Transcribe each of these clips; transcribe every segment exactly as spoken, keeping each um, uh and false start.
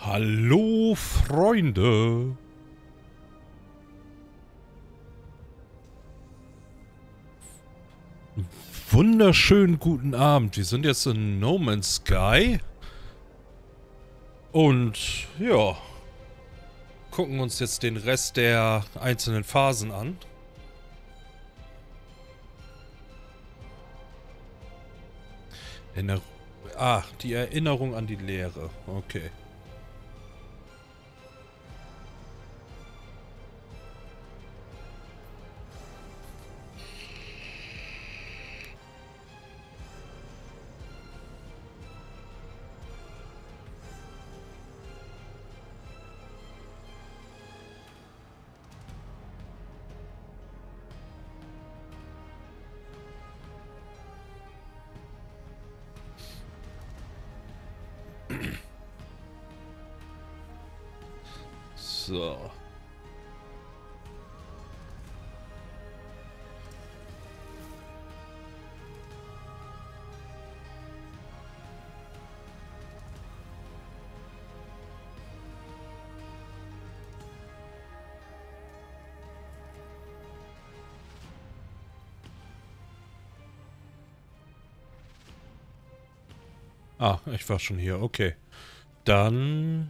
Hallo, Freunde. Wunderschönen guten Abend. Wir sind jetzt in No Man's Sky. Und ja, gucken uns jetzt den Rest der einzelnen Phasen an. Erinner ah, die Erinnerung an die Lehre. Okay. So. Ah, ich war schon hier. Okay. Dann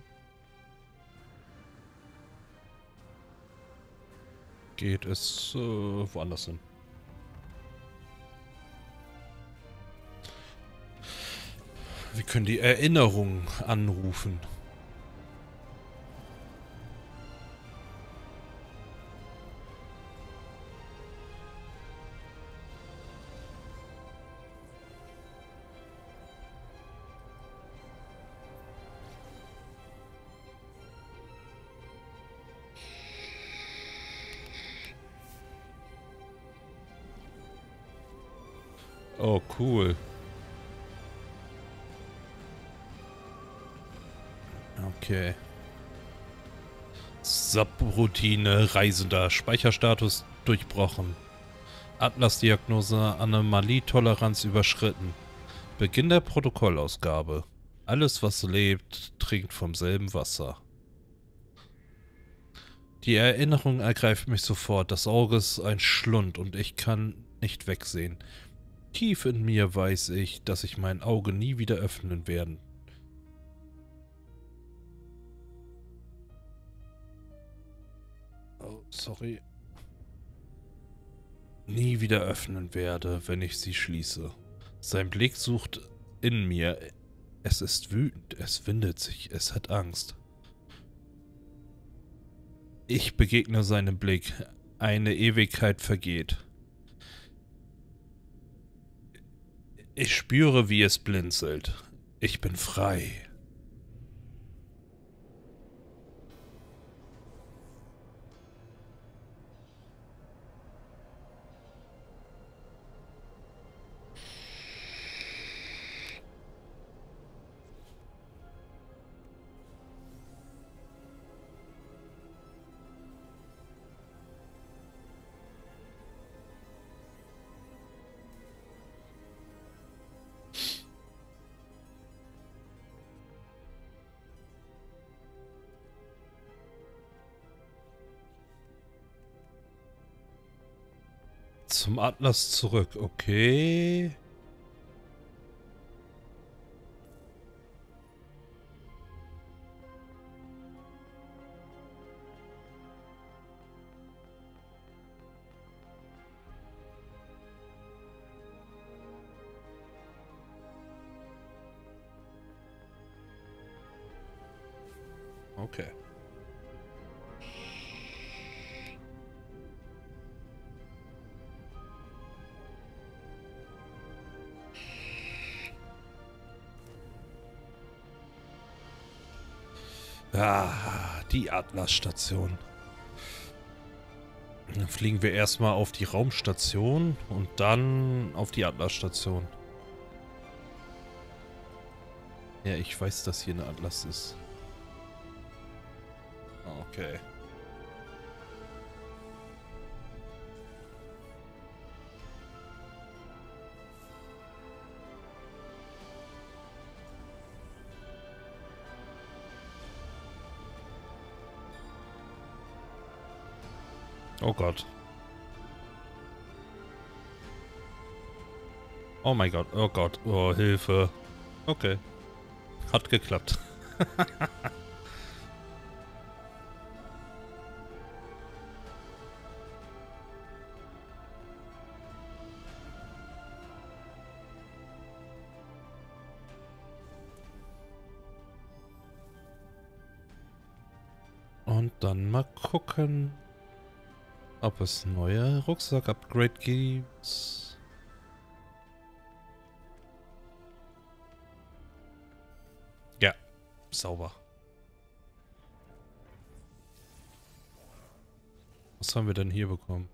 geht es äh, woanders hin. Wir können die Erinnerung anrufen. Oh, cool. Okay. Subroutine, Reisender, Speicherstatus durchbrochen. Atlas-Diagnose, Anomalie-Toleranz überschritten. Beginn der Protokollausgabe. Alles, was lebt, trinkt vom selben Wasser. Die Erinnerung ergreift mich sofort. Das Auge ist ein Schlund und ich kann nicht wegsehen. Tief in mir weiß ich, dass ich mein Auge nie wieder öffnen werde. Oh, sorry. Nie wieder öffnen werde, wenn ich sie schließe. Sein Blick sucht in mir. Es ist wütend, es windet sich, es hat Angst. Ich begegne seinem Blick. Eine Ewigkeit vergeht. Ich spüre, wie es blinzelt. Ich bin frei. Zum Atlas zurück, okay. Okay. Ah, die Atlas-Station. Dann fliegen wir erstmal auf die Raumstation und dann auf die Atlas-Station. Ja, ich weiß, dass hier eine Atlas ist. Okay. Oh Gott. Oh mein Gott, oh Gott, oh Hilfe. Okay. Hat geklappt. Und dann mal gucken, ob es neue Rucksack-Upgrade gibt. Ja, sauber. Was haben wir denn hier bekommen?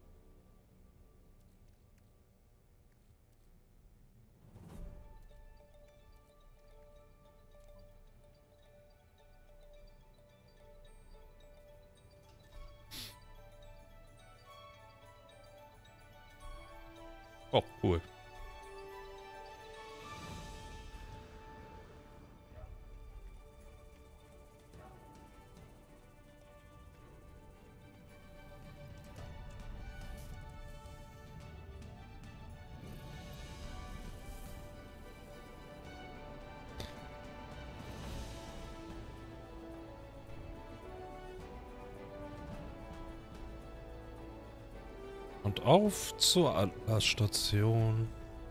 Oh, cool. Und auf zur Atlas-Station.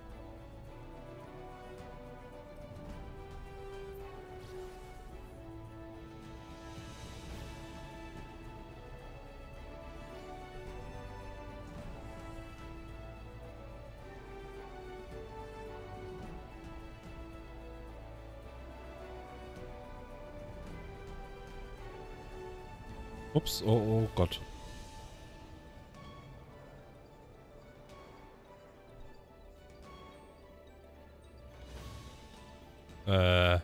Ups, oh, oh Gott. Äh.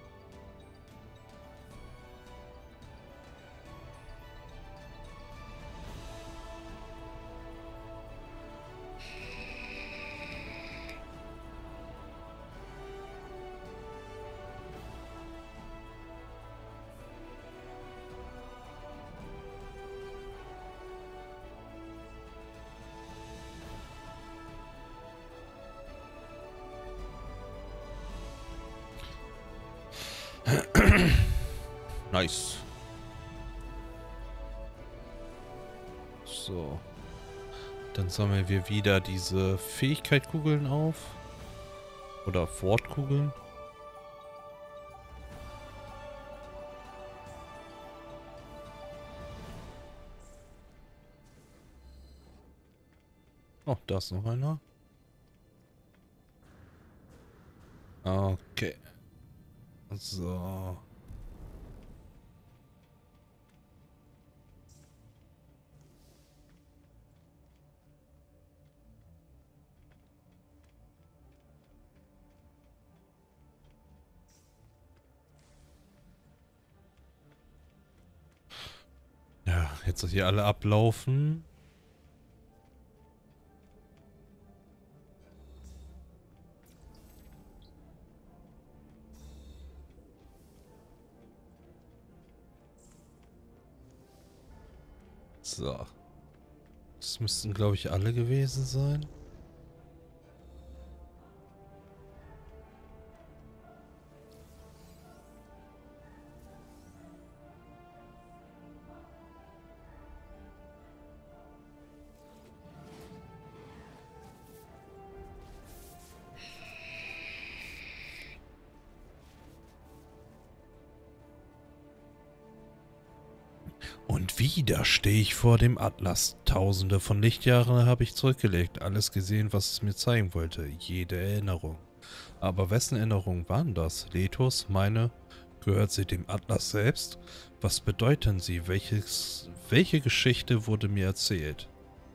Nice. So. Dann sammeln wir wieder diese Fähigkeit-Kugeln auf. Oder Wortkugeln. Oh, da ist noch einer. Okay. So. Ja, jetzt hier alle ablaufen. So. Das müssten, glaube ich, alle gewesen sein. Und wieder stehe ich vor dem Atlas. Tausende von Lichtjahren habe ich zurückgelegt, alles gesehen, was es mir zeigen wollte, jede Erinnerung. Aber wessen Erinnerungen waren das? Lethos? Meine? Gehört sie dem Atlas selbst? Was bedeuten sie? Welches, welche Geschichte wurde mir erzählt?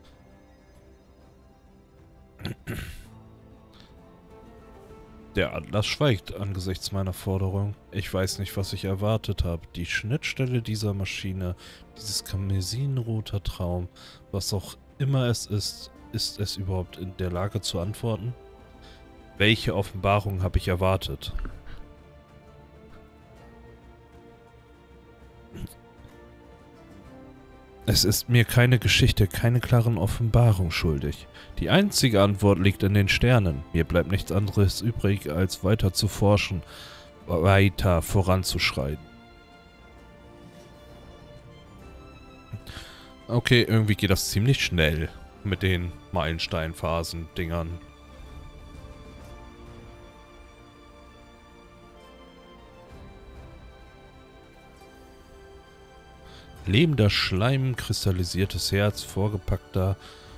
Der Atlas schweigt angesichts meiner Forderung. Ich weiß nicht, was ich erwartet habe. Die Schnittstelle dieser Maschine, dieses karmesinroter Traum, was auch immer es ist, ist es überhaupt in der Lage zu antworten? Welche Offenbarung habe ich erwartet? Es ist mir keine Geschichte, keine klaren Offenbarungen schuldig. Die einzige Antwort liegt in den Sternen. Mir bleibt nichts anderes übrig, als weiter zu forschen, weiter voranzuschreiten. Okay, irgendwie geht das ziemlich schnell mit den Meilensteinphasen-Dingern. Lebender Schleim, kristallisiertes Herz, vorgepackter...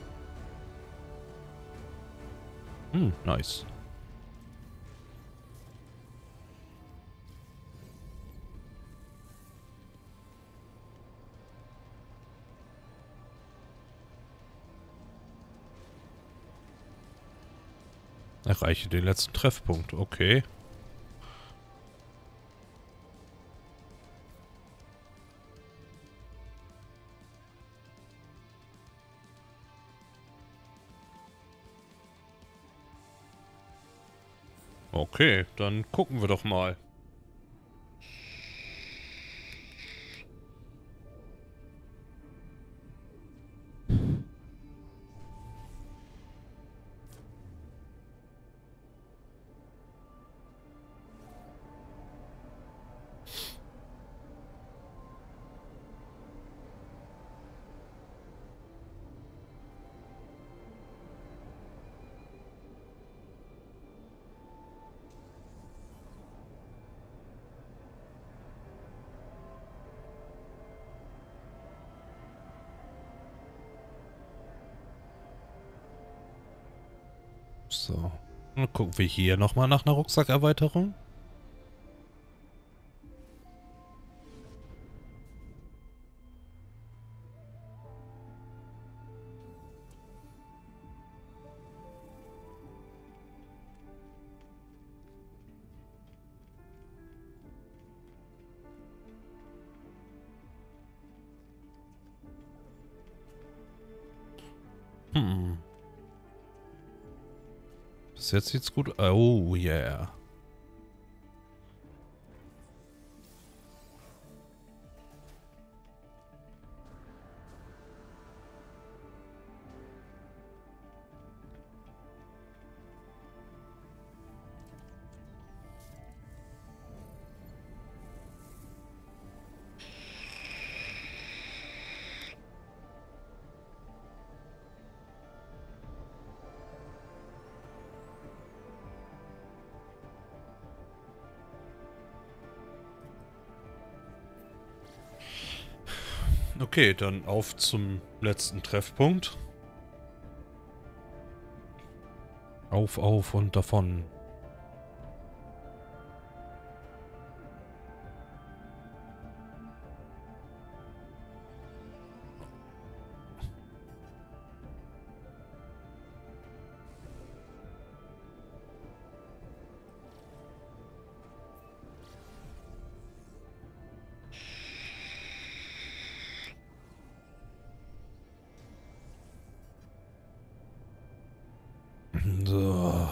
Hm, nice. Erreiche den letzten Treffpunkt, okay. Okay, dann gucken wir doch mal. So. Dann gucken wir hier nochmal nach einer Rucksackerweiterung. Hm. Bis jetzt sieht's gut aus. Oh, yeah. Okay, dann auf zum letzten Treffpunkt. Auf, auf und davon. So.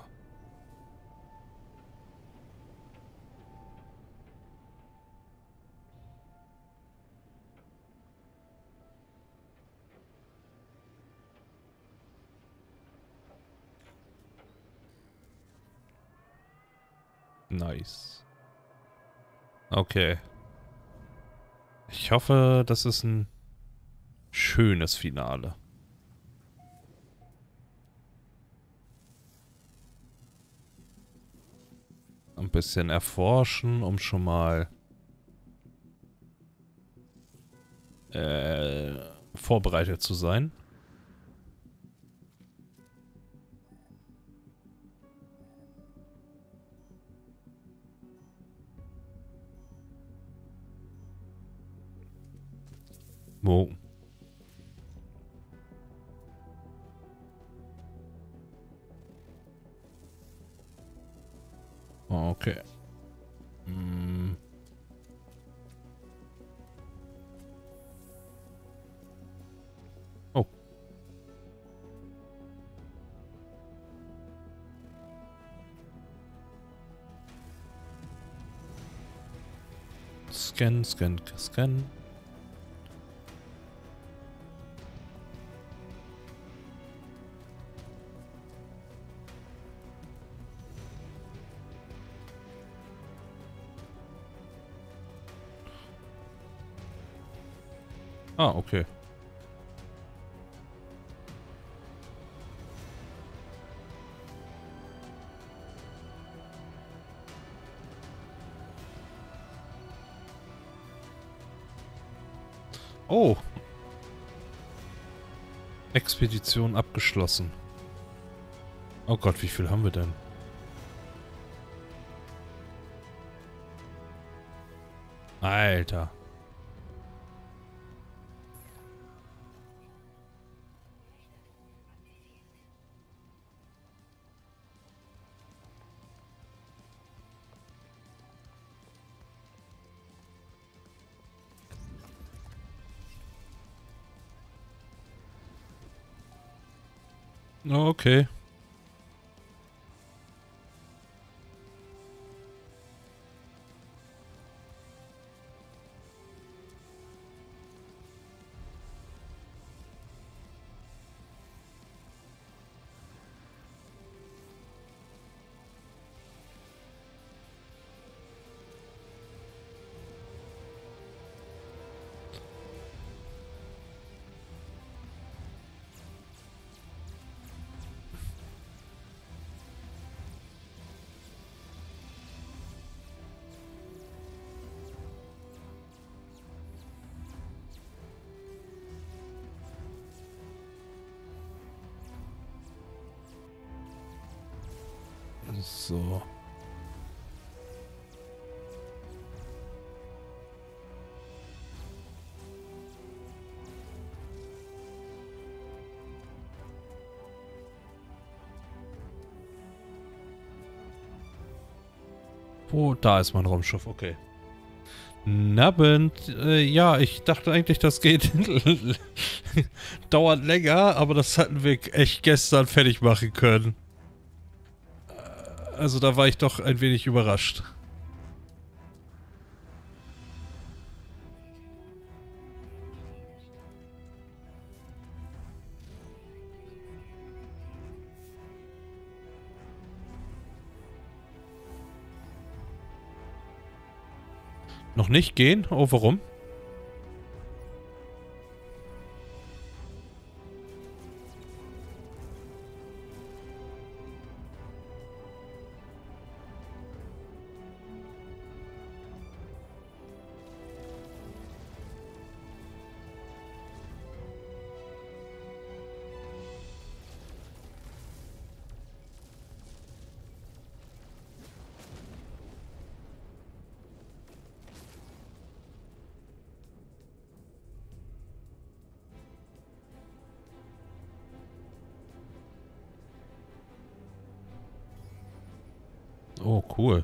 Nice. Okay. Ich hoffe, das ist ein schönes Finale. Ein bisschen erforschen, um schon mal äh, vorbereitet zu sein. Wo? Okay. Hm. Oh. Scan, scan, scan. Ah, okay. Oh. Expedition abgeschlossen. Oh Gott, wie viel haben wir denn? Alter. Okay. So. Wo? Da ist mein Raumschiff, okay. Nabend, äh, ja, ich dachte eigentlich, das geht dauert länger, aber das hatten wir echt gestern fertig machen können. Also da war ich doch ein wenig überrascht. Noch nicht gehen? Oh, warum? Oh, cool.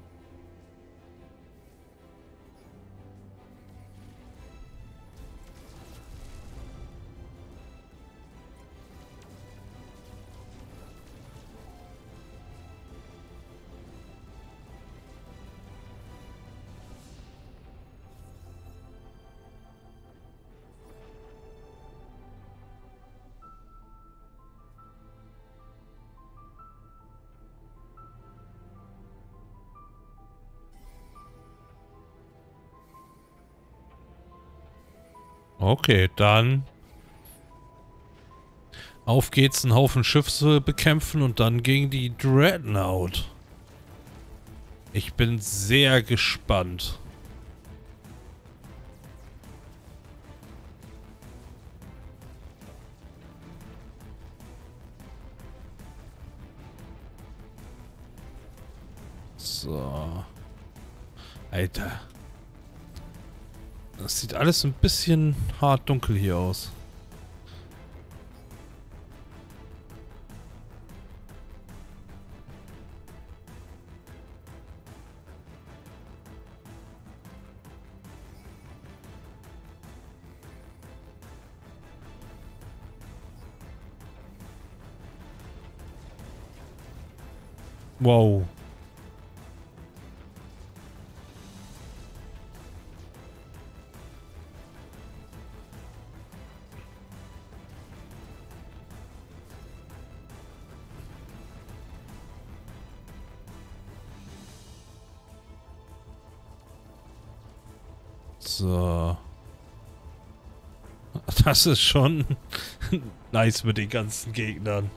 Okay, dann auf geht's, einen Haufen Schiffe bekämpfen und dann gegen die Dreadnought. Ich bin sehr gespannt. So. Alter. Das sieht alles ein bisschen hart dunkel hier aus. Wow. So. Das ist schon nice mit den ganzen Gegnern.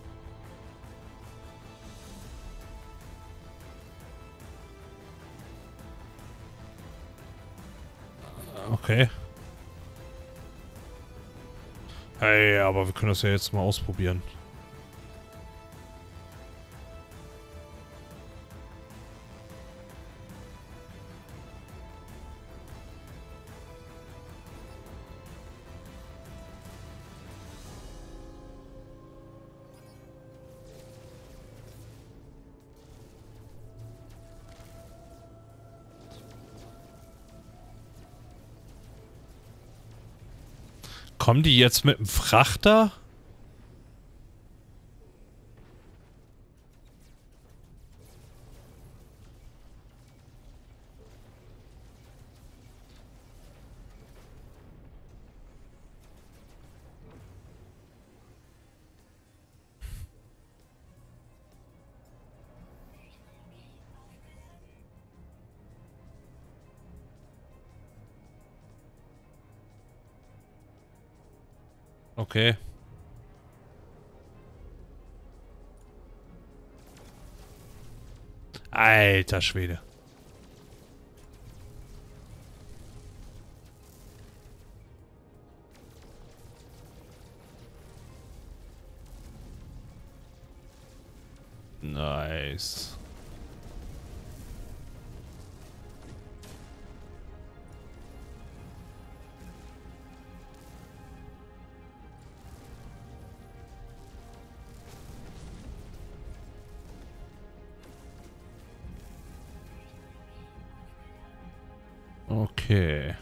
Okay. Hey, aber wir können das ja jetzt mal ausprobieren. Kommen die jetzt mit dem Frachter? Okay. Alter Schwede. Nice. Okay.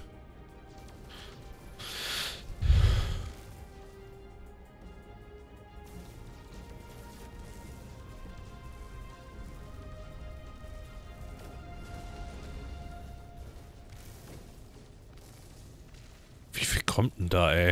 Wie viel kommt denn da, ey?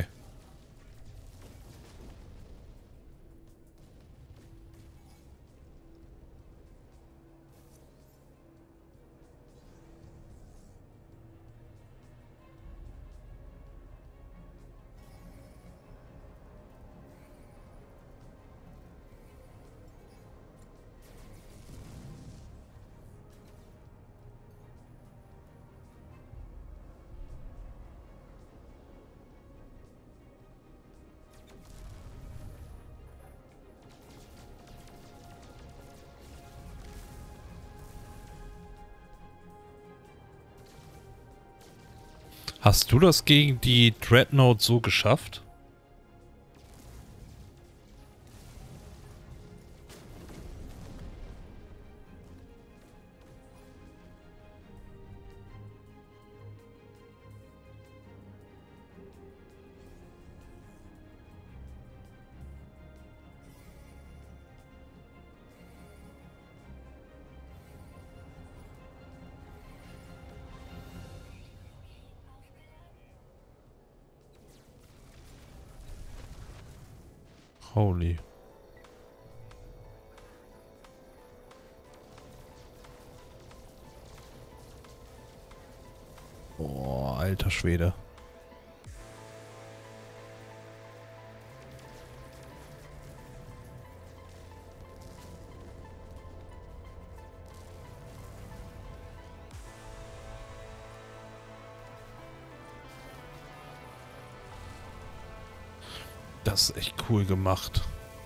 Hast du das gegen die Dreadnought so geschafft? Holy. Oh, alter Schwede. Das ist echt cool gemacht.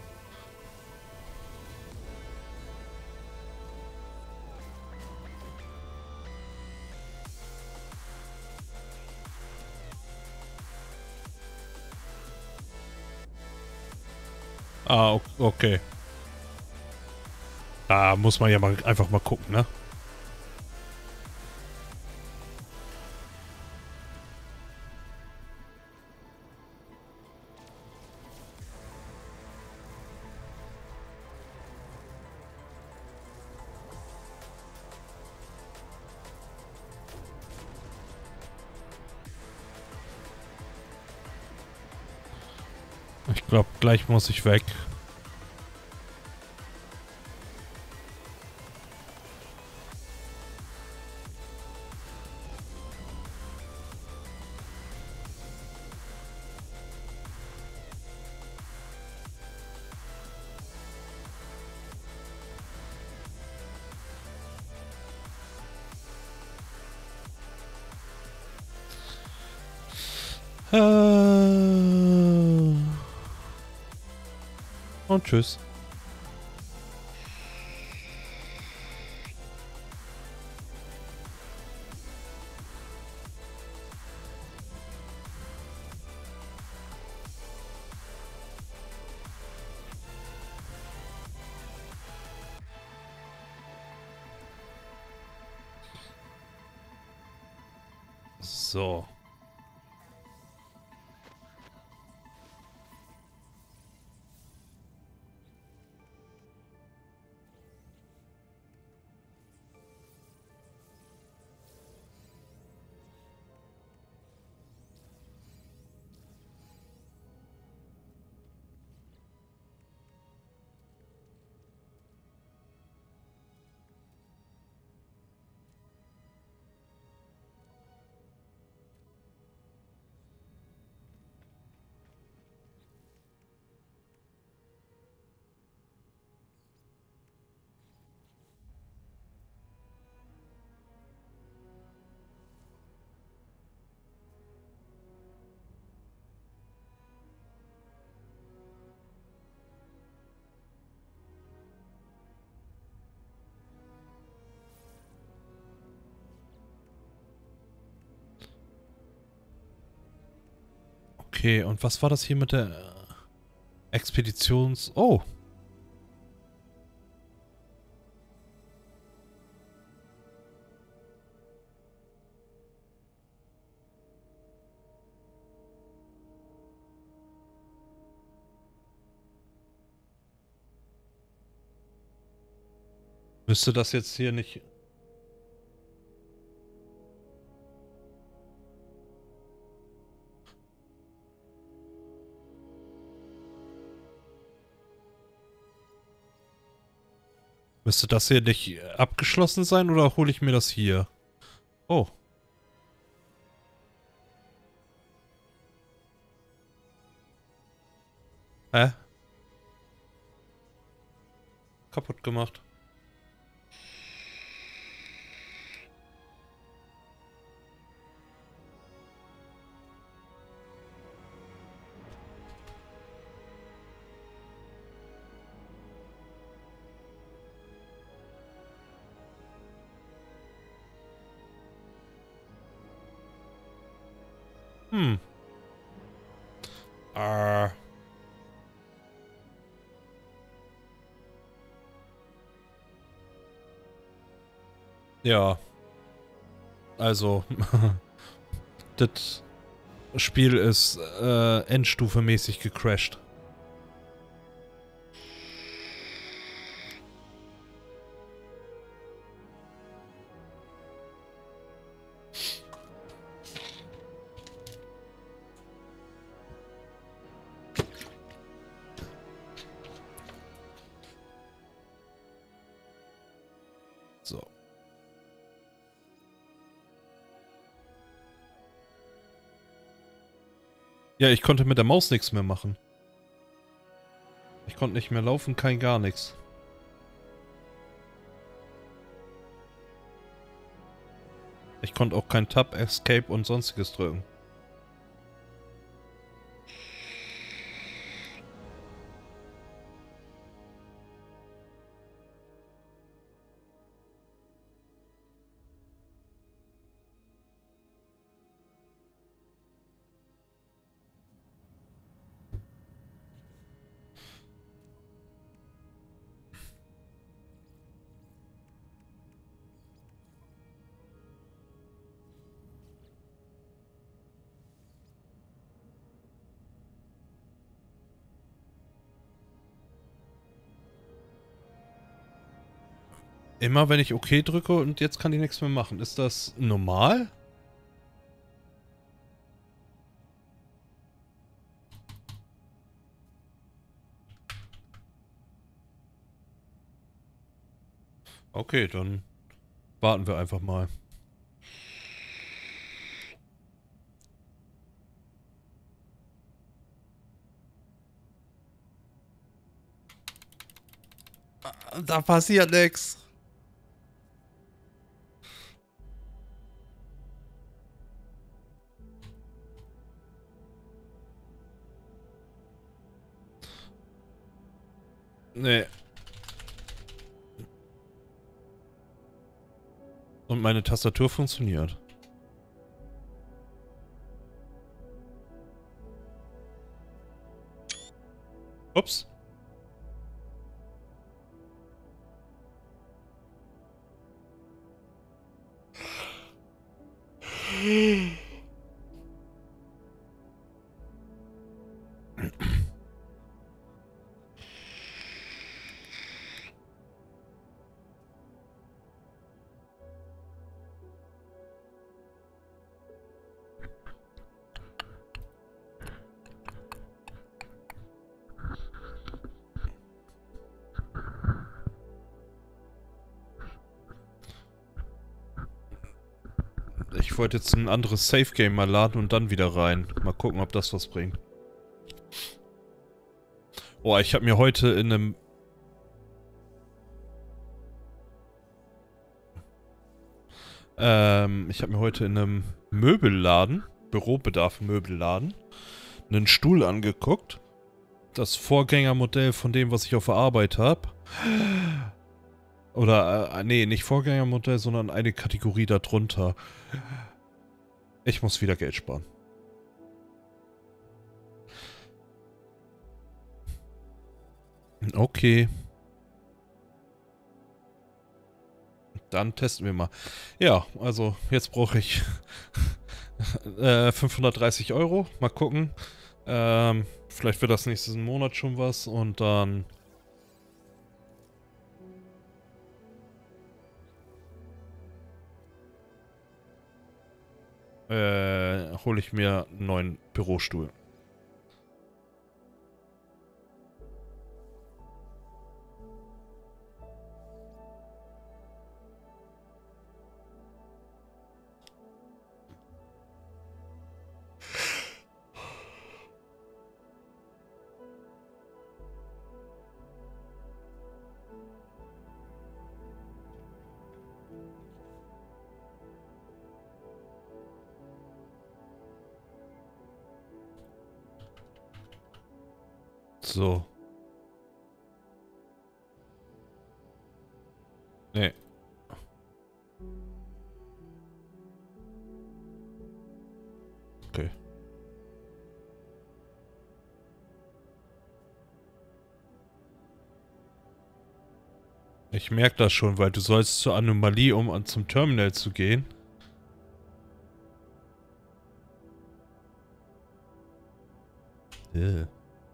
Ah, okay. Da muss man ja mal einfach mal gucken, ne? Ich glaube, gleich muss ich weg. Äh, Und tschüss. So. Okay, und was war das hier mit der äh, Expeditions... Oh. Müsste das jetzt hier nicht... Müsste das hier nicht abgeschlossen sein oder hole ich mir das hier? Oh. Hä? Kaputt gemacht. Hm. Äh. Ja. Also. Das Spiel ist äh, endstufemäßig gecrashed. So. Ja, ich konnte mit der Maus nichts mehr machen. Ich konnte nicht mehr laufen, kein gar nichts. Ich konnte auch kein Tab, Escape und sonstiges drücken. Immer wenn ich OK drücke und jetzt kann ich nichts mehr machen. Ist das normal? Okay, dann warten wir einfach mal. Da passiert nichts. Nee. Und meine Tastatur funktioniert. Ups. Ich wollte jetzt ein anderes Safe Game mal laden und dann wieder rein. Mal gucken, ob das was bringt. Oh, ich habe mir heute in einem... Ähm, ich habe mir heute in einem Möbelladen, Bürobedarf-Möbelladen, einen Stuhl angeguckt. Das Vorgängermodell von dem, was ich auf der Arbeit habe. Oder, äh, nee, nicht Vorgängermodell, sondern eine Kategorie darunter. Ich muss wieder Geld sparen. Okay. Dann testen wir mal. Ja, also jetzt brauche ich äh, fünfhundertdreißig Euro. Mal gucken. Ähm, vielleicht wird das nächsten Monat schon was und dann... Äh, hole ich mir einen neuen Bürostuhl. So. Nee. Okay. Ich merke das schon, weil du sollst zur Anomalie, um an zum Terminal zu gehen. Yeah.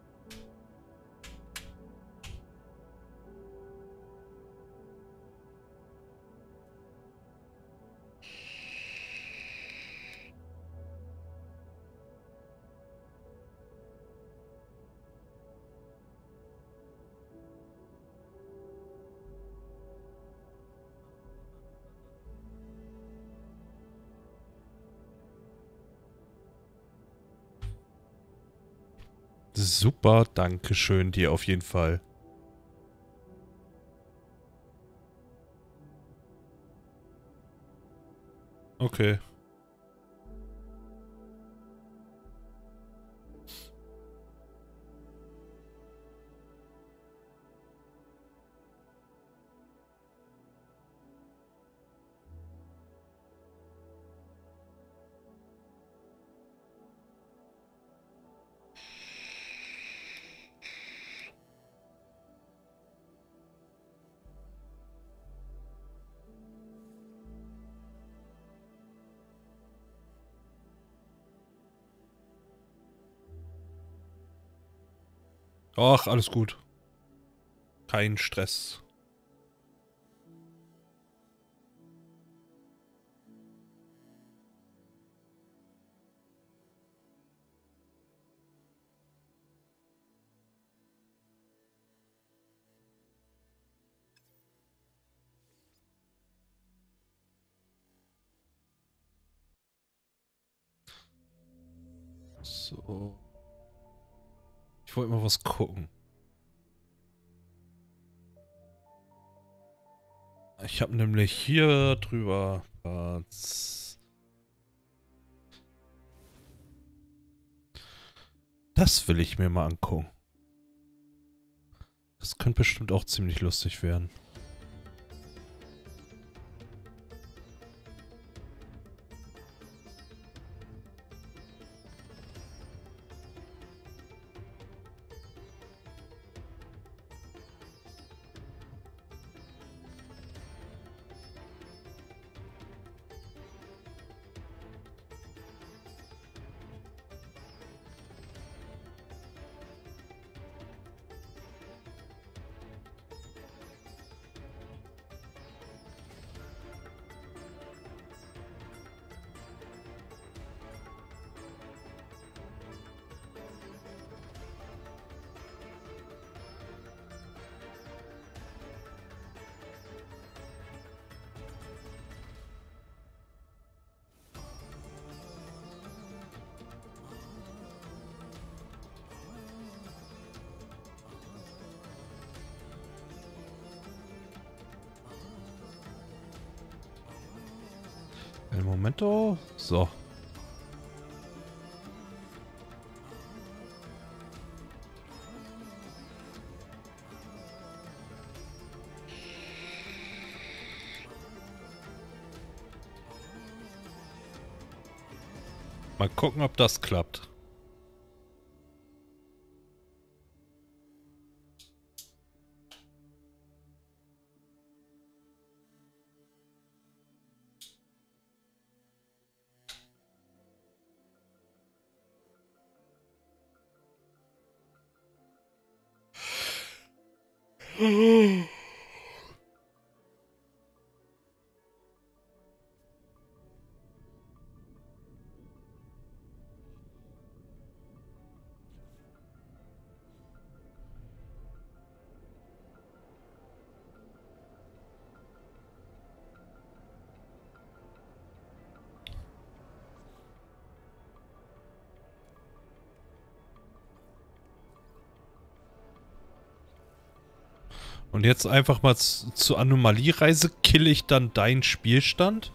Super, danke schön dir auf jeden Fall. Okay. Ach, alles gut. Kein Stress. So. Ich wollte mal was gucken. Ich habe nämlich hier drüber... Das will ich mir mal angucken. Das könnte bestimmt auch ziemlich lustig werden. El Momento. So. Mal gucken, ob das klappt. Und jetzt einfach mal zur Anomaliereise, kill ich dann deinen Spielstand?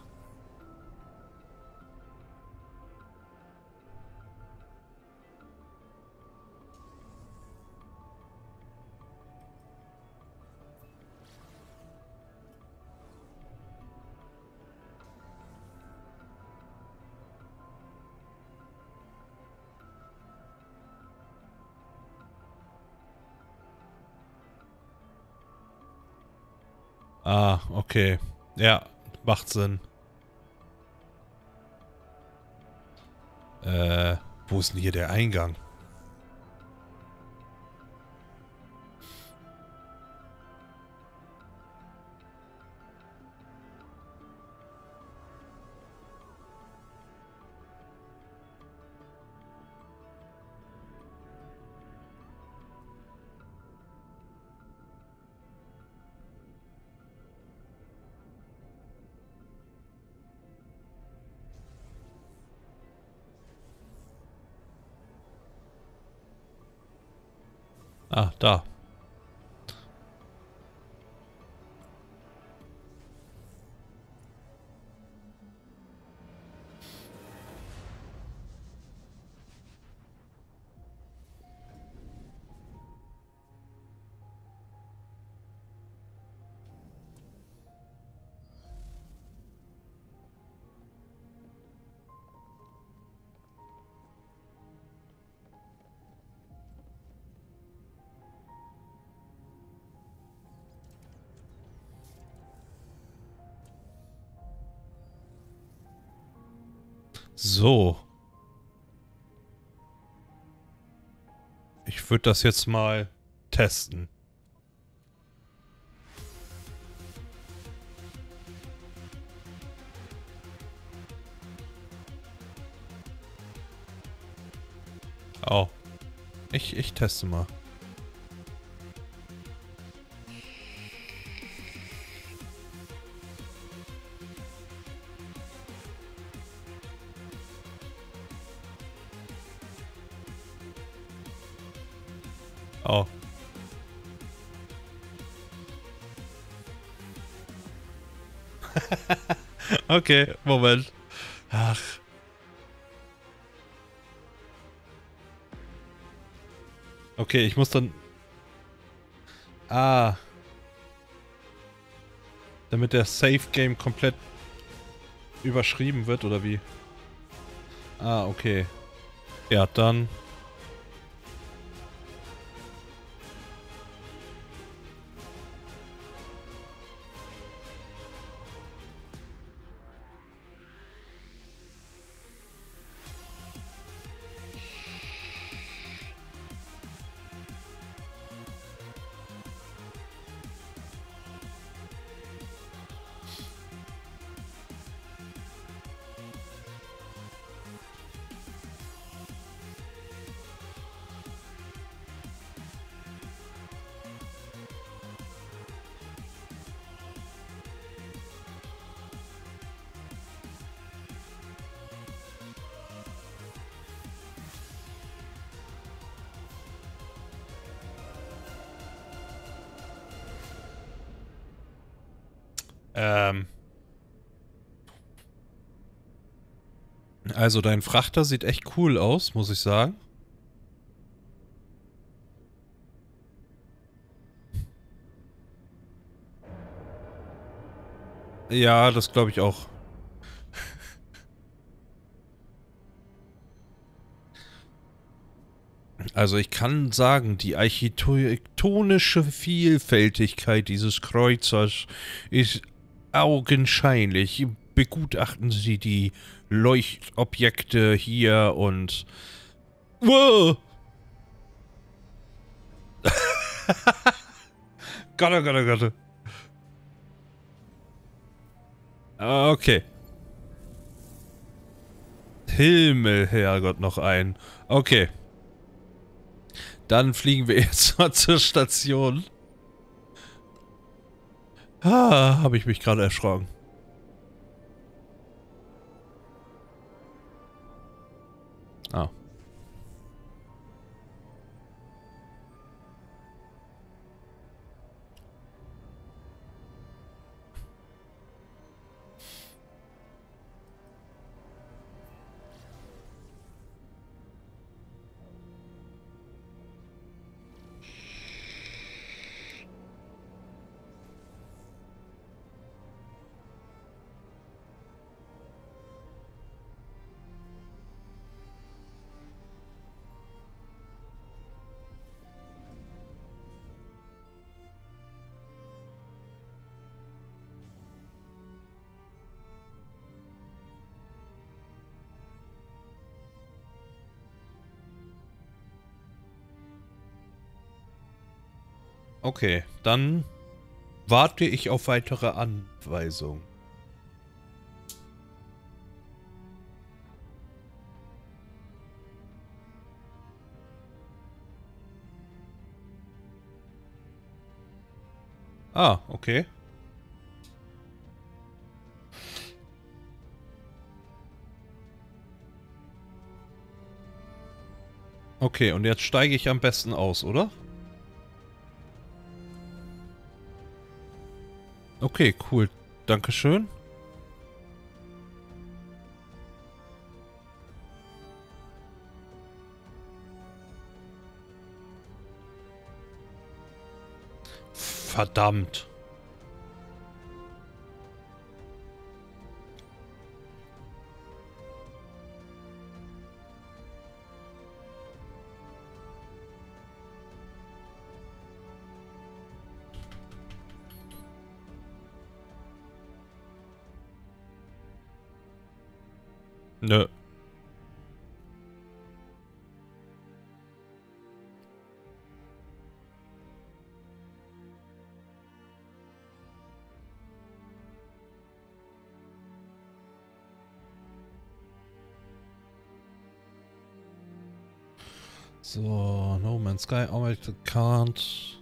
Ah, okay. Ja, macht Sinn. Äh, wo ist denn hier der Eingang? Ah, da. So. Ich würde das jetzt mal testen. Oh. Ich, ich teste mal. Oh. Okay, Moment. Ach. Okay, ich muss dann... Ah. Damit der Save Game komplett überschrieben wird, oder wie? Ah, okay. Ja, dann... Ähm... Also dein Frachter sieht echt cool aus, muss ich sagen. Ja, das glaube ich auch. Also ich kann sagen, die architektonische Vielfältigkeit dieses Kreuzers ist augenscheinlich. Begutachten Sie die Leuchtobjekte hier und... Wow! Gott, oh Gott, oh Gott. Okay. Himmel, Herrgott, noch ein. Okay. Dann fliegen wir jetzt mal zur Station. Ah, habe ich mich gerade erschrocken. Ah. Okay, dann warte ich auf weitere Anweisungen. Ah, okay. Okay, und jetzt steige ich am besten aus, oder? Okay, cool. Dankeschön. Verdammt. Nö. So, No Man's Sky, Arbeit can't.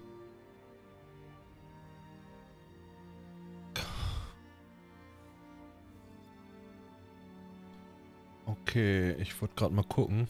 Okay, ich wollte gerade mal gucken.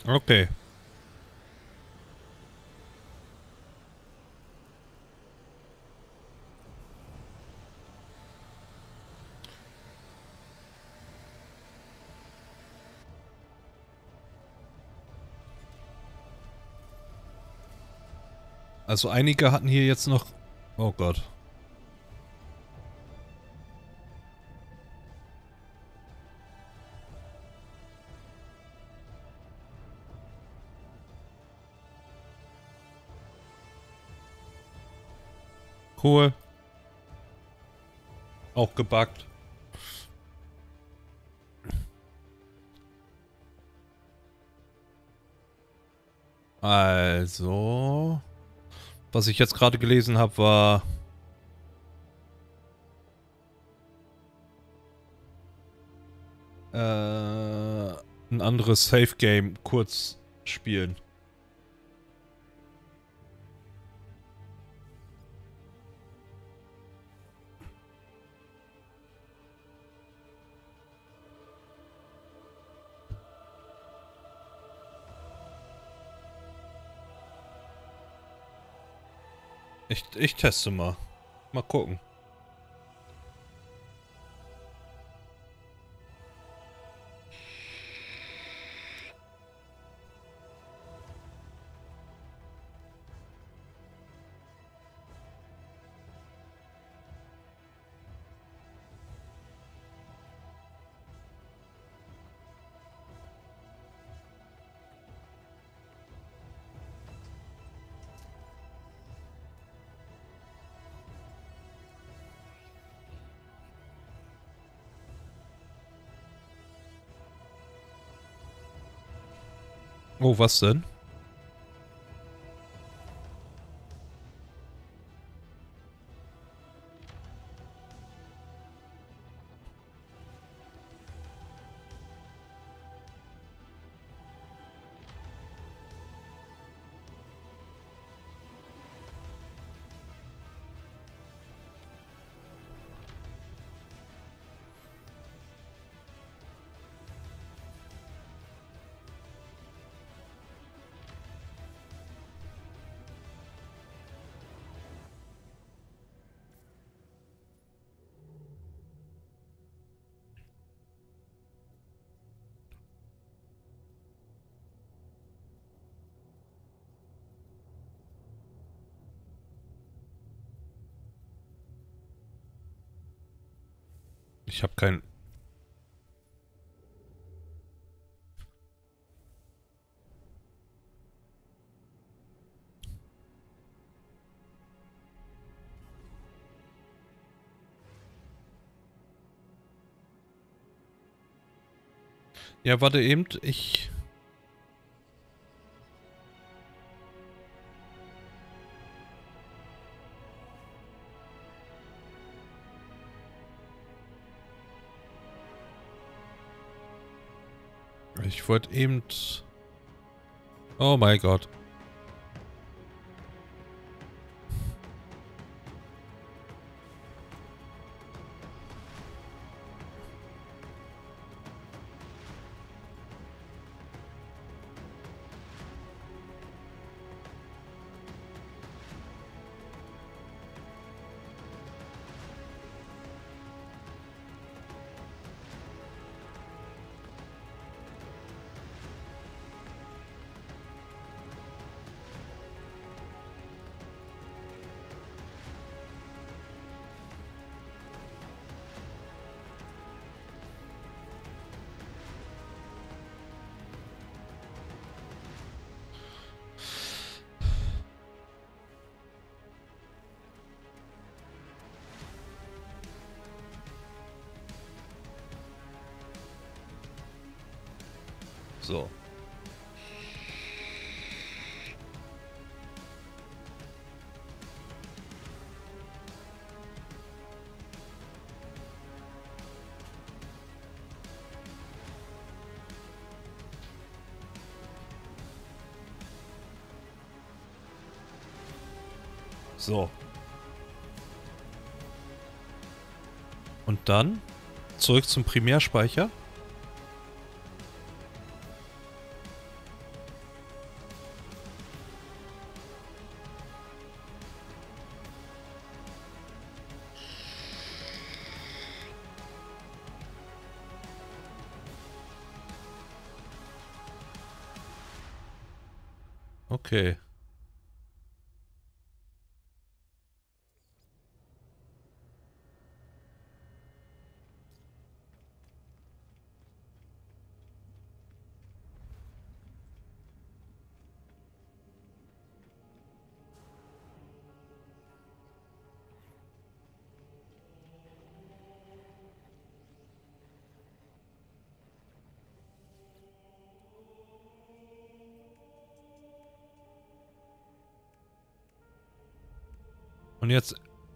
Okay. Also einige hatten hier jetzt noch... Oh Gott. Cool. Auch gebuggt. Also... Was ich jetzt gerade gelesen habe, war... Äh, ein anderes Safe Game kurz spielen. Ich, ich teste mal. Mal gucken. Oh, was denn? Ich habe kein... Ja, warte eben, ich... Ich wollte eben... Oh mein Gott. So. So. Und dann zurück zum Primärspeicher. Okay. Und jetzt...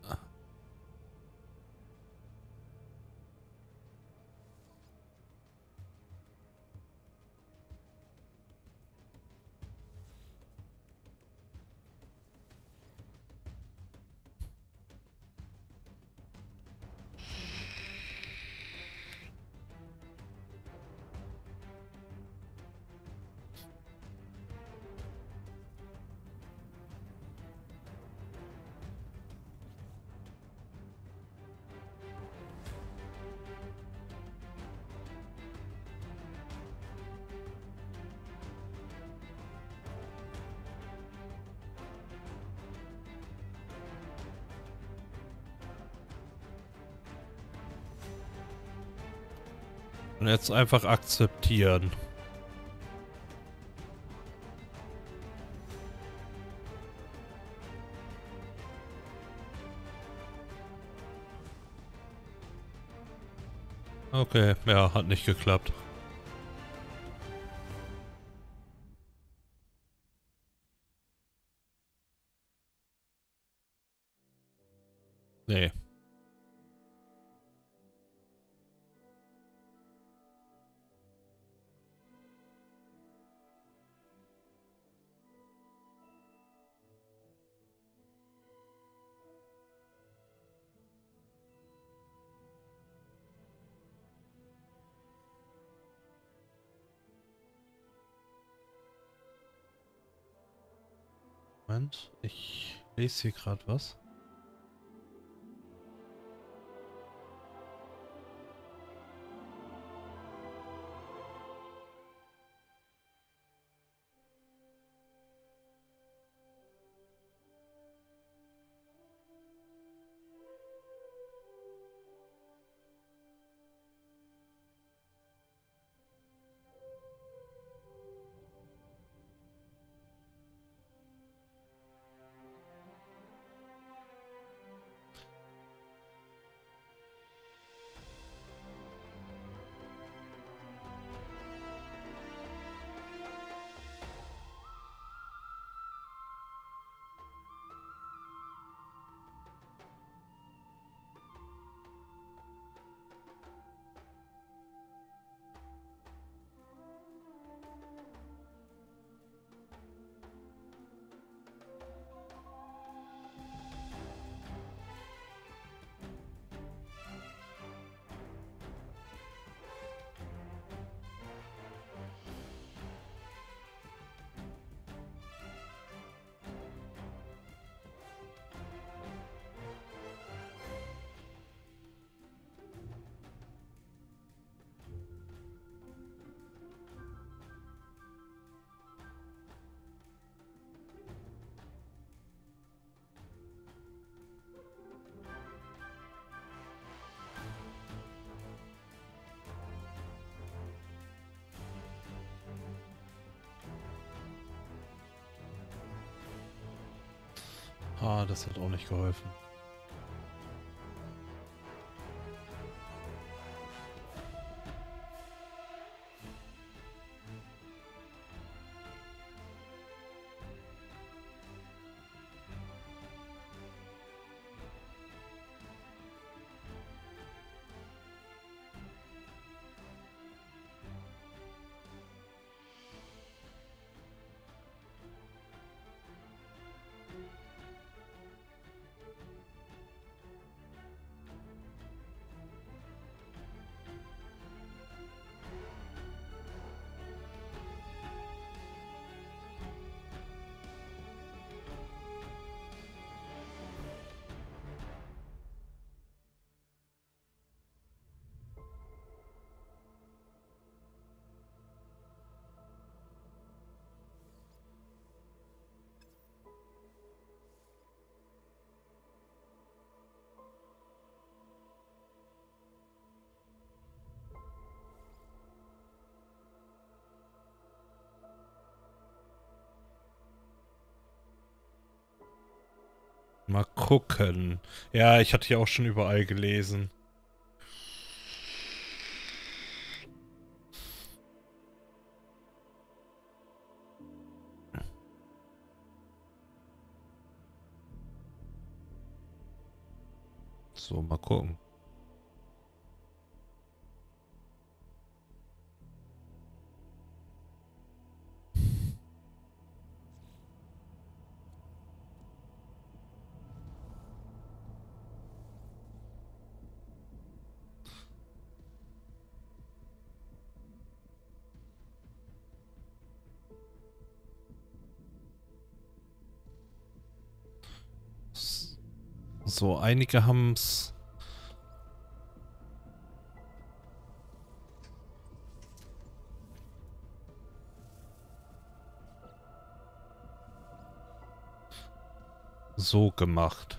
Und jetzt einfach akzeptieren. Okay, ja, hat nicht geklappt. Nee. Moment, ich lese hier gerade was. Ah, das hat auch nicht geholfen. Mal gucken. Ja, ich hatte ja auch schon überall gelesen. So, mal gucken. So, einige haben's. So gemacht.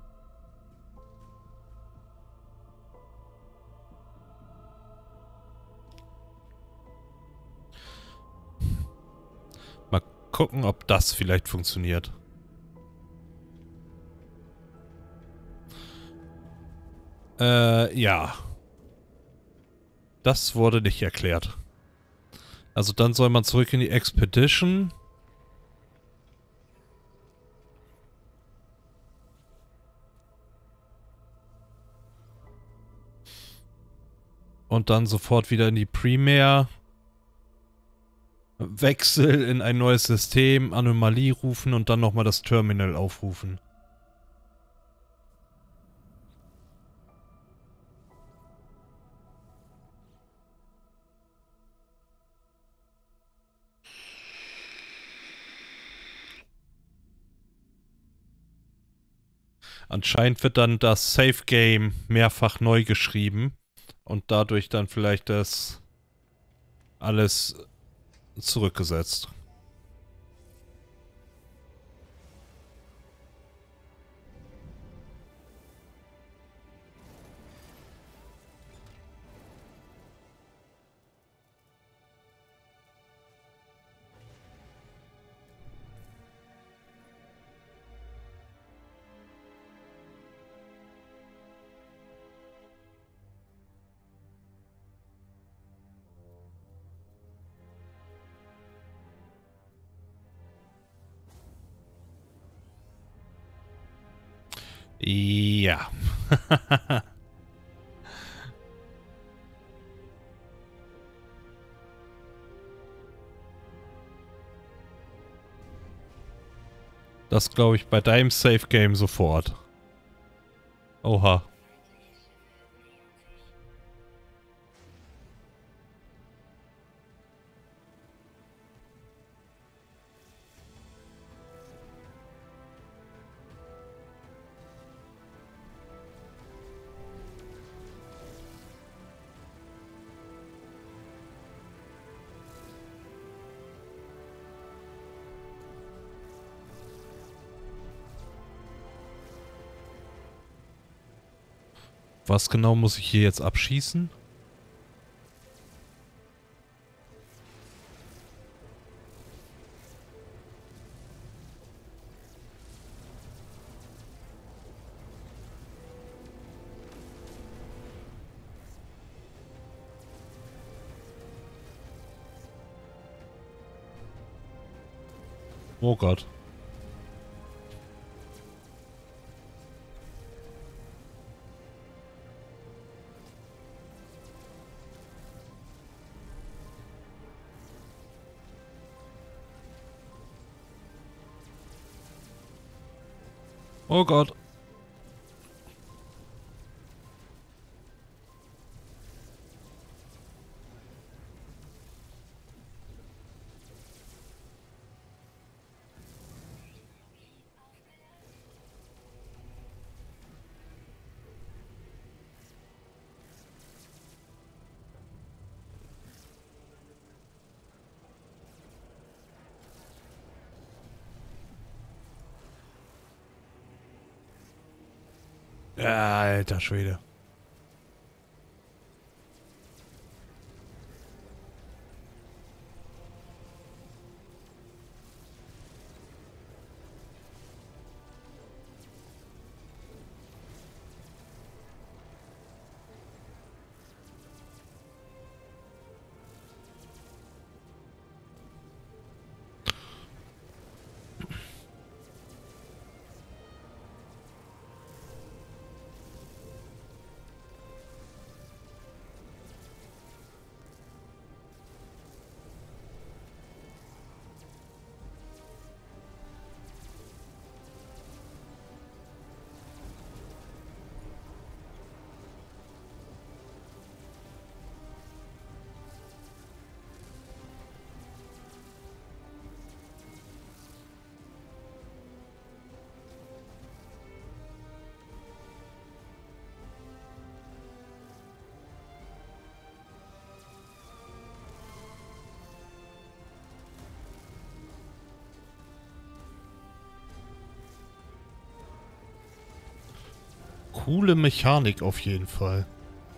Mal gucken, ob das vielleicht funktioniert. Äh, ja. Das wurde nicht erklärt. Also dann soll man zurück in die Expedition. Und dann sofort wieder in die Primär. Wechsel in ein neues System, Anomalie rufen und dann nochmal das Terminal aufrufen. Anscheinend wird dann das Save Game mehrfach neu geschrieben und dadurch dann vielleicht das alles zurückgesetzt. Ja. Das glaube ich bei deinem Save Game sofort. Oha. Was genau muss ich hier jetzt abschießen? Oh Gott. Oh Gott. Ja, alter Schwede. coole Mechanik auf jeden Fall.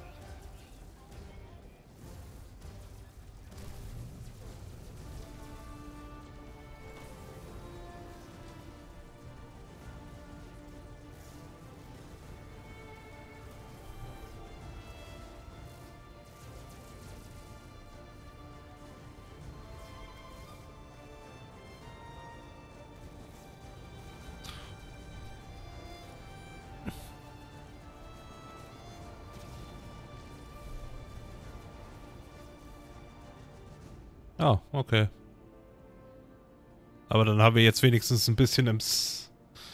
Ah, okay. Aber dann haben wir jetzt wenigstens ein bisschen im S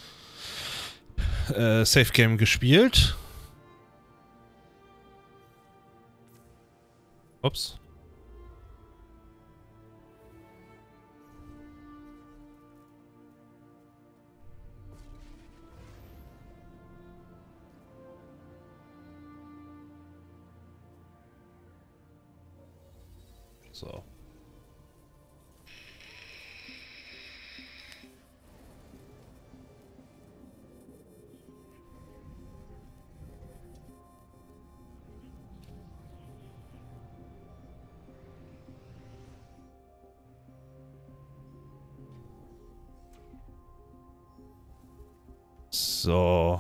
äh, Safe Game gespielt. Ups. So. So.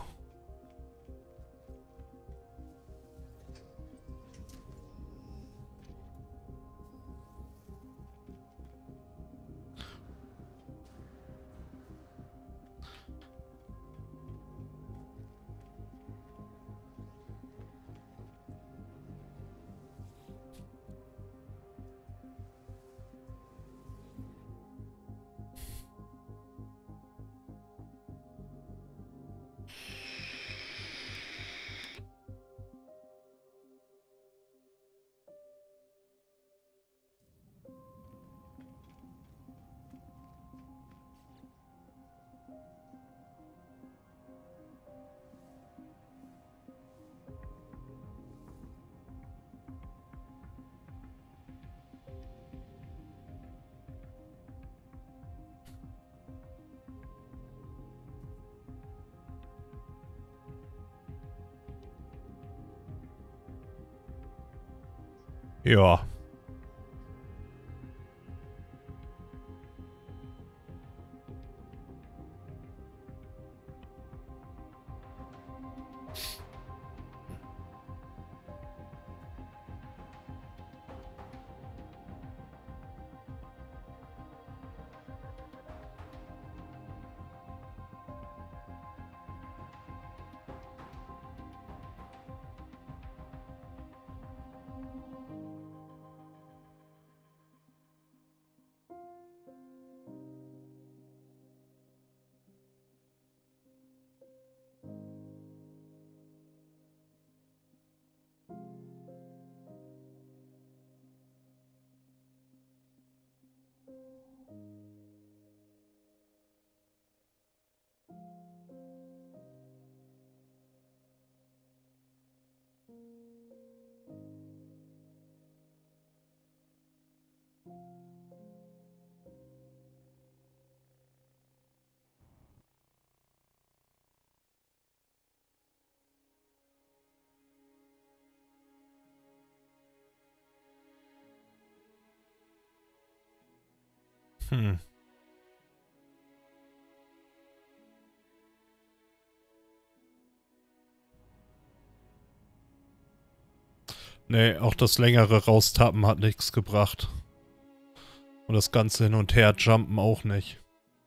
Ja. Hm. Nee, auch das längere Raustappen hat nichts gebracht. Und das ganze Hin- und Her-Jumpen auch nicht.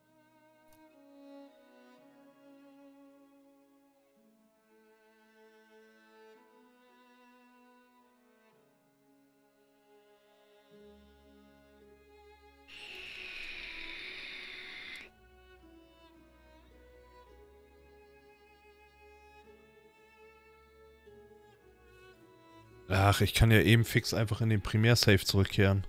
Ach, ich kann ja eben fix einfach in den Primär-Save zurückkehren.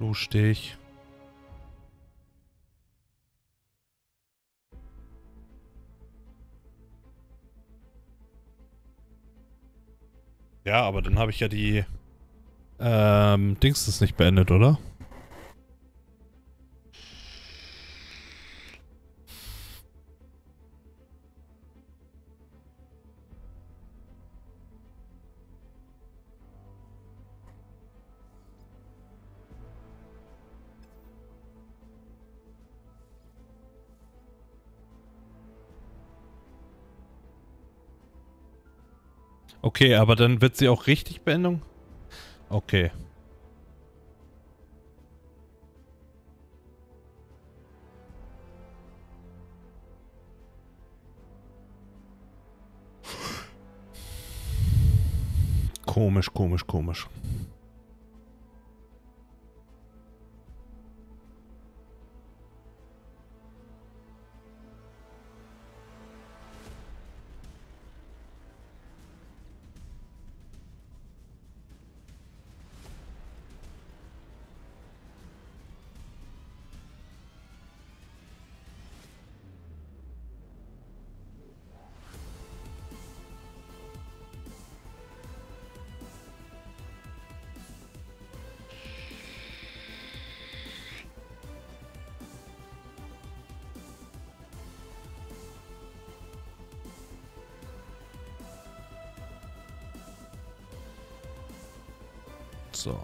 Stich. Ja, aber dann habe ich ja die ähm, Dings ist nicht beendet, oder? Okay, aber dann wird sie auch richtig Beendung? Okay. Komisch, komisch, komisch. So.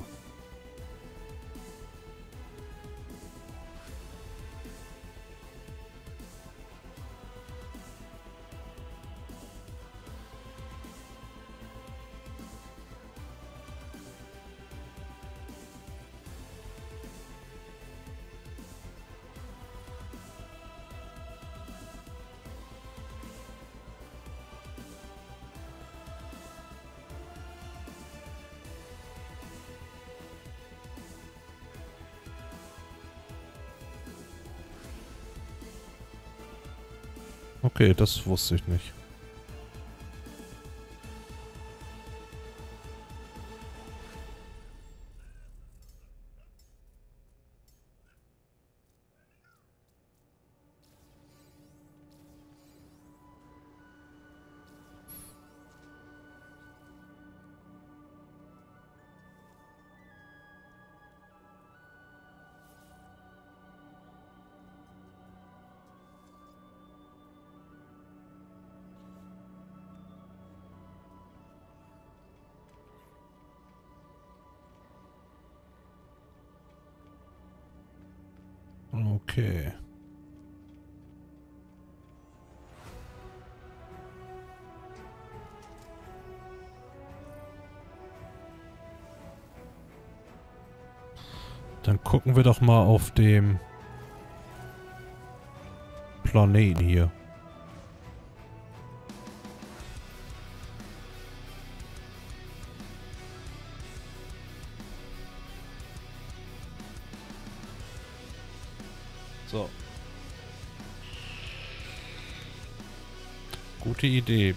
Okay, das wusste ich nicht. Okay. Dann gucken wir doch mal auf dem Planeten hier. So. Gute Idee.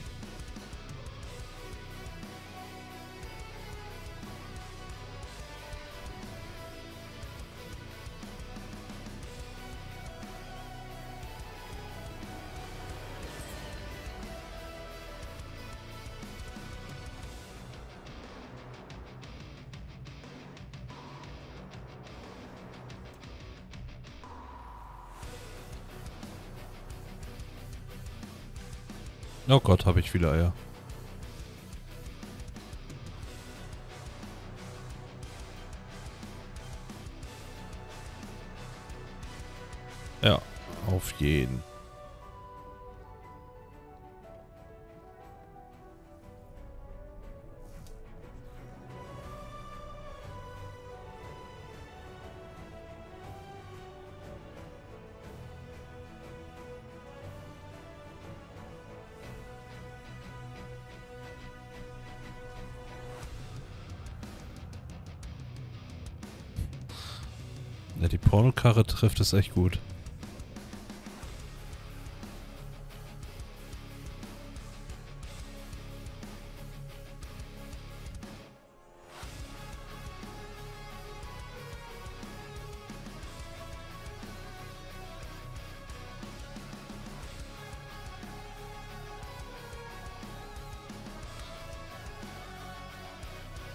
Oh Gott, habe ich viele Eier. Ja, auf jeden. Ja, die Pornokarre trifft es echt gut.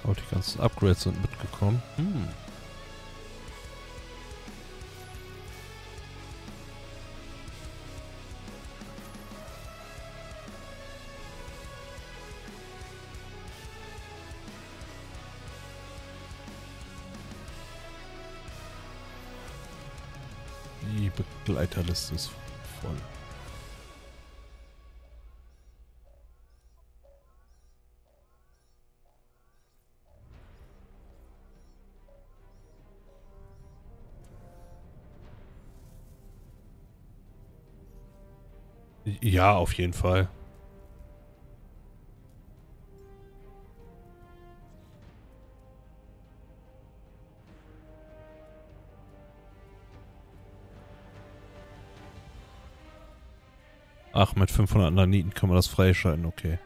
Auch die ganzen Upgrades sind mitgekommen. Hm. Die Begleiterliste ist voll. Ja, auf jeden Fall. Ach, mit fünfhundert Naniten kann man das freischalten, okay.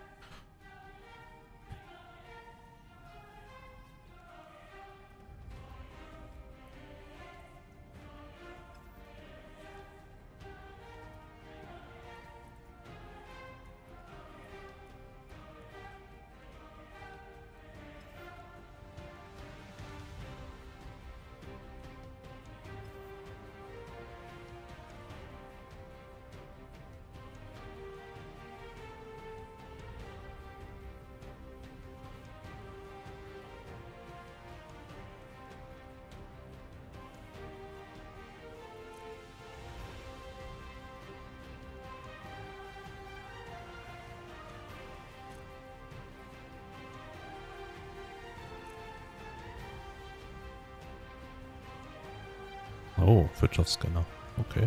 Oh, Wirtschaftsscanner. Okay.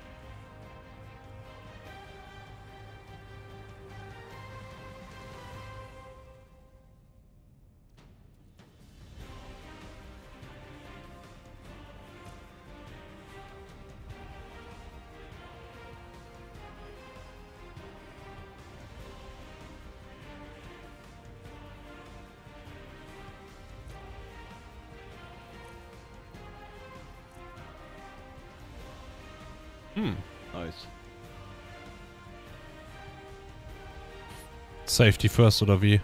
Hm, nice. Safety first oder wie?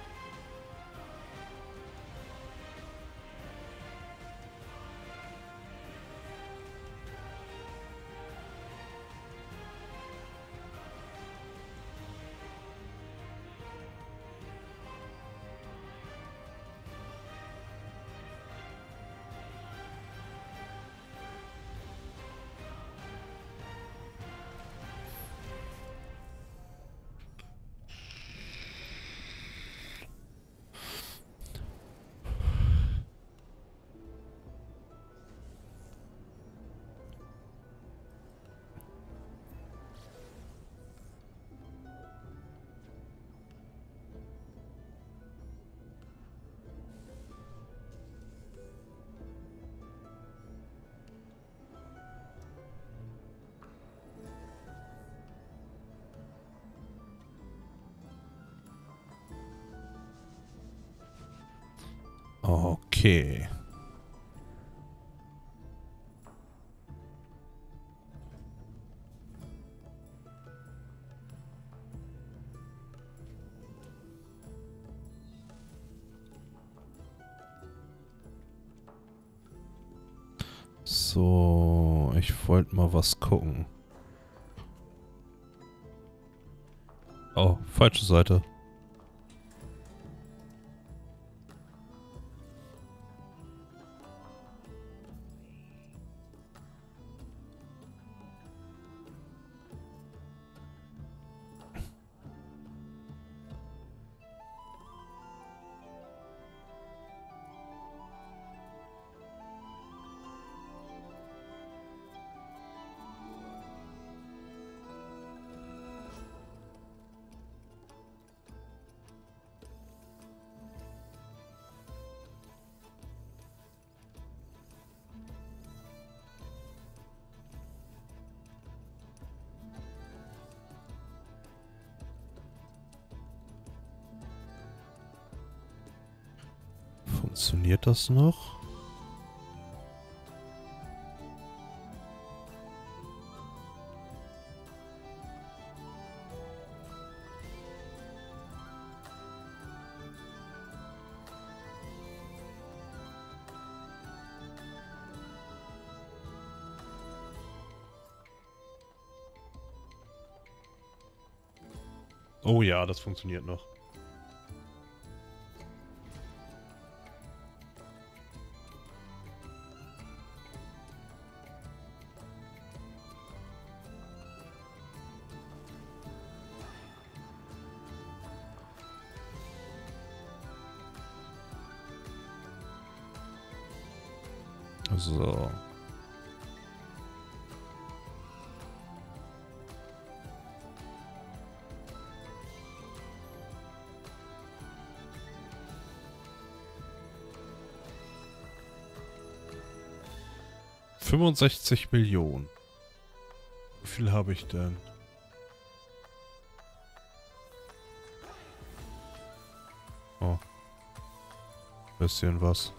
Okay. So, ich wollte mal was gucken. Oh, falsche Seite. Funktioniert das noch? Oh ja, das funktioniert noch. So. fünfundsechzig Millionen. Wie viel habe ich denn? Oh. Bisschen was.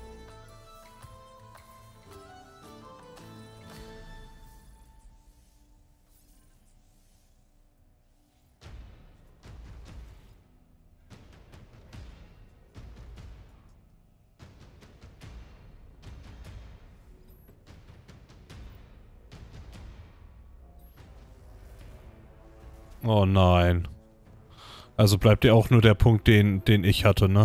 Oh nein. Also bleibt ja auch nur der Punkt, den, den ich hatte, ne?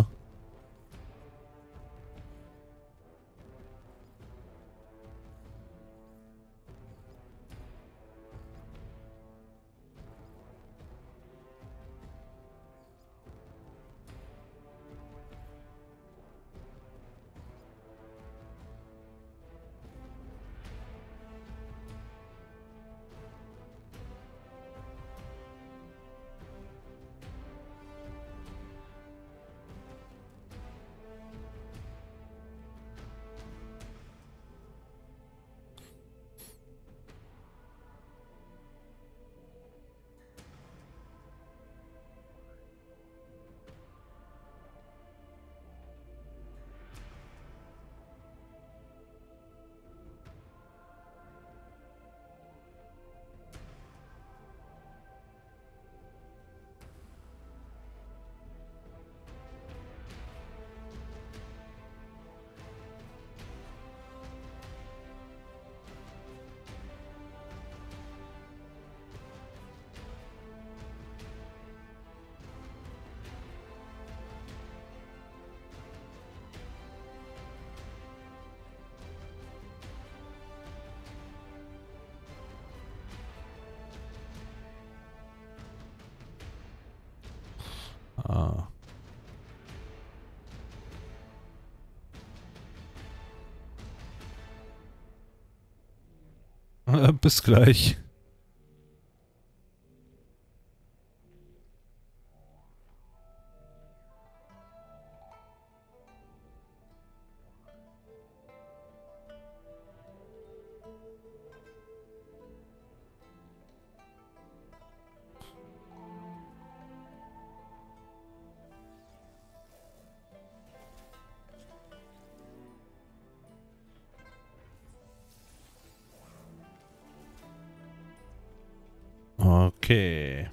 Ah. Bis gleich. Okay.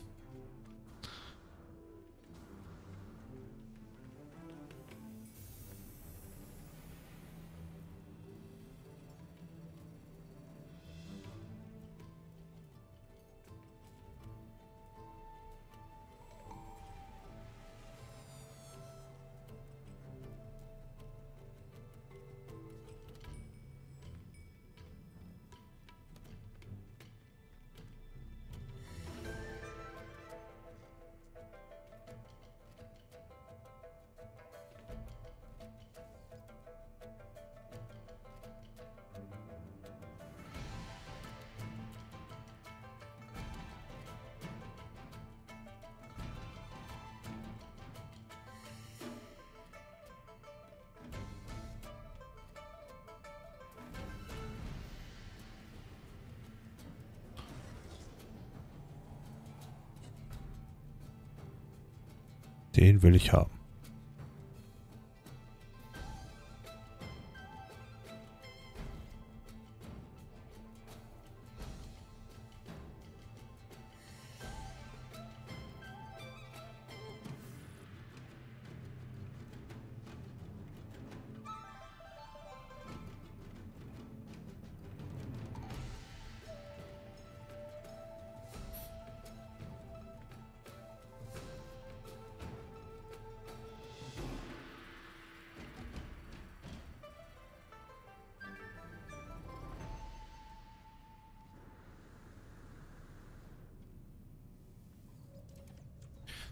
Den will ich haben.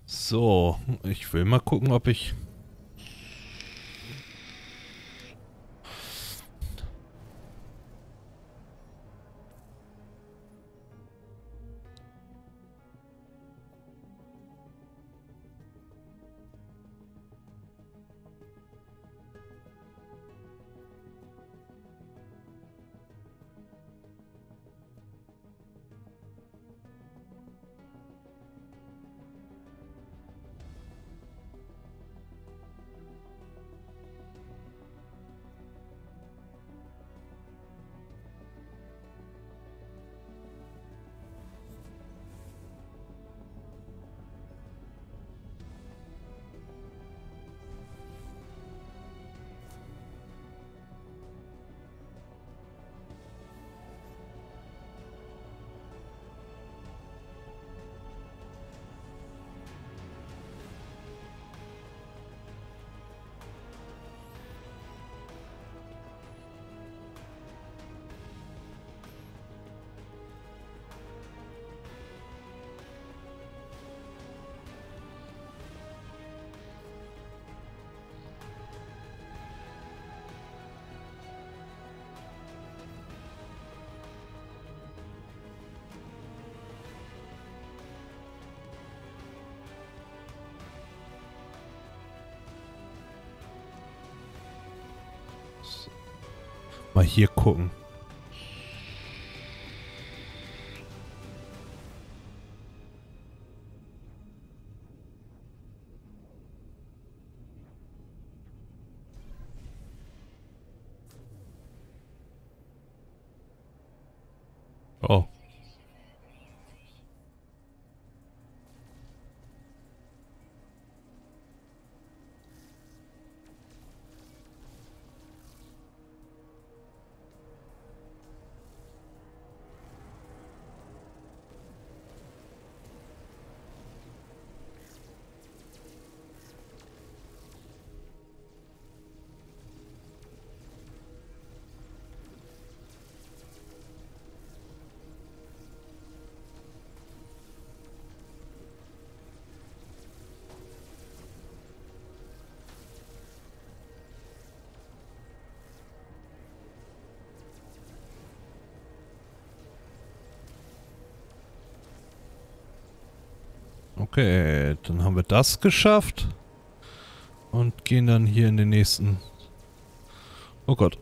So, ich will mal gucken, ob ich... Mal hier gucken. Oh. Okay, dann haben wir das geschafft. Und gehen dann hier in den nächsten... Oh Gott.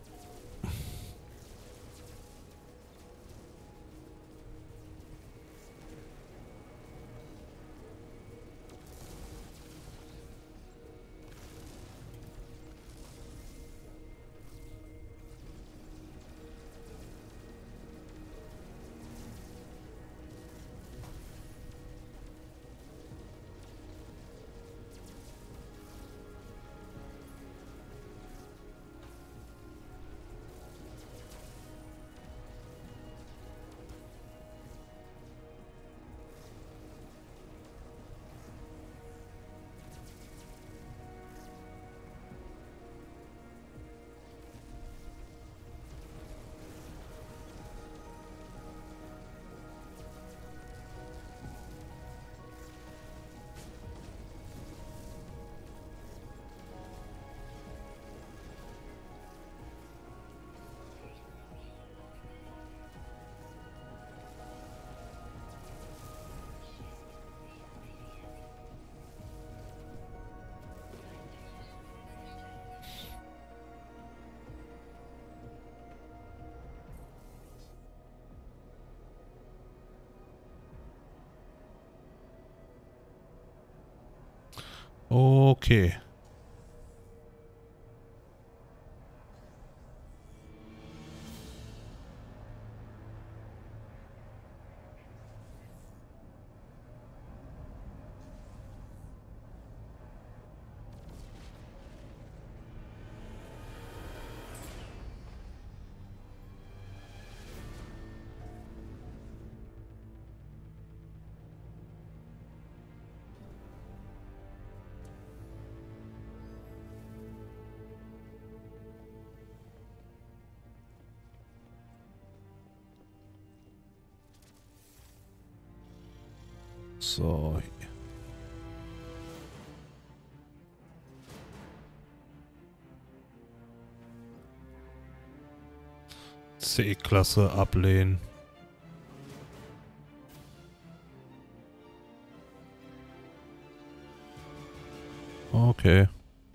Okay. So. C-Klasse ablehnen. Okay.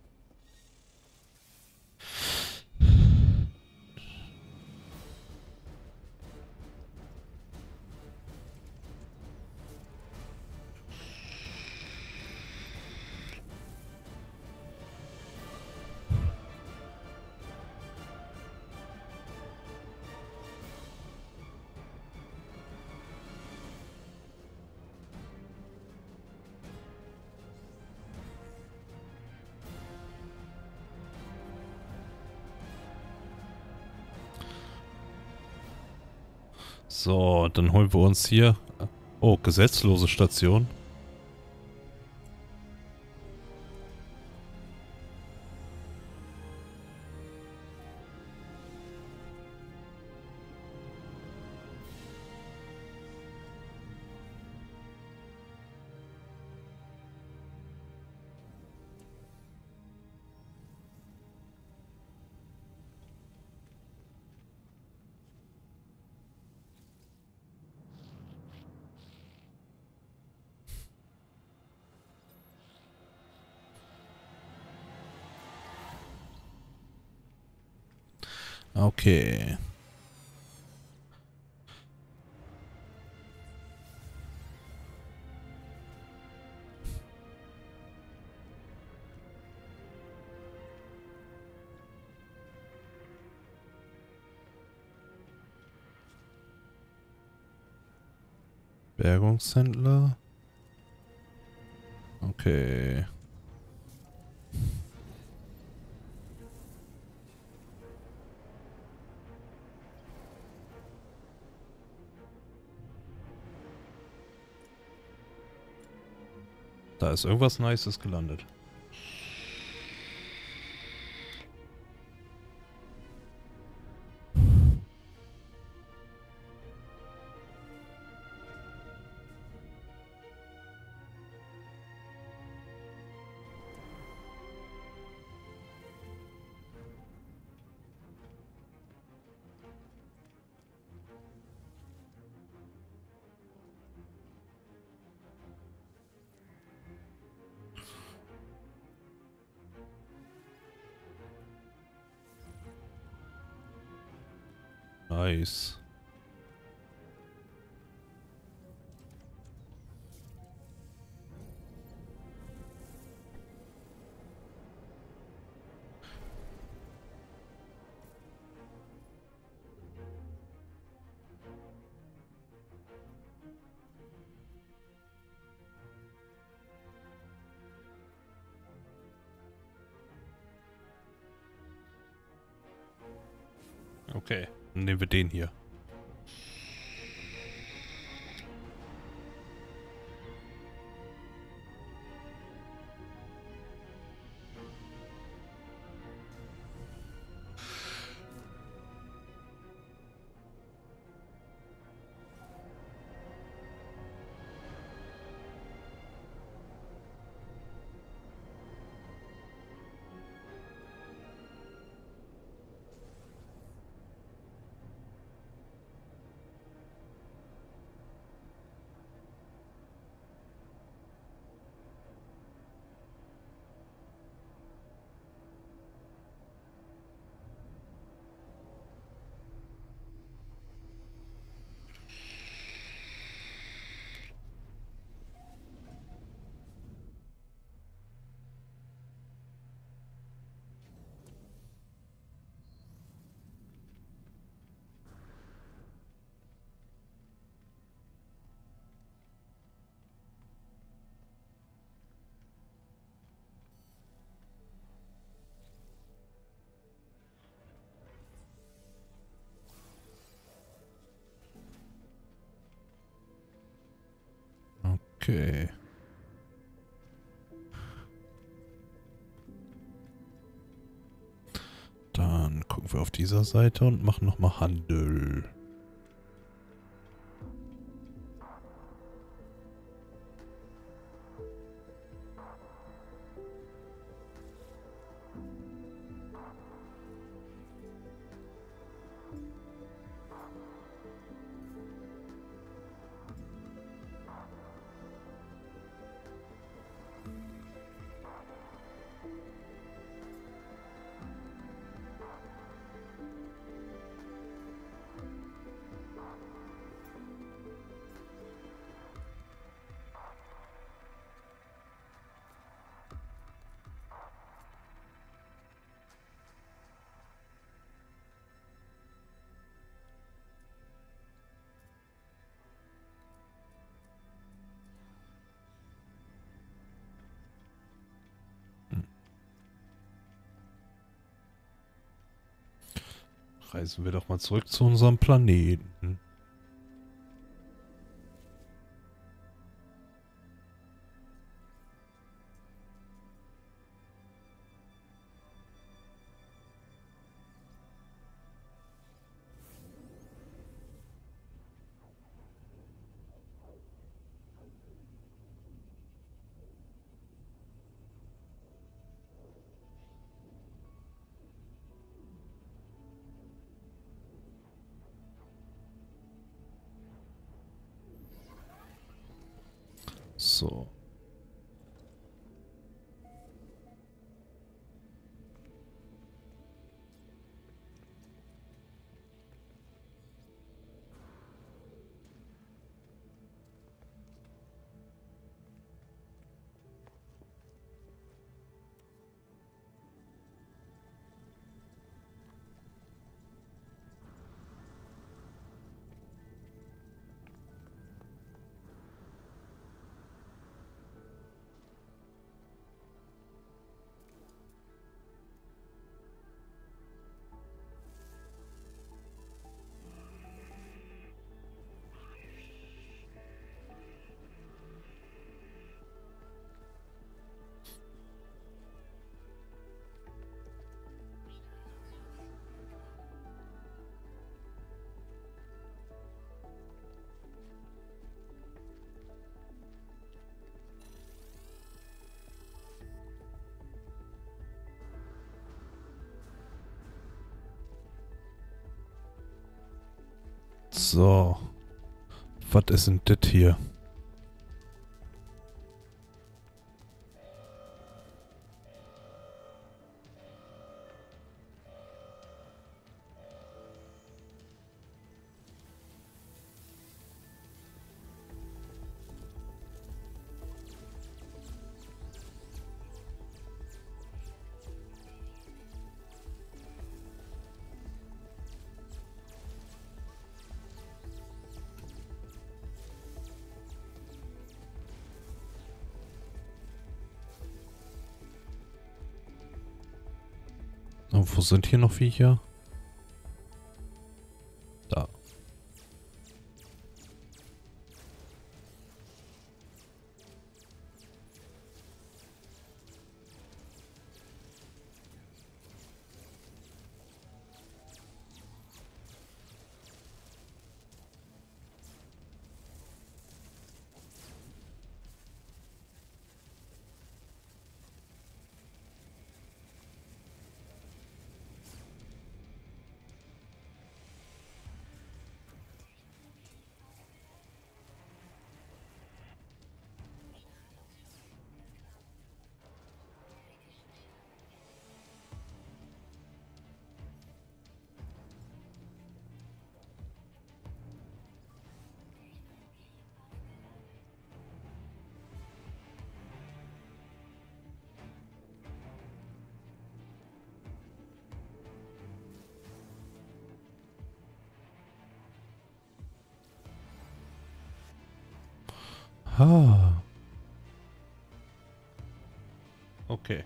So, dann holen wir uns hier... Oh, gesetzlose Station. Okay. Bergungshändler. Okay. Da ist irgendwas Nices gelandet. Nice. Okay, dann nehmen wir den hier. Okay. Dann gucken wir auf dieser Seite und machen nochmal Handel. Reisen wir doch mal zurück zu unserem Planeten. So. So. Was ist denn das hier? Und wo sind hier noch Viecher? Da. Ah. Okay.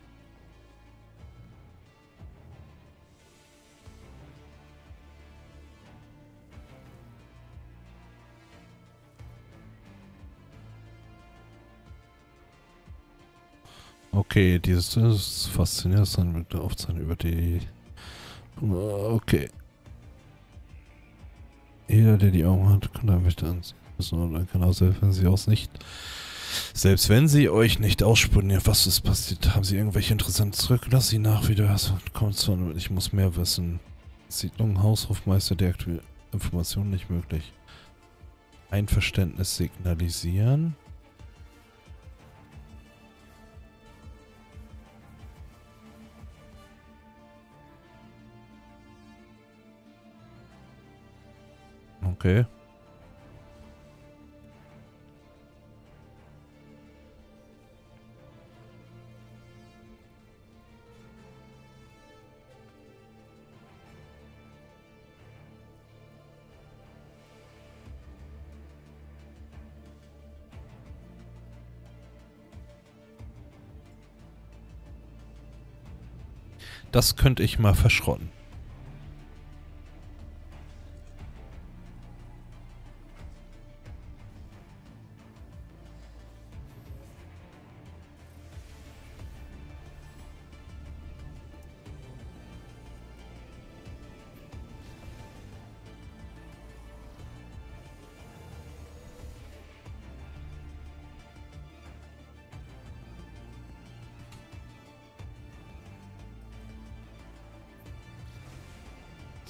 Okay, dieses ist faszinierend dann mit der Aufzeichnung über die... Okay. Jeder, der die Augen hat, kann damit anziehen. Dann kann auch selbst wenn sie aus nicht... Selbst wenn sie euch nicht ausspunieren, was ist passiert, haben sie irgendwelche interessanten zurück. Lass sie nach, wie du hast. Kommt zu, ich muss mehr wissen. Siedlung, Haushofmeister, deaktiviert Informationen nicht möglich. Einverständnis signalisieren. Okay. Das könnte ich mal verschrotten.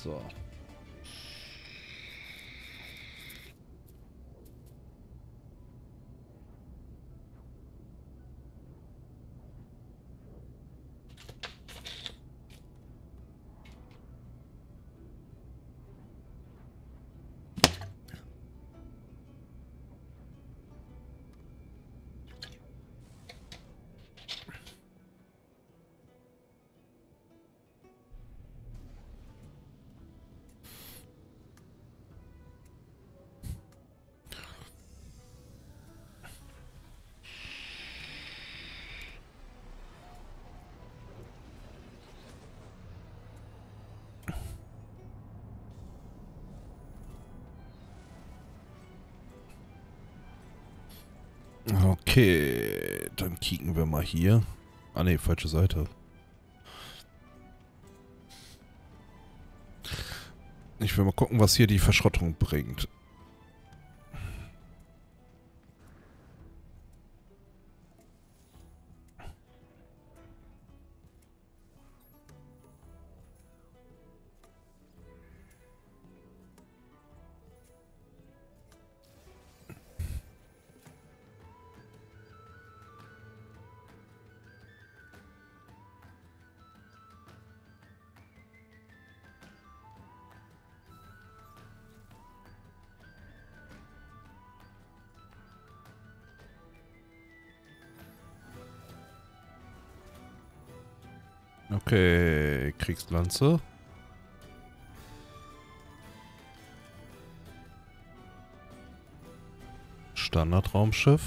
So. Okay, dann kicken wir mal hier. Ah ne, falsche Seite. Ich will mal gucken, was hier die Verschrottung bringt. Okay, Kriegslanze. Standardraumschiff.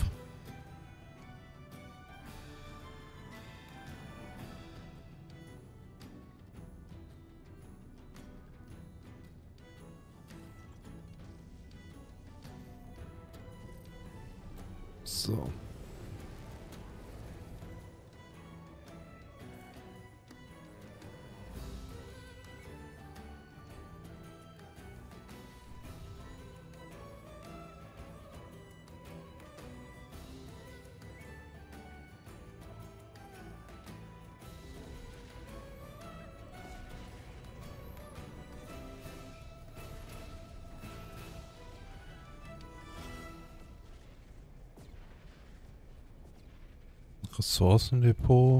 So. Ressourcendepot.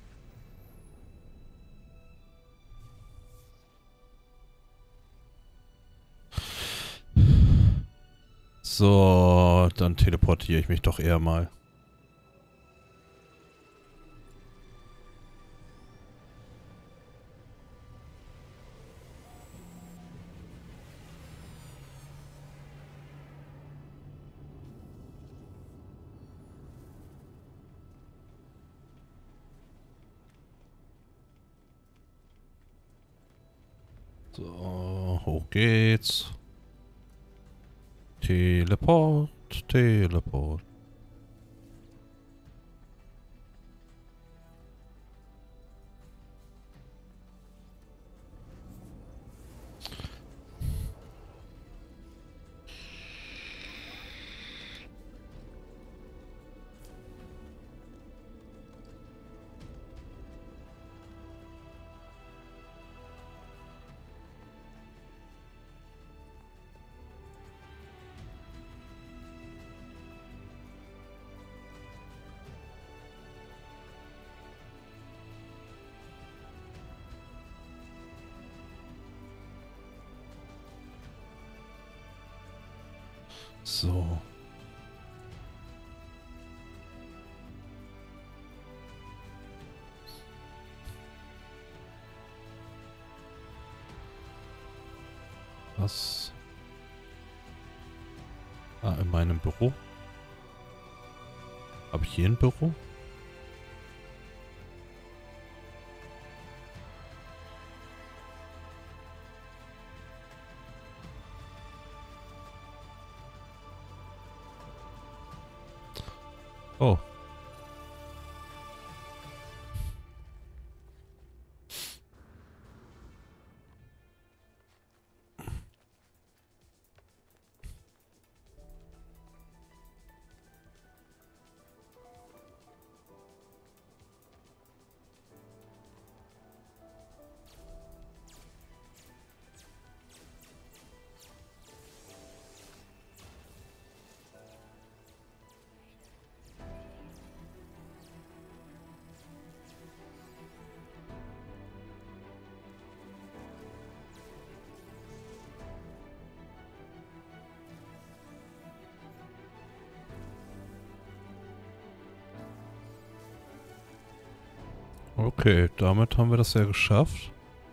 So, dann teleportiere ich mich doch eher mal. So, hoch geht's. Teleport, Teleport. So. Was? Ah, in meinem Büro? Habe ich hier ein Büro? Oh. Okay, damit haben wir das ja geschafft.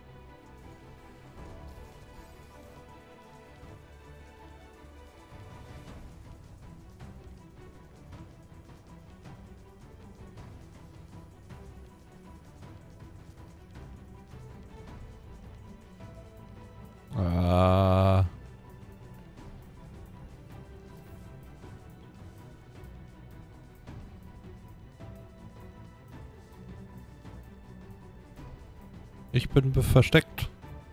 Ah. Ich bin versteckt.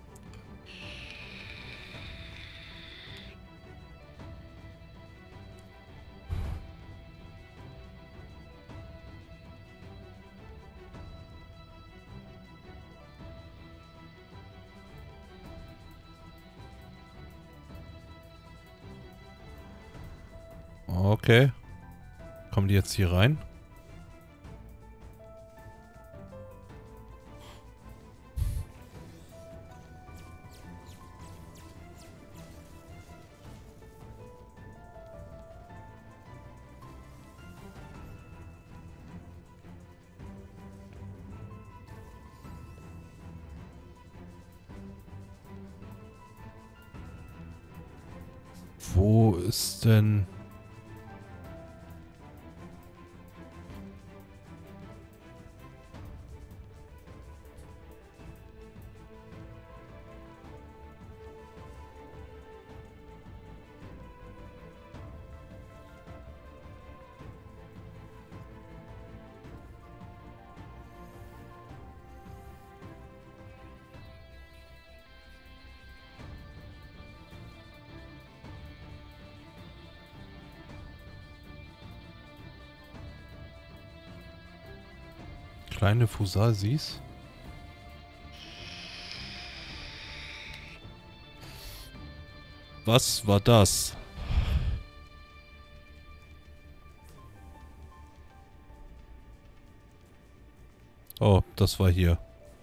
Okay. Kommen die jetzt hier rein? Wo ist denn... Kleine Fusasis? Was war das? Oh, das war hier.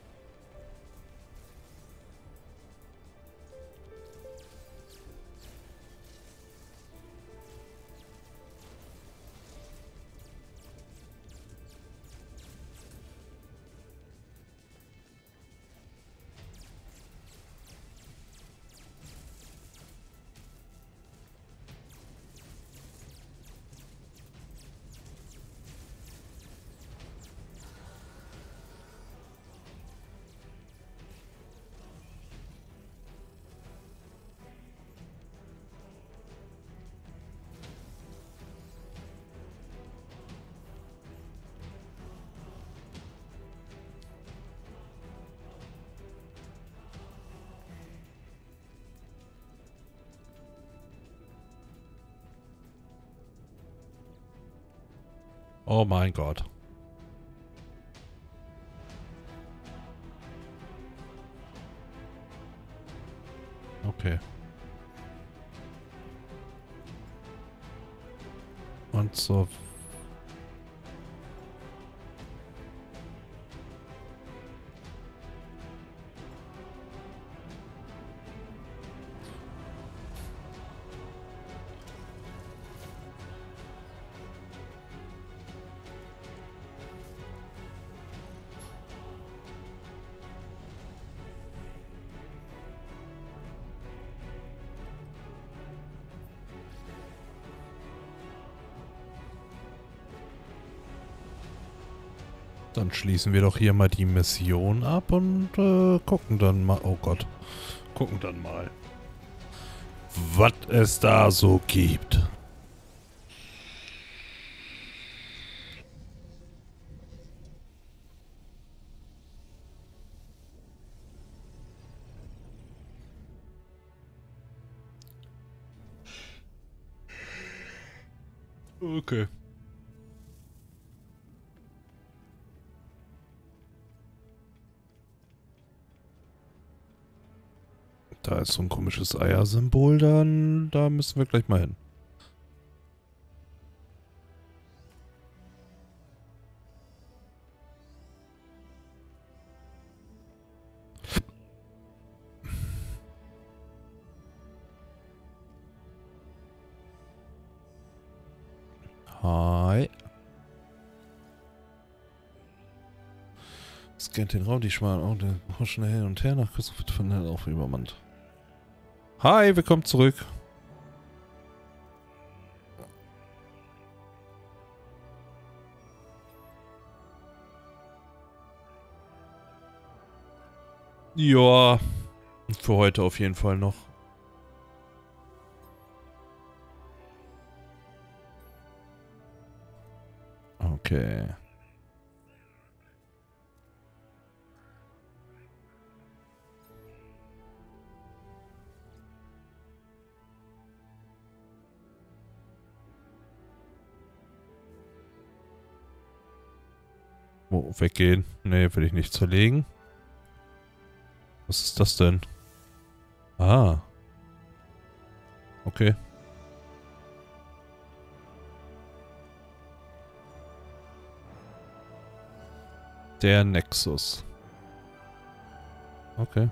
Oh mein Gott. Okay. Und so... Dann schließen wir doch hier mal die Mission ab und äh, gucken dann mal... Oh Gott. Gucken dann mal, was es da so gibt. Okay. Da ist so ein komisches Eiersymbol, dann da müssen wir gleich mal hin. Hi. scannt den Raum, die schmalen Augen huschen hin und her nach Küssen wird von der auf übermannt. Hi, willkommen zurück. Ja, für heute auf jeden Fall noch. Okay. Oh, weggehen. Nee, will ich nicht zerlegen. Was ist das denn? Ah. Okay. Der Nexus. Okay.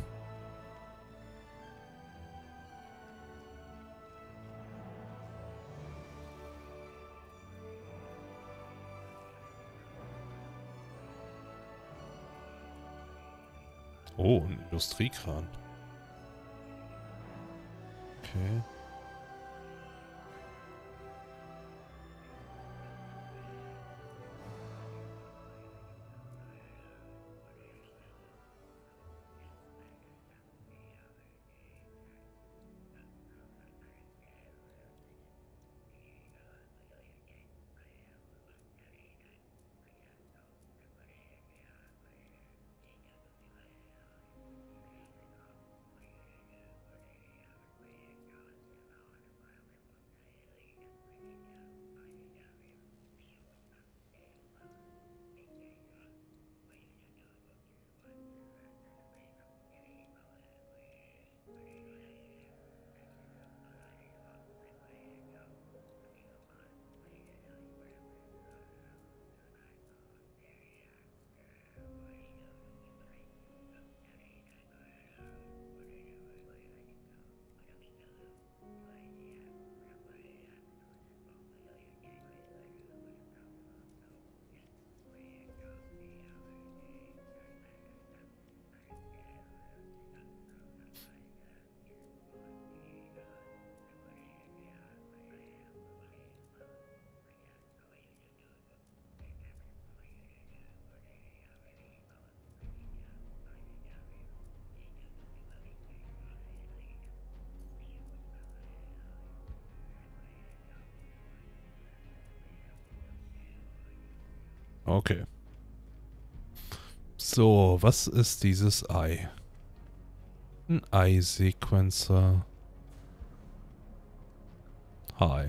Oh, ein Industriekran. Okay. Okay. So, was ist dieses Ei? Ein Ei-Sequencer. Hi.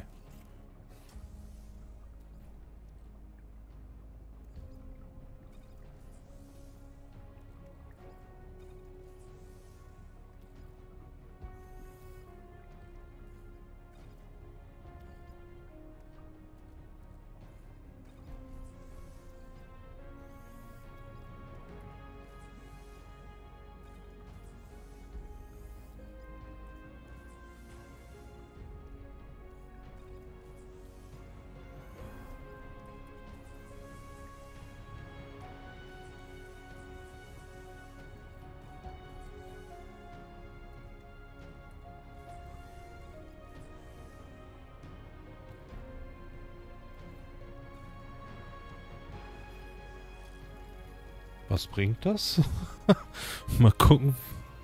Was bringt das? Mal gucken.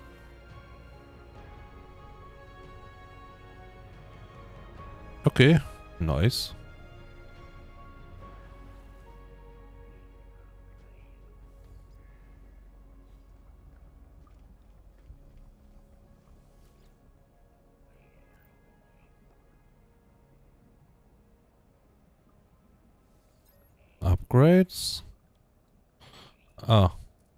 Okay, nice. Upgrades. Ah.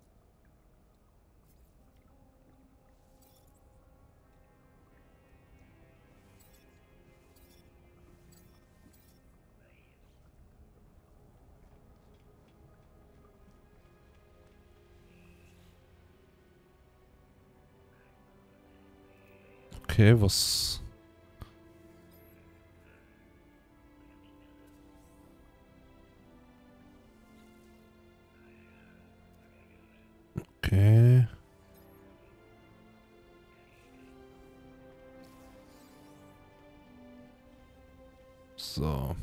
Okay, was... So.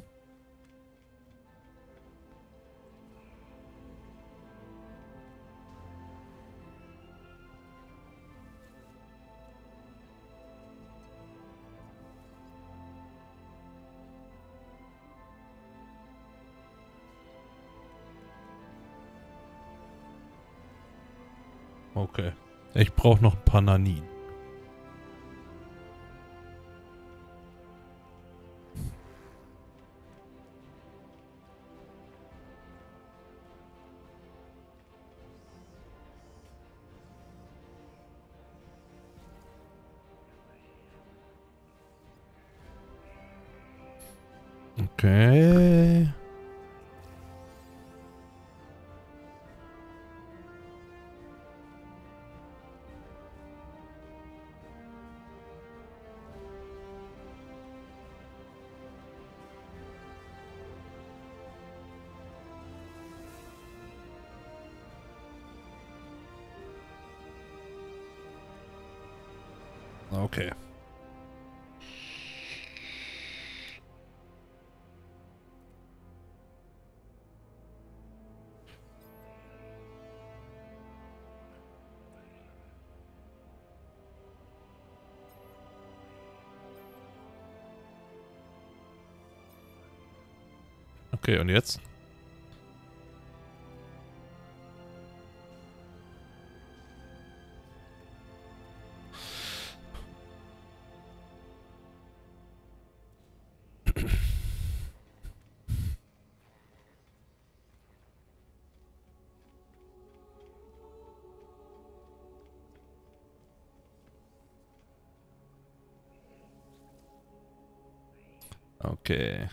Okay. Ich brauche noch ein paar Nanin. Okay. Okay. Okay, und jetzt? Okay.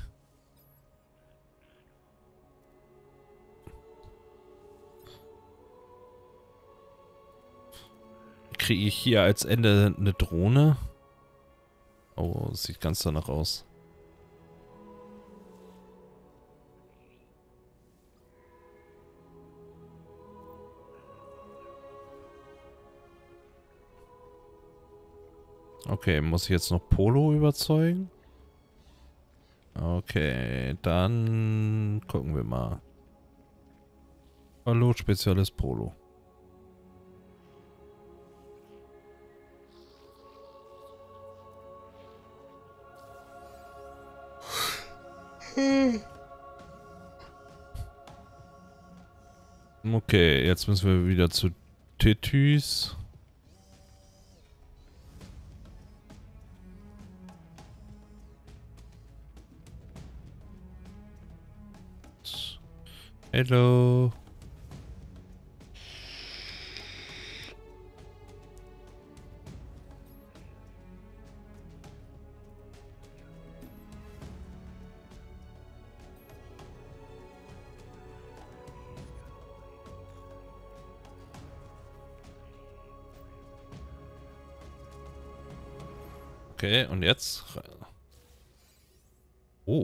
Kriege ich hier als Ende eine Drohne? Oh, das sieht ganz danach aus. Okay, muss ich jetzt noch Polo überzeugen? Okay, dann gucken wir mal. Hallo, Spezialist Polo. Okay, jetzt müssen wir wieder zu Tethys. Hello. Okay, und jetzt? Oh.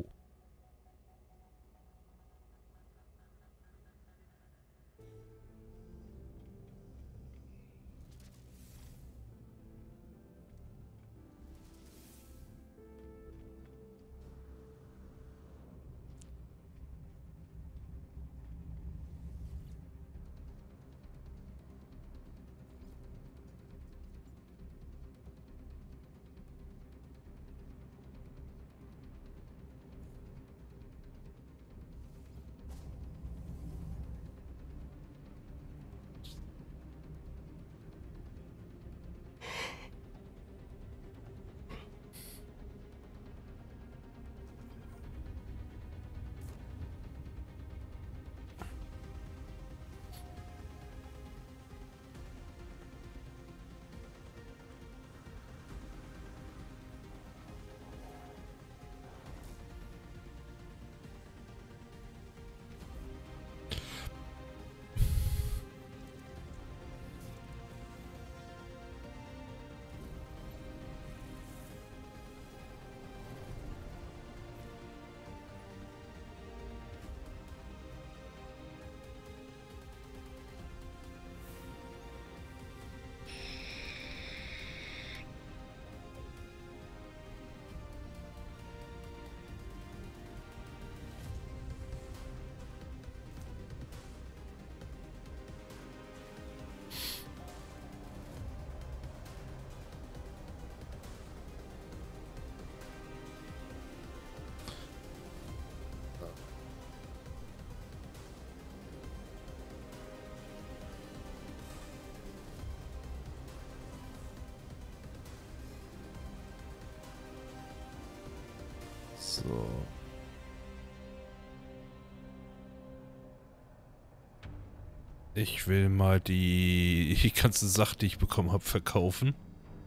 Ich will mal die, die ganze Sache, die ich bekommen habe, verkaufen.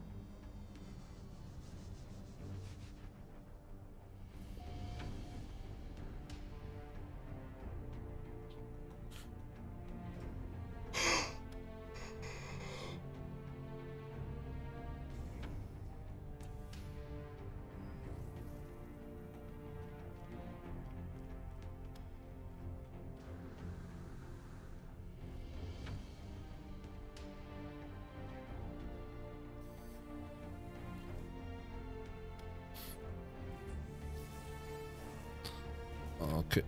Okay.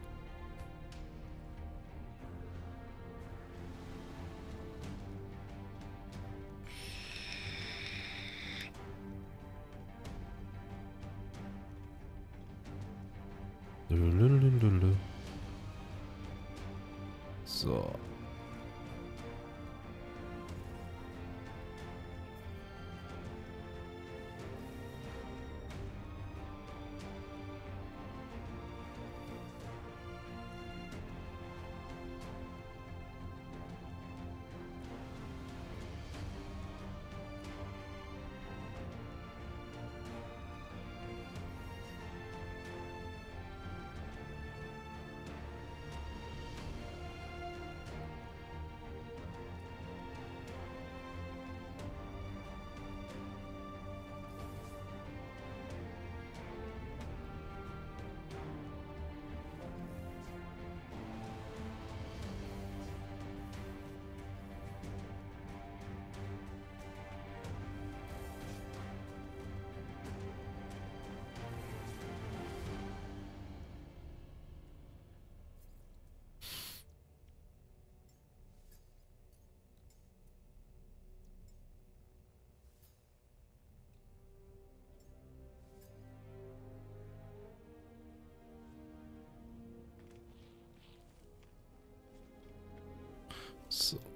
Lululululu. So. So.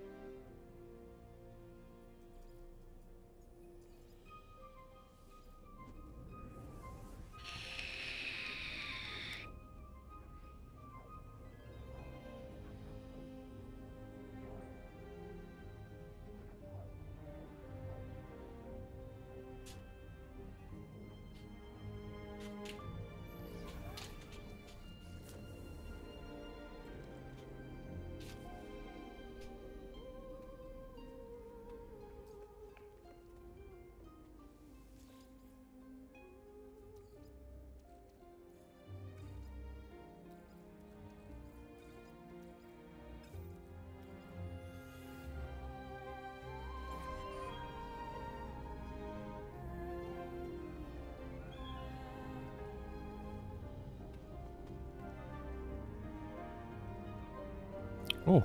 Oh.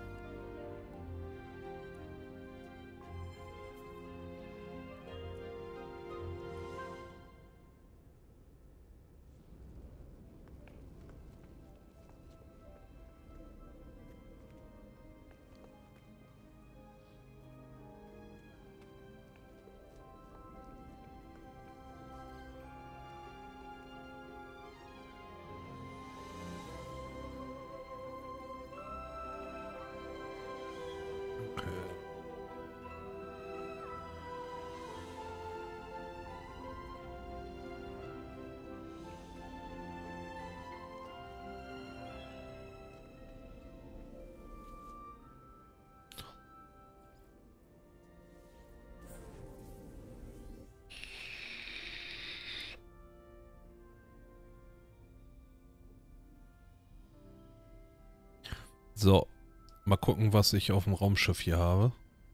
So, mal gucken, was ich auf dem Raumschiff hier habe.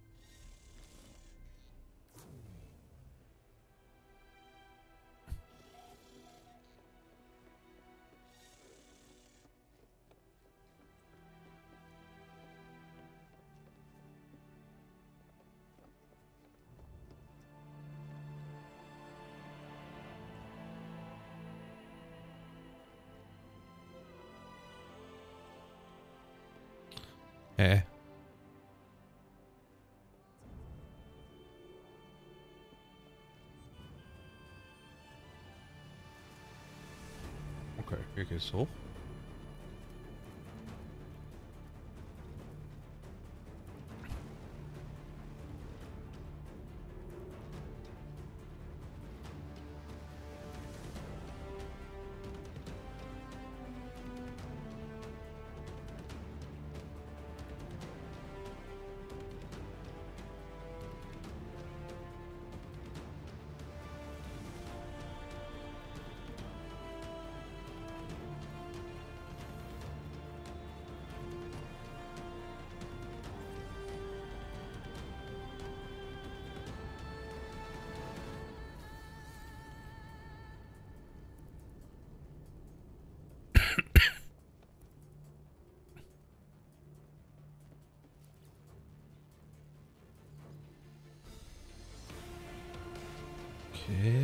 Hä? Okay, hier geht's hoch. Okay.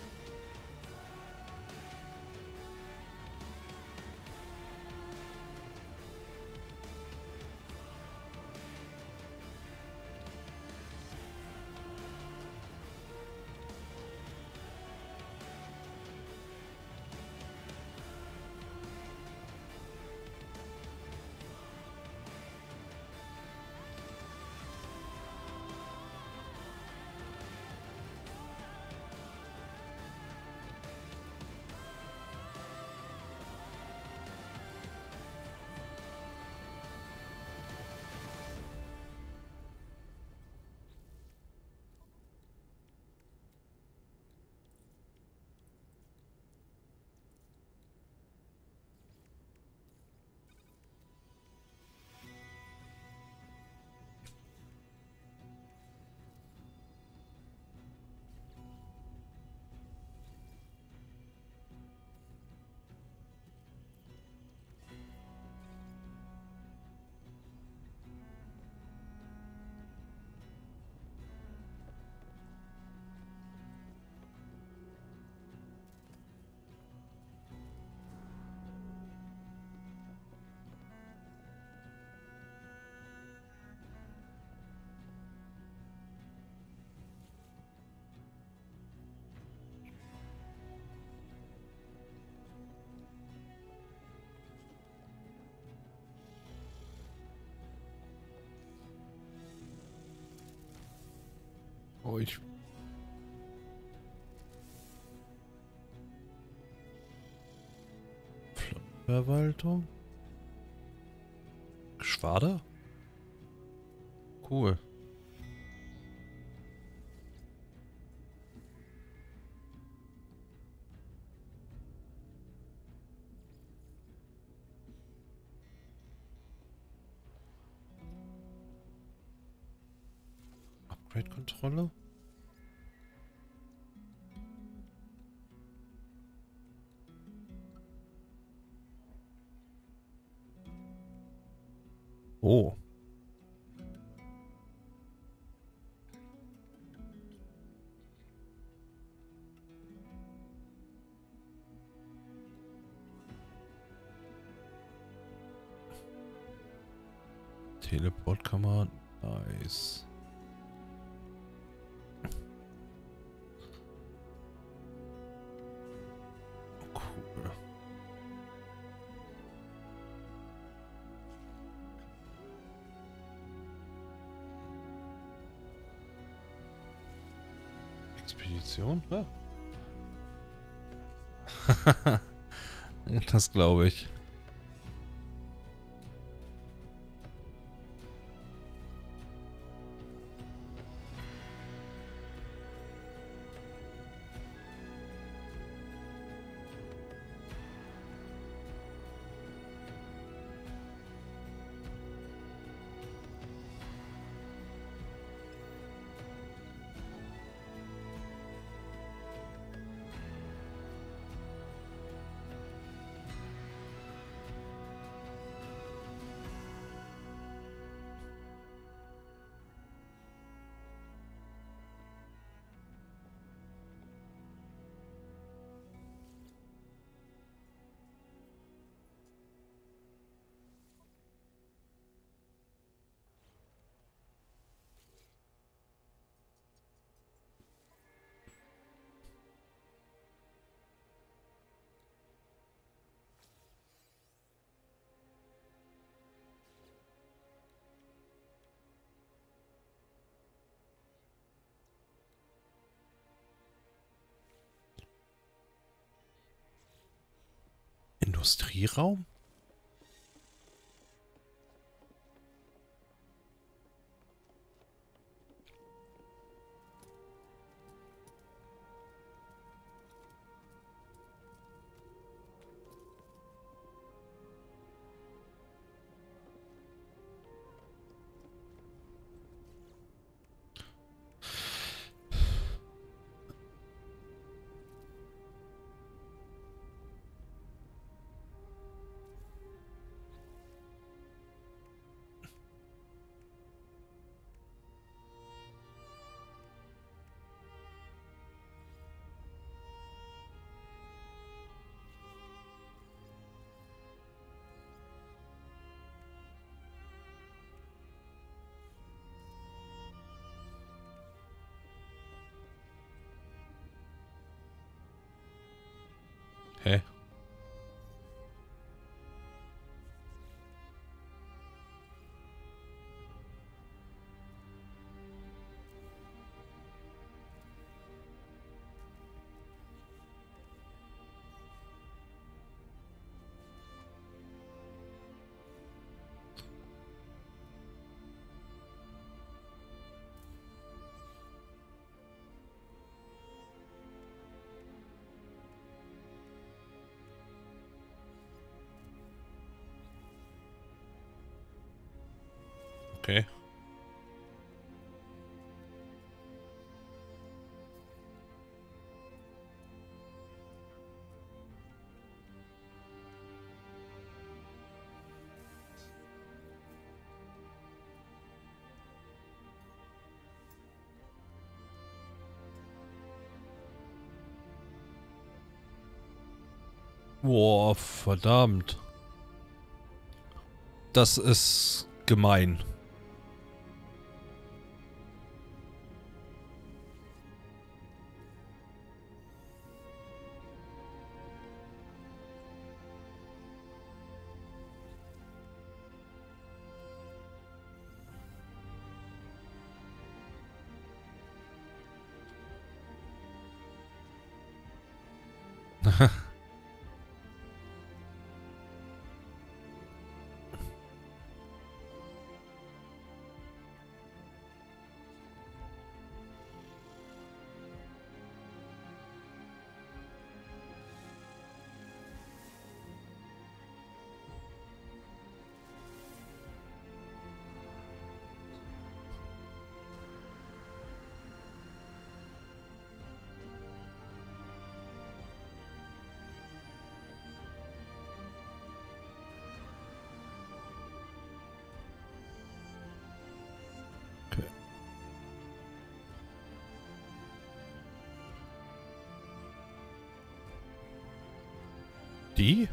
Oh, ich... Verwaltung? Geschwader? Cool. Upgrade-Kontrolle? Oh. Teleportkammer, nice. Cool. Expedition? Ah. Das glaube ich. Industrieraum? Hä? Okay. Boah, verdammt. Das ist gemein. Okay. Die?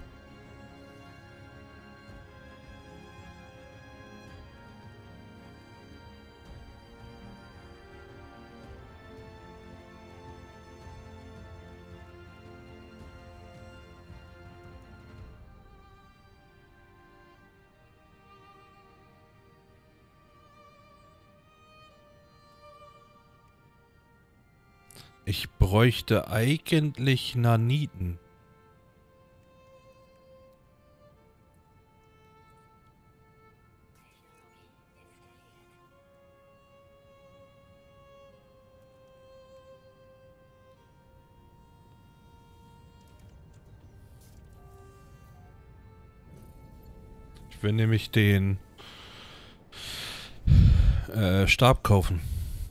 Ich bräuchte eigentlich Naniten. Ich will nämlich den äh, Stab kaufen.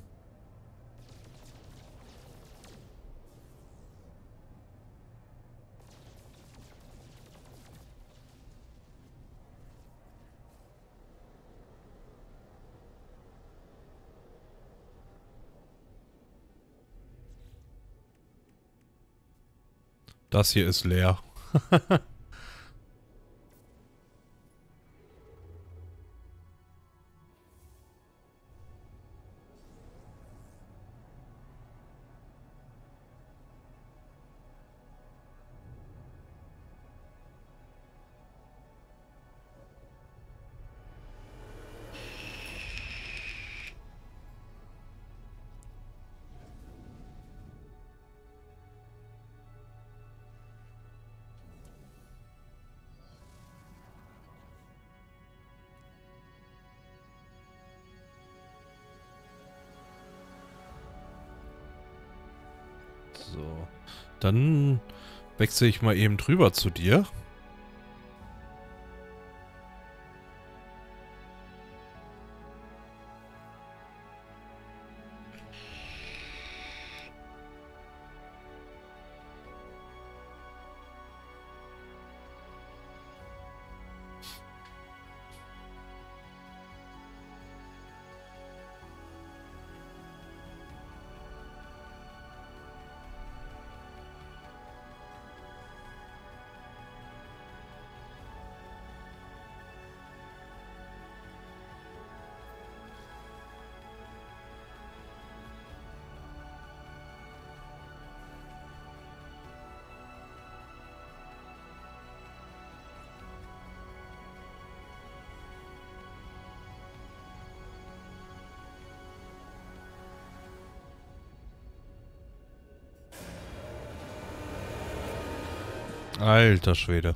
Das hier ist leer. So. Dann wechsle ich mal eben drüber zu dir. Alter Schwede.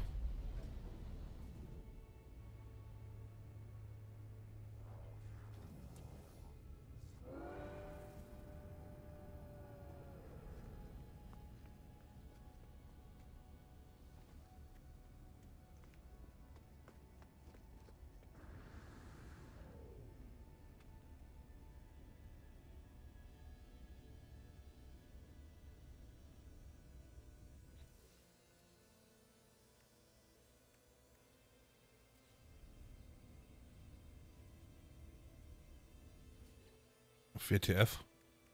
W T F.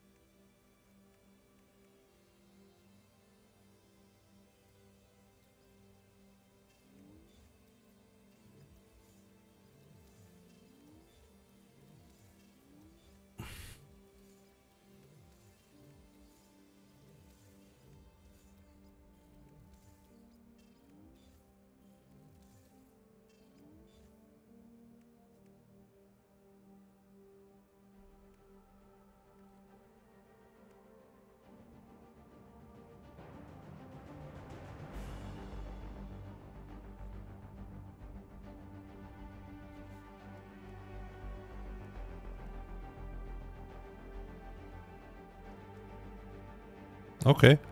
Okay.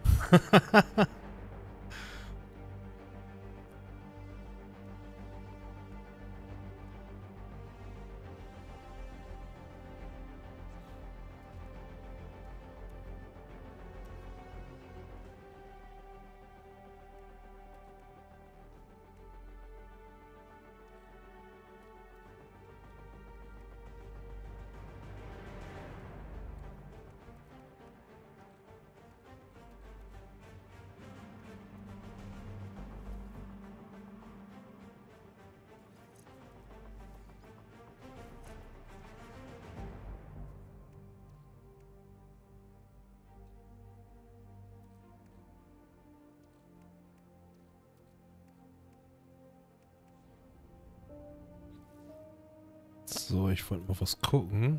So, ich wollte mal was gucken.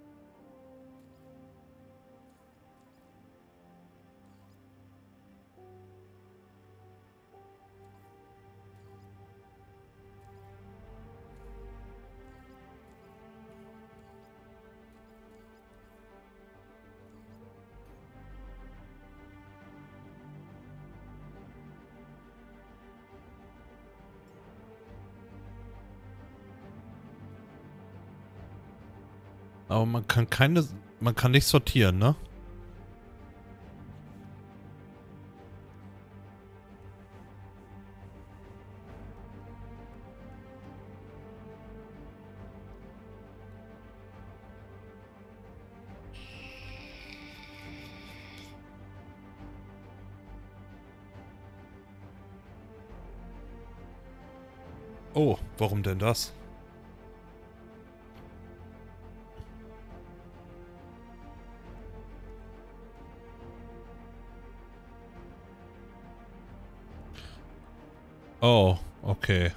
Aber man kann keine... Man kann nicht sortieren, ne? Oh, warum denn das? Oh, okay.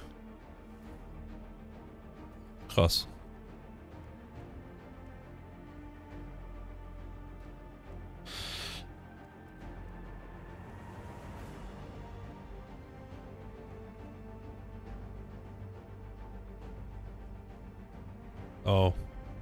Krass. Oh.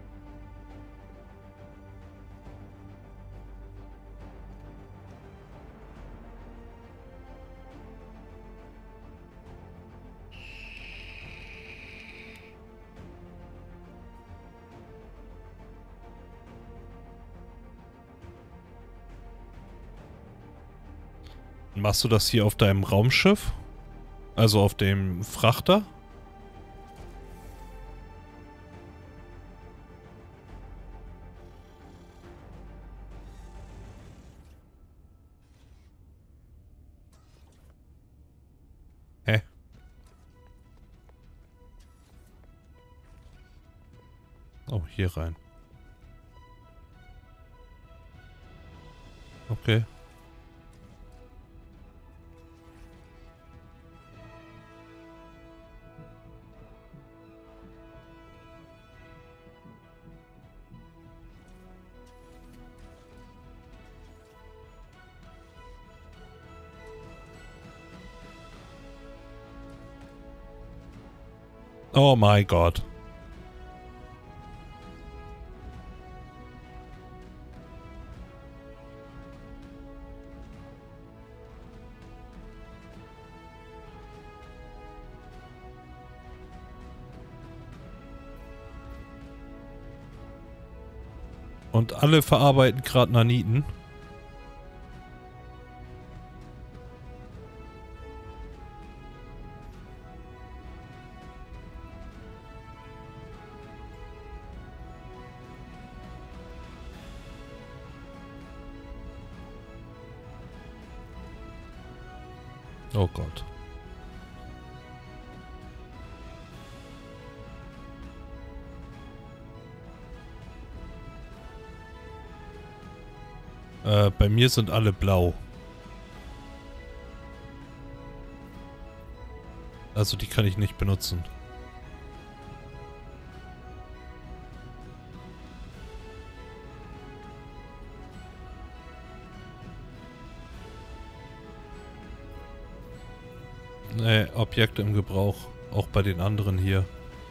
Machst du das hier auf deinem Raumschiff? Also auf dem Frachter? Hä? Oh, hier rein. Okay. Oh mein Gott. Und alle verarbeiten gerade Naniten. Oh Gott. Äh, bei mir sind alle blau. Also die kann ich nicht benutzen. Nee, Objekte im Gebrauch. Auch bei den anderen hier.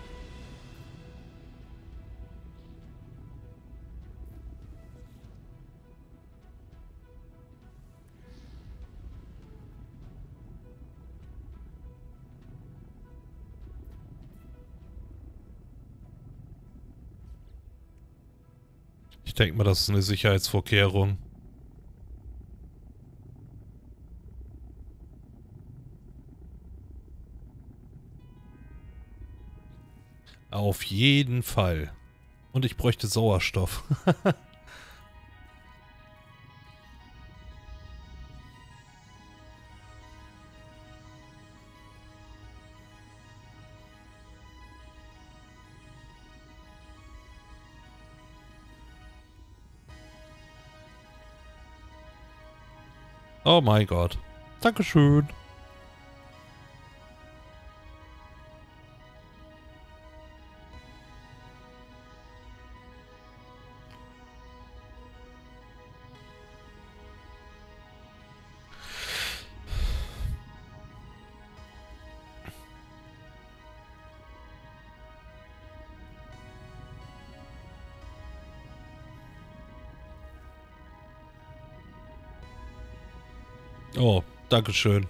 Ich denke mal, das ist eine Sicherheitsvorkehrung. Auf jeden Fall. Und ich bräuchte Sauerstoff. Oh mein Gott. Dankeschön. Oh, Dankeschön.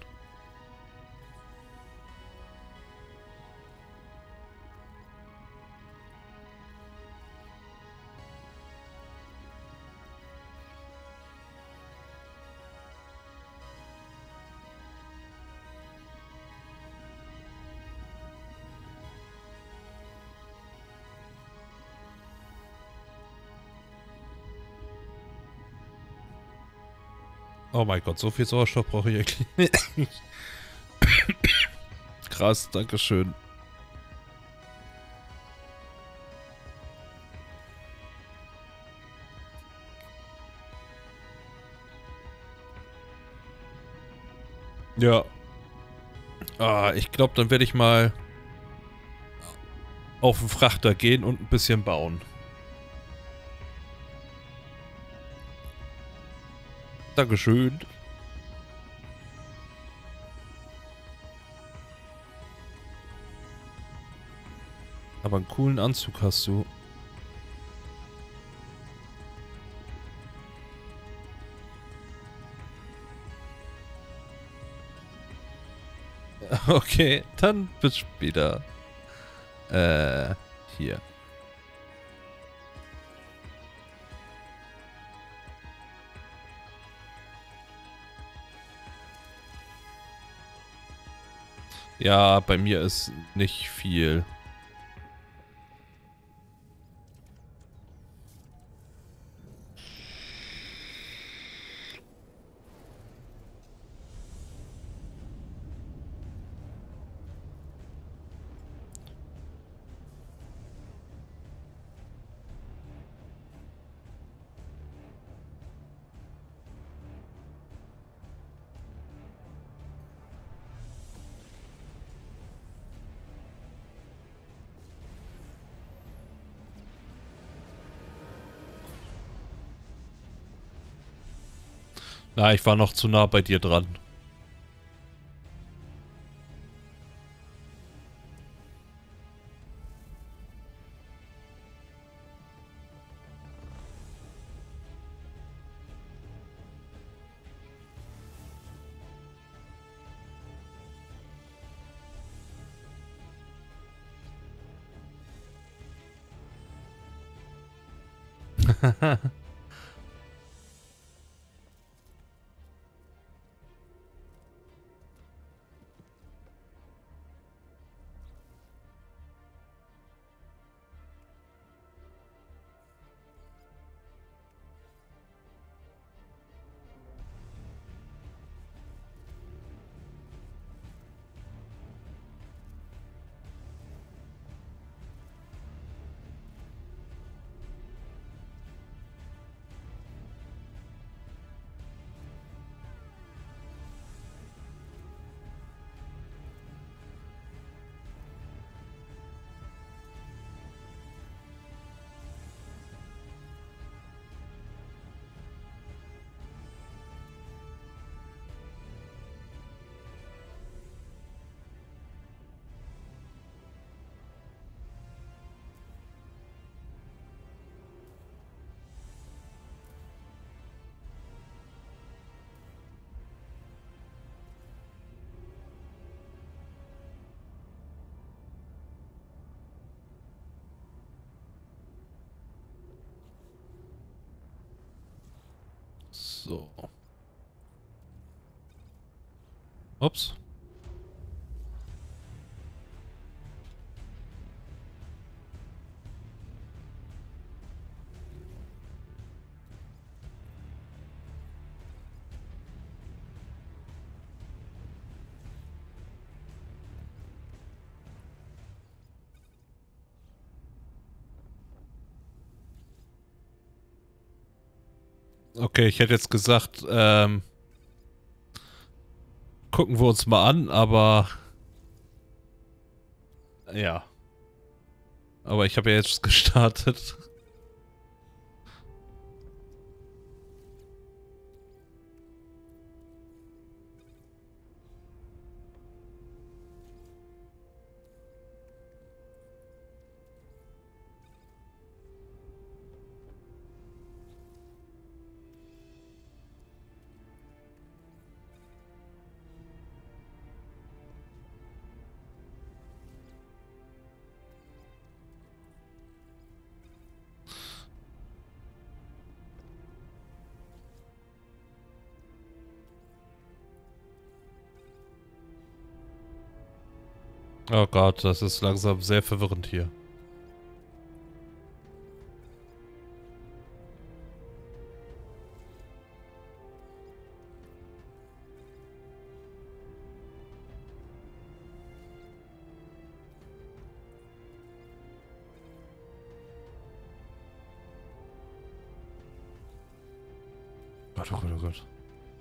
Oh mein Gott, so viel Sauerstoff brauche ich eigentlich nicht. Krass, Dankeschön. Ja. Ah, ich glaube, dann werde ich mal auf den Frachter gehen und ein bisschen bauen. Dankeschön. Aber einen coolen Anzug hast du. Okay, dann bis später. Äh, hier. Ja, bei mir ist nicht viel. Na, ich war noch zu nah bei dir dran. So. Ups. Okay, ich hätte jetzt gesagt, ähm, gucken wir uns mal an, aber ja. Aber ich habe ja jetzt gestartet. Oh Gott, das ist langsam sehr verwirrend hier. Gott, oh Gott, oh Gott.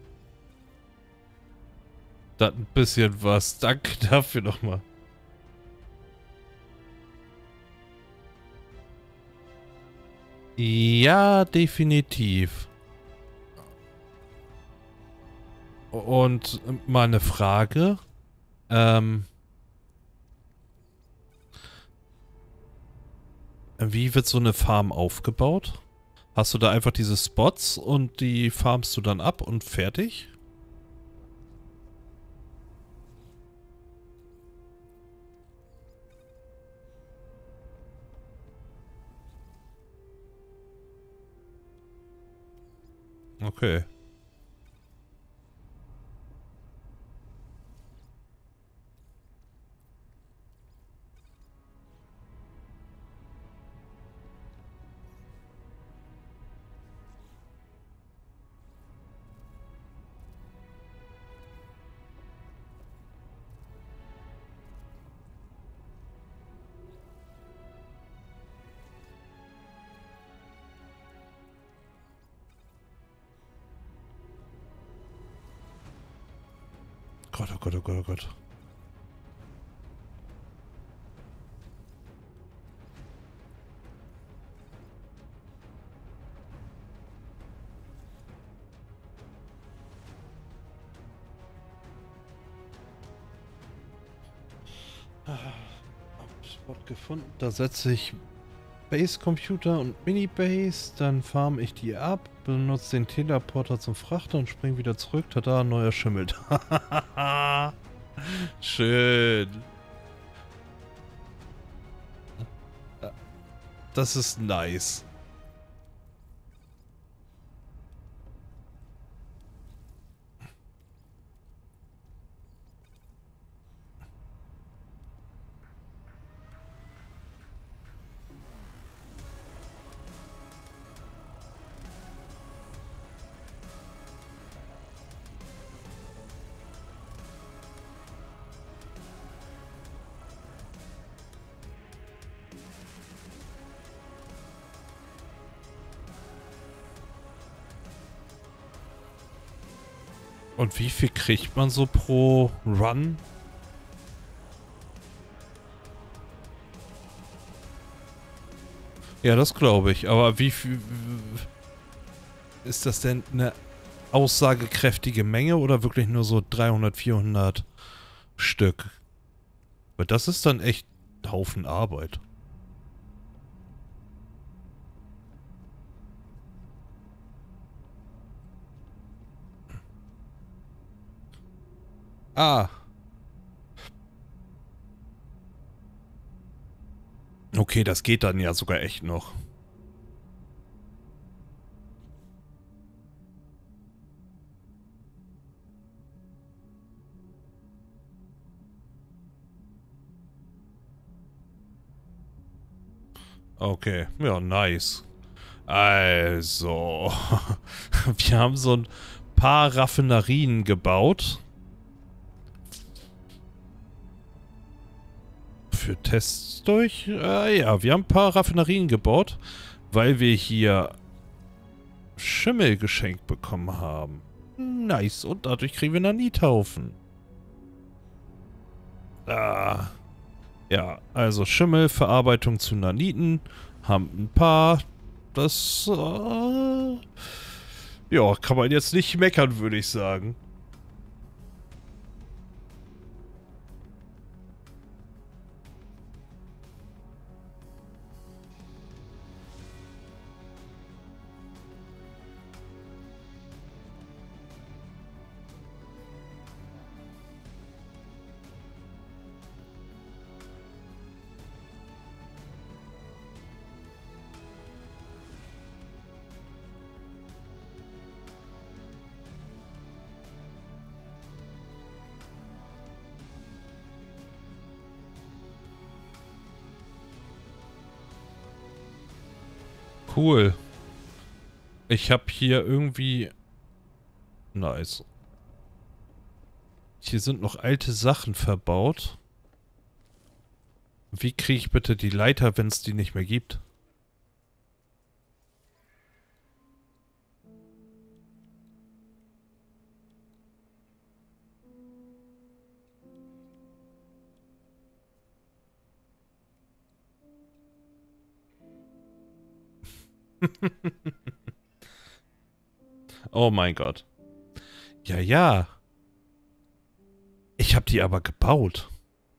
Da hat ein bisschen was. Danke dafür nochmal. Ja, definitiv. Und mal eine Frage. Ähm, wie wird so eine Farm aufgebaut? Hast du da einfach diese Spots und die farmst du dann ab und fertig? Okay. Gott, oh Gott, oh Gott, oh Gott. Spot gefunden. Da setze ich Base Computer und Mini Base, dann farm ich die ab, benutze den Teleporter zum Frachter und spring wieder zurück. Tada, neuer Schimmel. Schön. Das ist nice. Und wie viel kriegt man so pro Run? Ja, das glaube ich. Aber wie viel... Ist das denn eine aussagekräftige Menge oder wirklich nur so dreihundert, vierhundert Stück? Weil das ist dann echt ein Haufen Arbeit. Ah. Okay, das geht dann ja sogar echt noch. Okay, ja, nice. Also, wir haben so ein paar Raffinerien gebaut. Für Tests durch? Äh, ja, wir haben ein paar Raffinerien gebaut, weil wir hier Schimmel geschenkt bekommen haben. Nice, und dadurch kriegen wir Nanithaufen. Ah. Ja, also Schimmelverarbeitung zu Naniten haben ein paar. Das, äh, ja, kann man jetzt nicht meckern, würde ich sagen. Cool. Ich habe hier irgendwie... Nice. Hier sind noch alte Sachen verbaut. Wie kriege ich bitte die Leiter, wenn es die nicht mehr gibt? Oh mein Gott. Ja, ja. Ich habe die aber gebaut.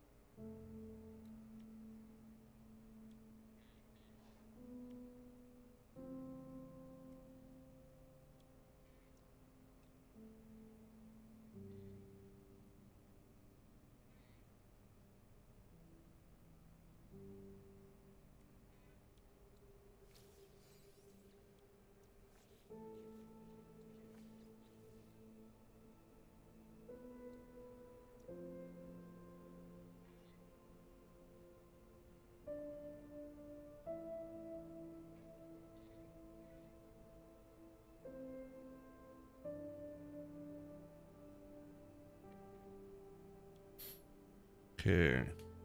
Okay.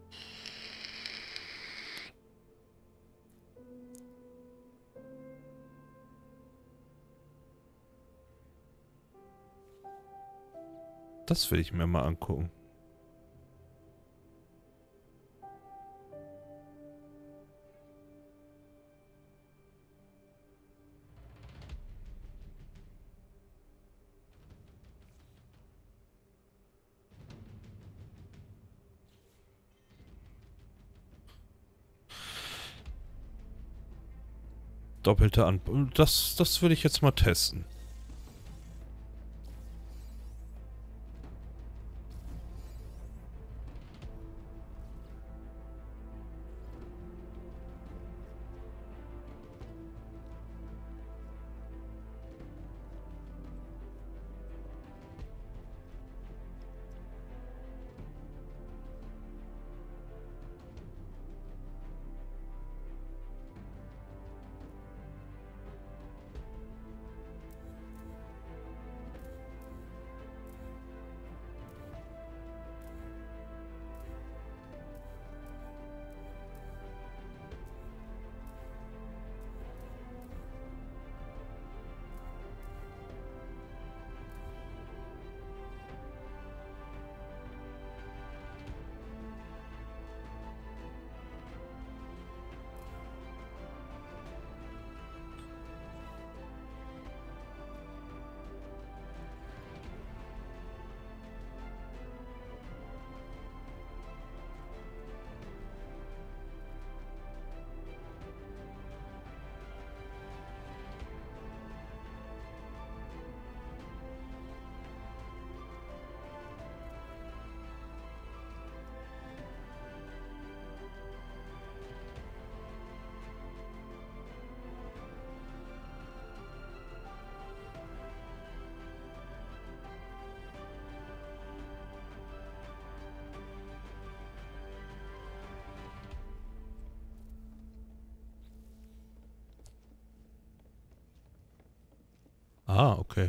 Das will ich mir mal angucken. Doppelte An... Das, das würde ich jetzt mal testen. Ah, okay.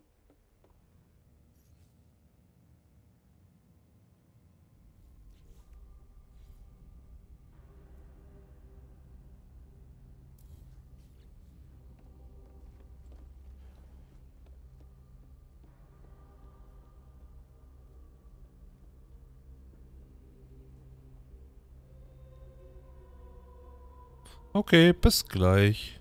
Okay, bis gleich.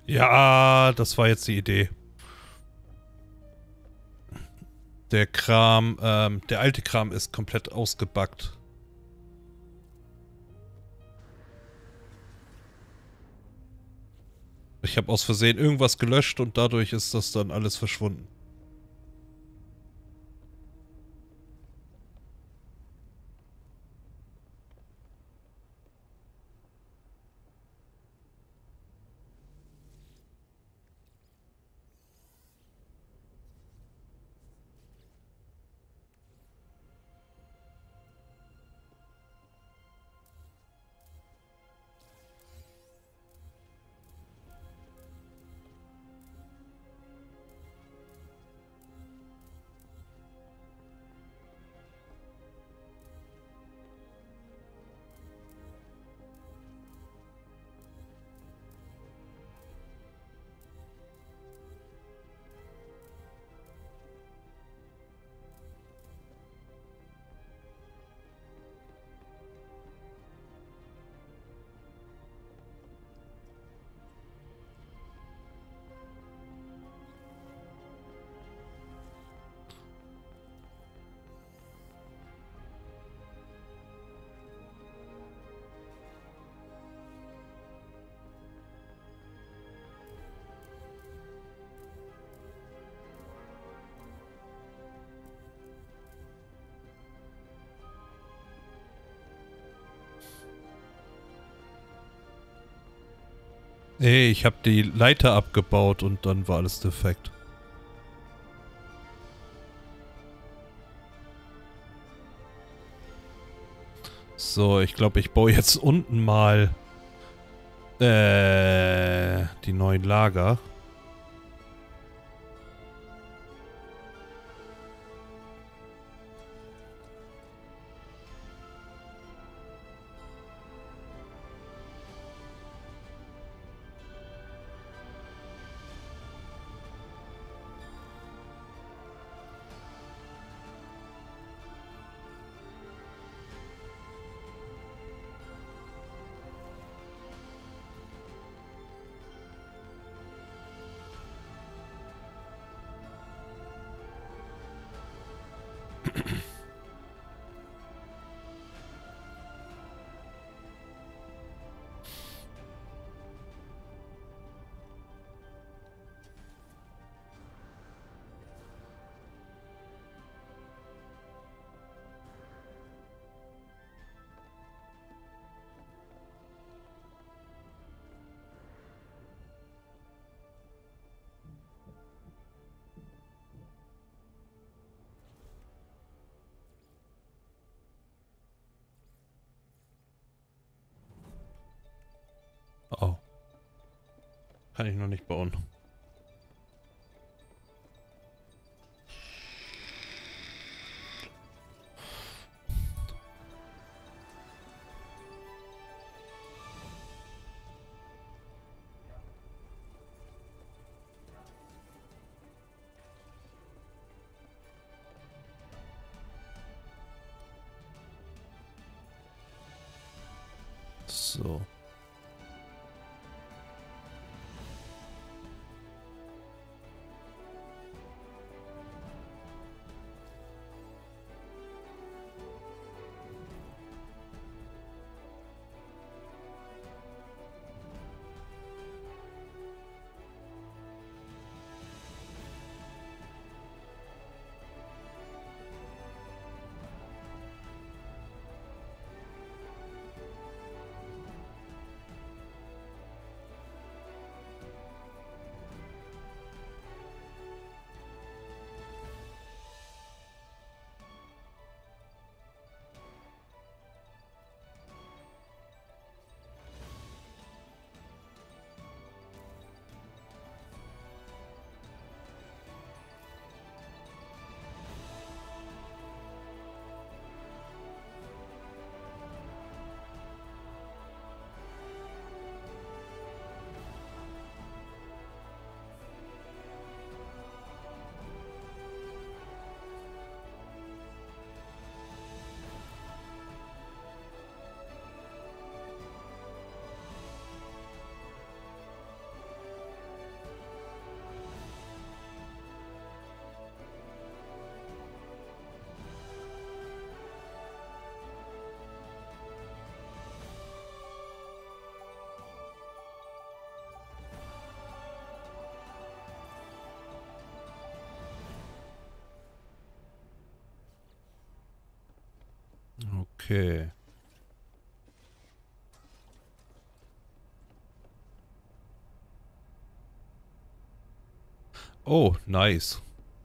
Ja, das war jetzt die Idee. Der Kram, ähm, der alte Kram ist komplett ausgebackt. Ich habe aus Versehen irgendwas gelöscht und dadurch ist das dann alles verschwunden. Nee, ich habe die Leiter abgebaut und dann war alles defekt. So, ich glaube, ich baue jetzt unten mal äh, die neuen Lager. Oh. Kann ich noch nicht bauen. So. Okay. Oh, nice.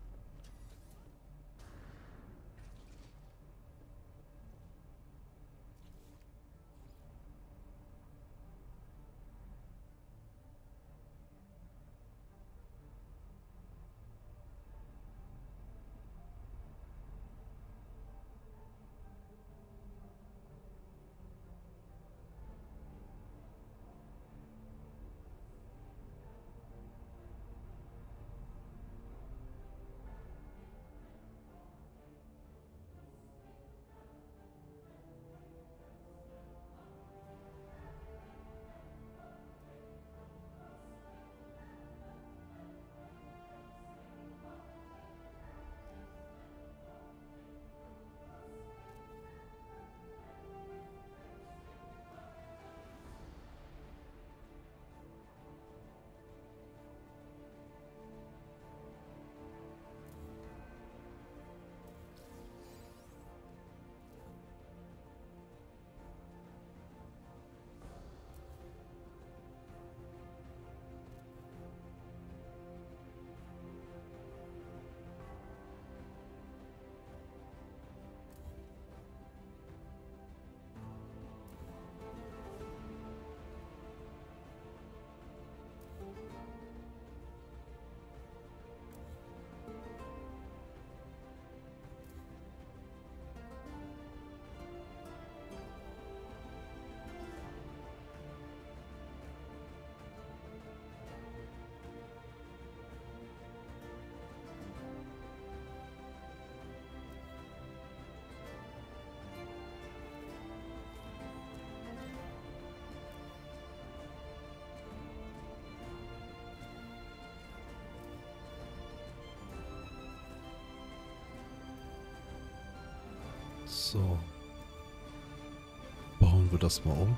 So. Bauen wir das mal um.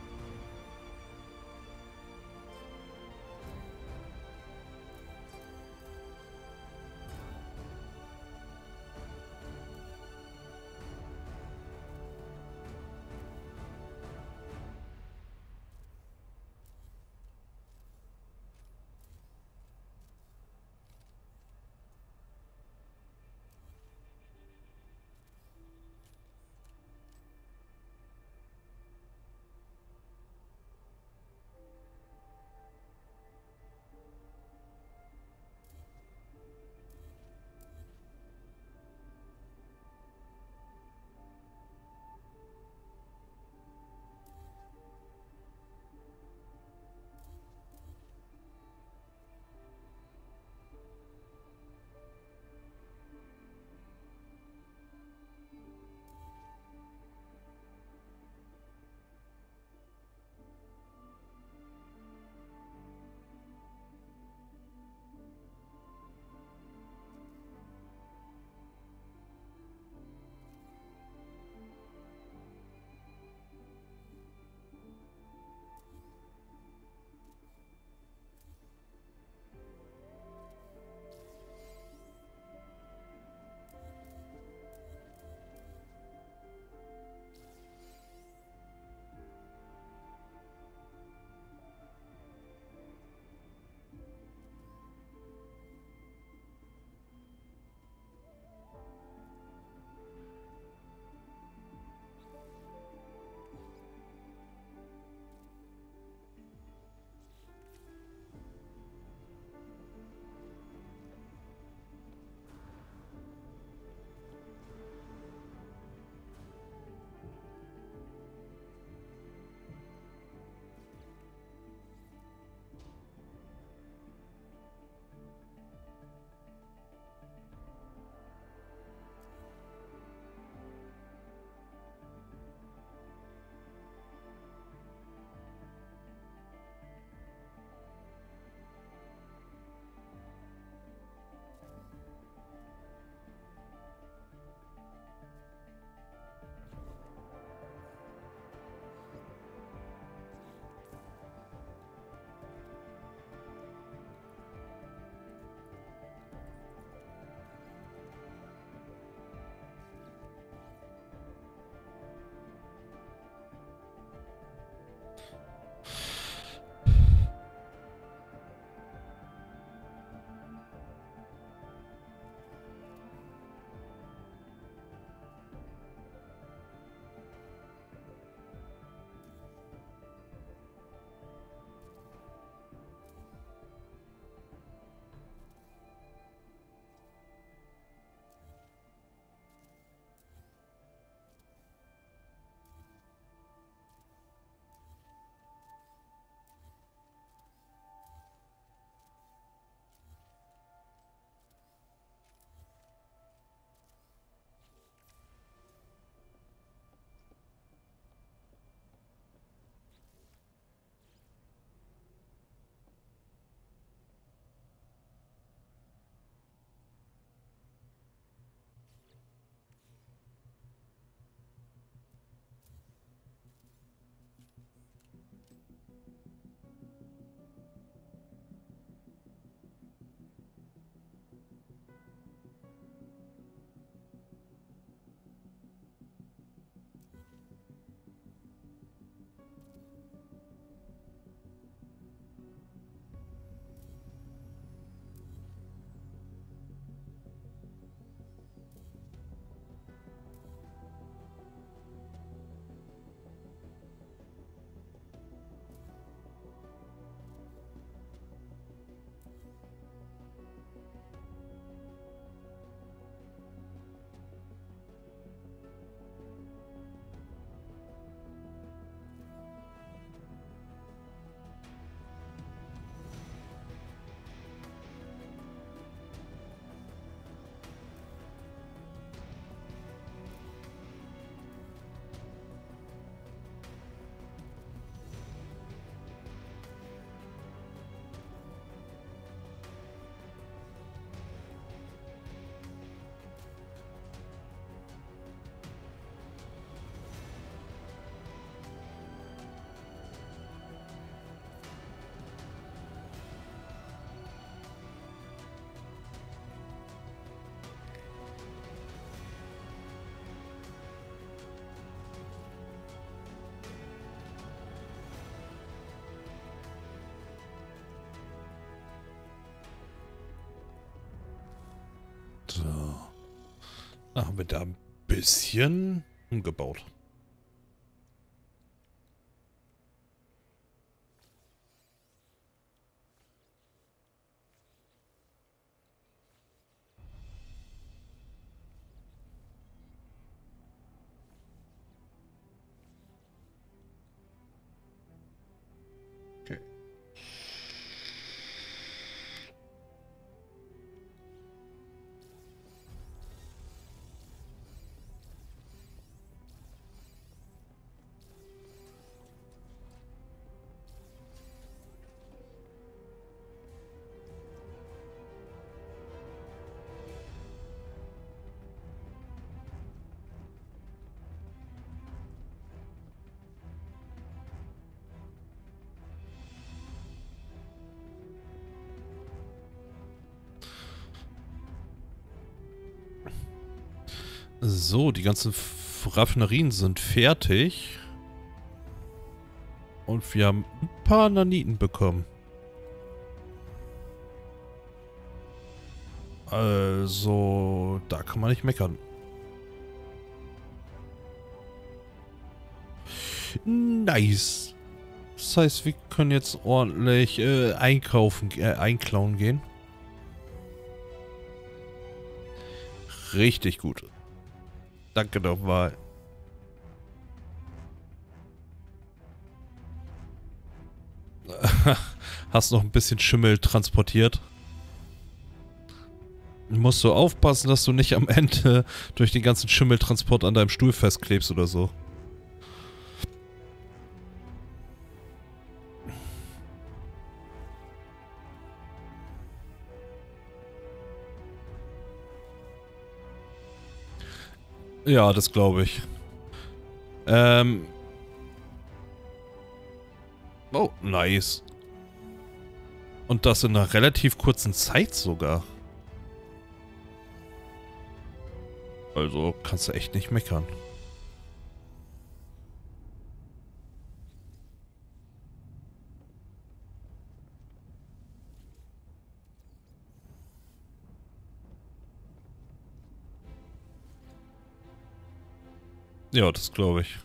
Da haben wir da ein bisschen umgebaut. Okay. So, die ganzen F- Raffinerien sind fertig. Und wir haben ein paar Naniten bekommen. Also, da kann man nicht meckern. Nice. Das heißt, wir können jetzt ordentlich äh, einkaufen, äh, einklauen gehen. Richtig gut. Danke nochmal. Hast noch ein bisschen Schimmel transportiert. Musst du aufpassen, dass du nicht am Ende durch den ganzen Schimmeltransport an deinem Stuhl festklebst oder so. Ja, das glaube ich. Ähm. Oh, nice. Und das in einer relativ kurzen Zeit sogar. Also kannst du echt nicht meckern. Ja, das glaube ich.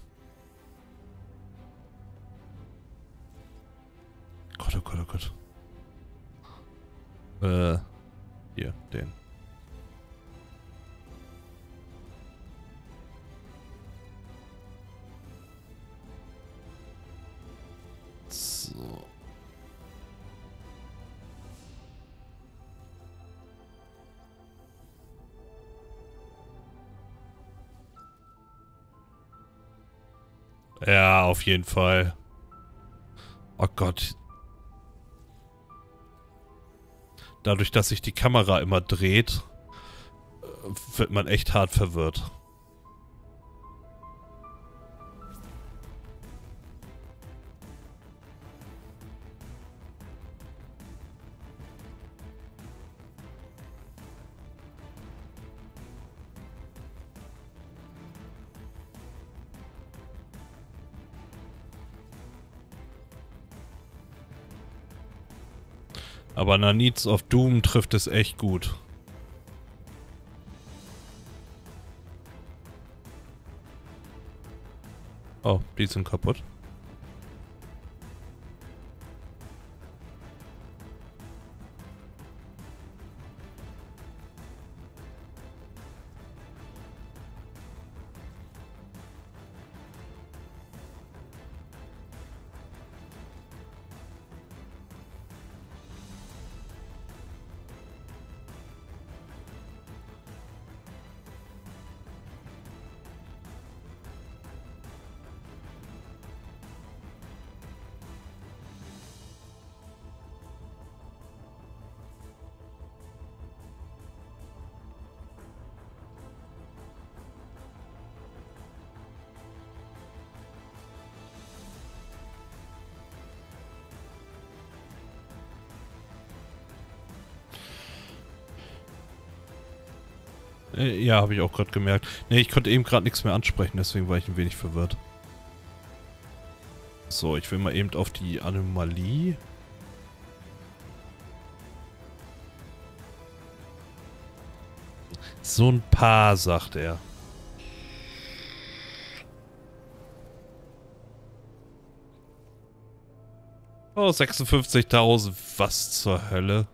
Gott, oh Gott, oh Gott. Äh, hier, den. So. Ja, auf jeden Fall. Oh Gott. Dadurch, dass sich die Kamera immer dreht, wird man echt hart verwirrt. Aber Nanites of Doom trifft es echt gut. Oh, die sind kaputt. Äh, ja, habe ich auch gerade gemerkt. Ne, ich konnte eben gerade nichts mehr ansprechen, deswegen war ich ein wenig verwirrt. So, ich will mal eben auf die Anomalie. So ein paar, sagt er. Oh, sechsundfünfzigtausend. Was zur Hölle?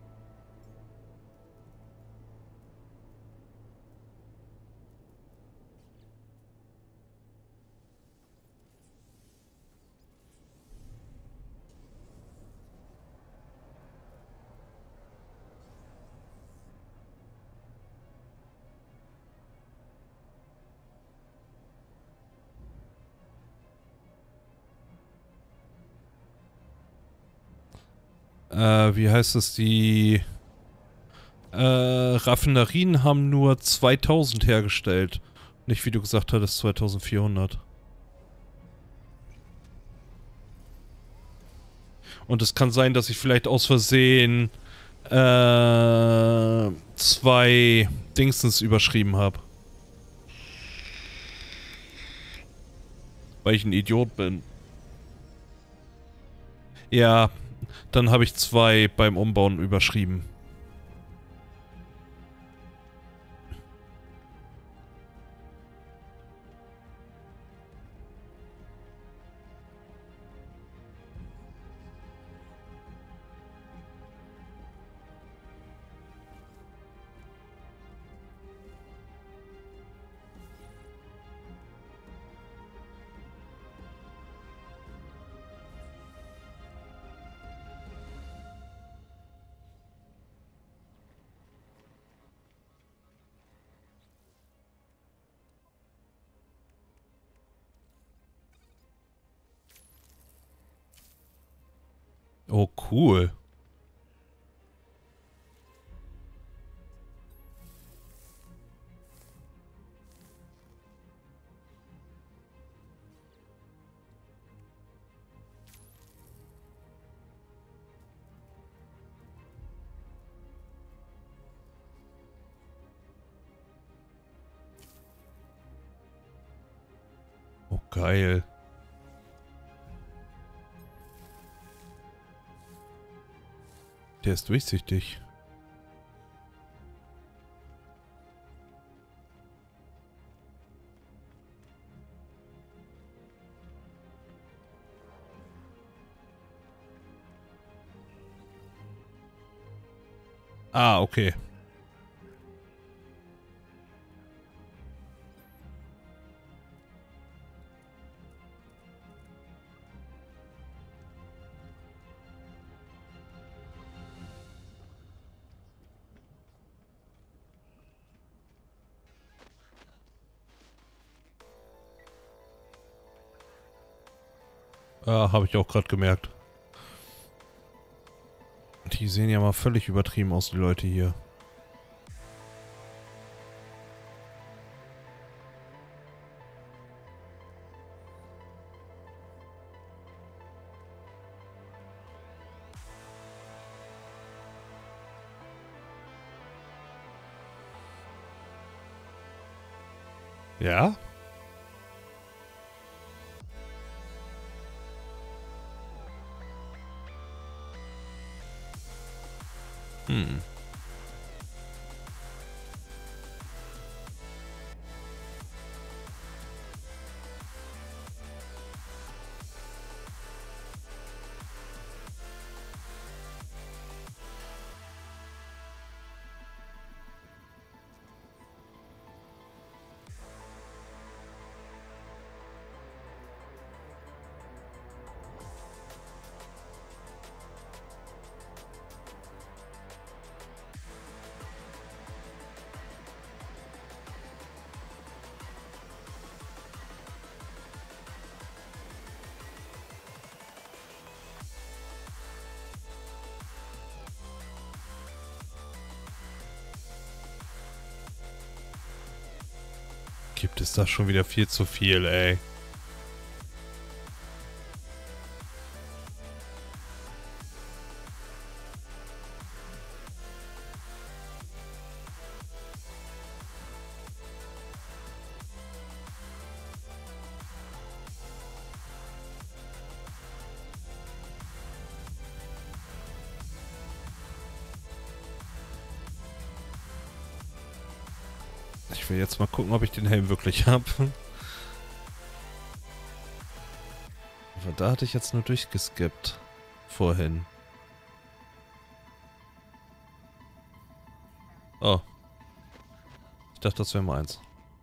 Äh, wie heißt es? Die äh, Raffinerien haben nur zweitausend hergestellt. Nicht, wie du gesagt hattest, zweitausendvierhundert. Und es kann sein, dass ich vielleicht aus Versehen äh, zwei Dingsens überschrieben habe. Weil ich ein Idiot bin. Ja, dann habe ich zwei beim Umbauen überschrieben. Oh, cool. Oh, geil. Der ist durchsichtig. Ah, okay. Ah, habe ich auch gerade gemerkt. Die sehen ja mal völlig übertrieben aus, die Leute hier. Ja? Hm. Gibt es da schon wieder viel zu viel, ey. Ich will jetzt mal gucken, ob ich den Helm wirklich habe. Aber da hatte ich jetzt nur durchgeskippt. Vorhin. Oh. Ich dachte, das wäre meins.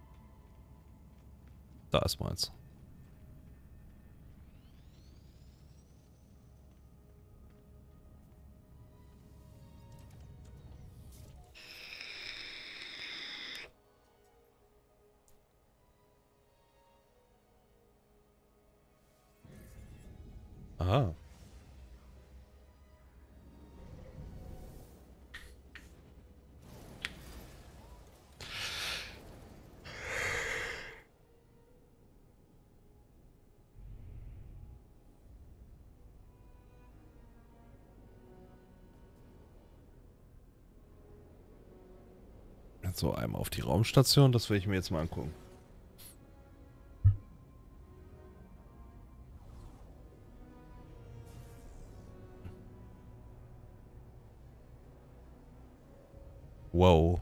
Da ist meins. Aha. So, einmal auf die Raumstation. Das will ich mir jetzt mal angucken. Wow.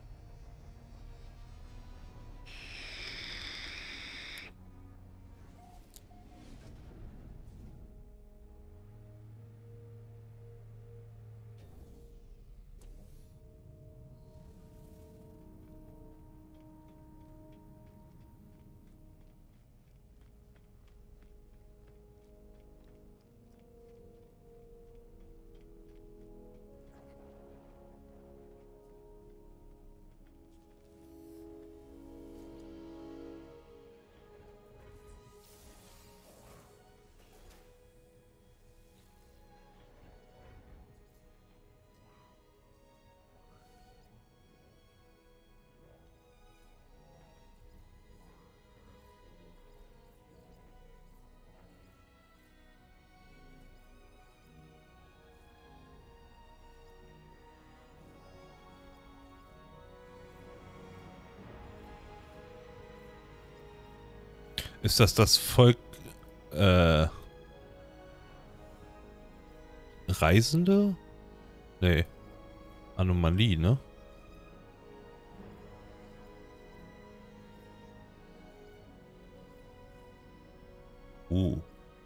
Ist das das Volk... Äh... Reisende? Nee. Anomalie, ne? Uh.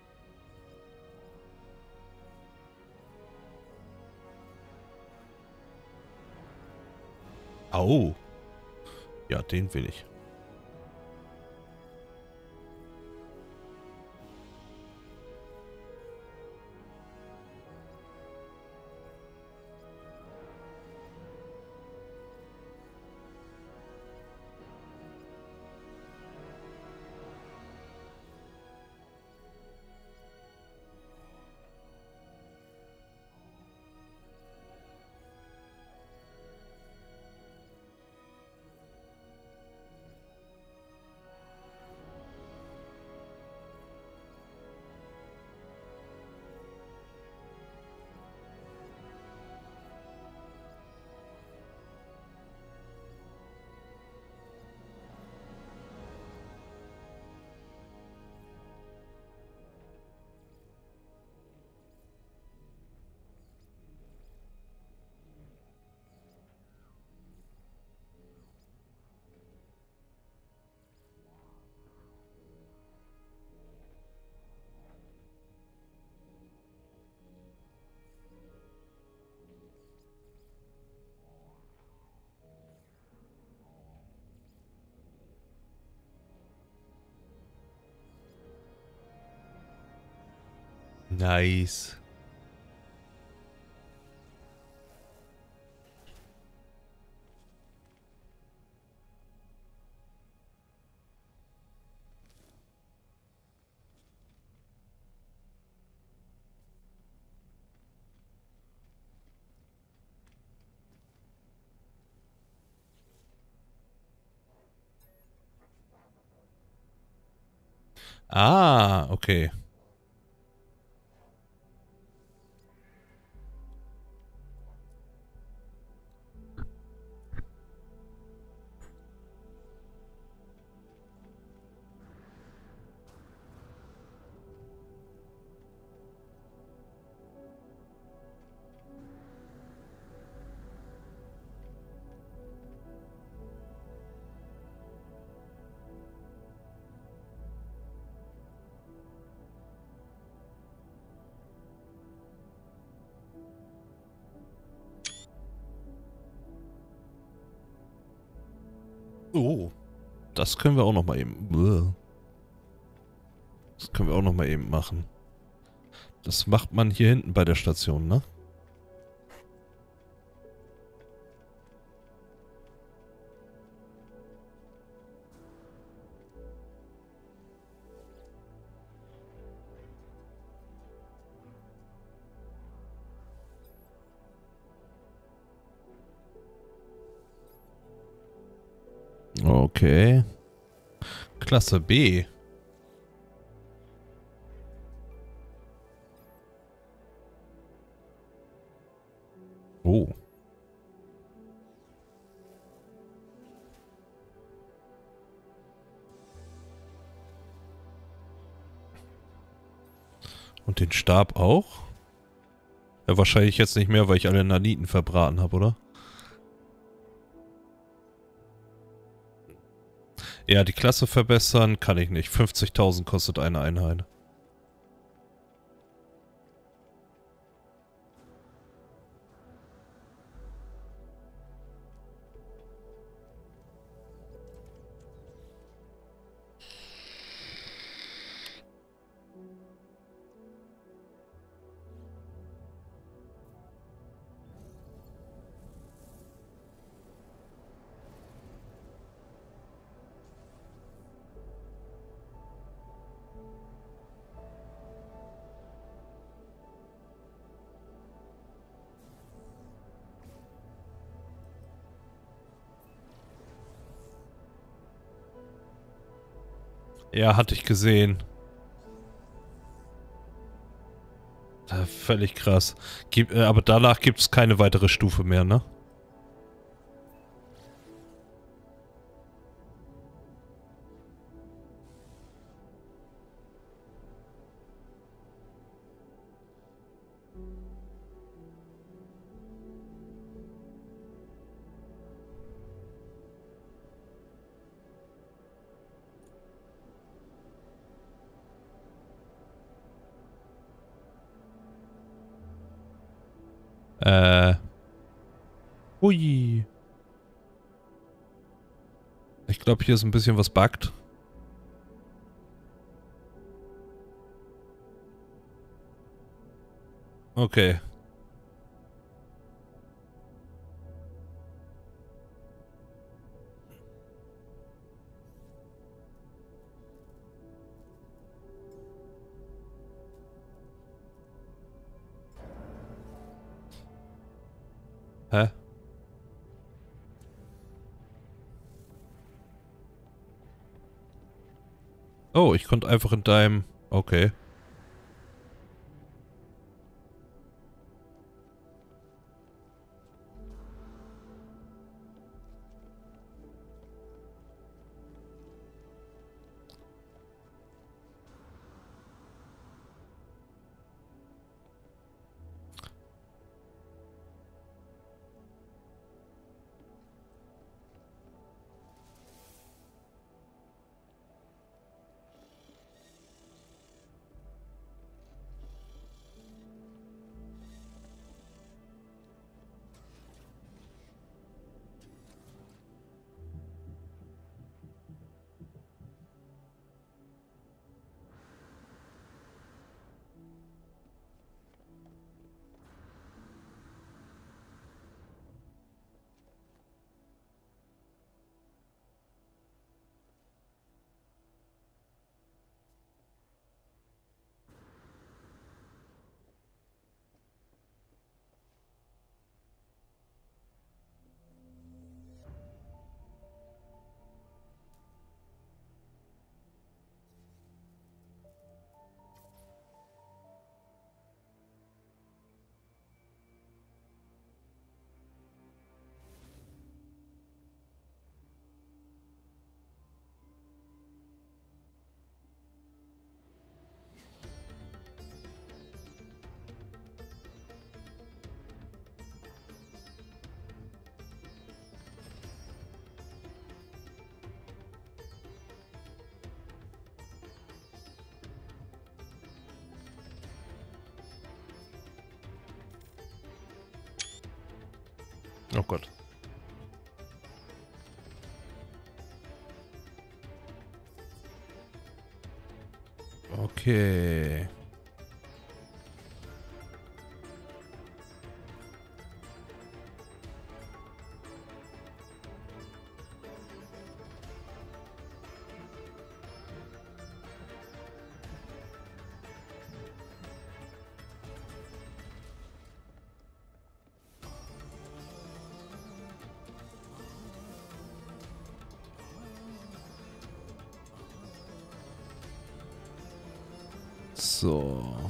Au. Ja, den will ich. Nice. Ah, okay. Oh, das können wir auch noch mal eben... Das können wir auch noch mal eben machen. Das macht man hier hinten bei der Station, ne? Okay. Klasse B. Oh. Und den Stab auch? Ja, wahrscheinlich jetzt nicht mehr, weil ich alle Naniten verbraten habe, oder? Ja, die Klasse verbessern kann ich nicht. fünfzigtausend kostet eine Einheit. Ja, hatte ich gesehen. Ja, völlig krass. Gib, äh, aber danach gibt es keine weitere Stufe mehr, ne? Äh. Ui. Ich glaube, hier ist ein bisschen was buggt. Okay. Hä? Oh, ich konnte einfach in deinem... Okay. Oh Gott. Okay. So.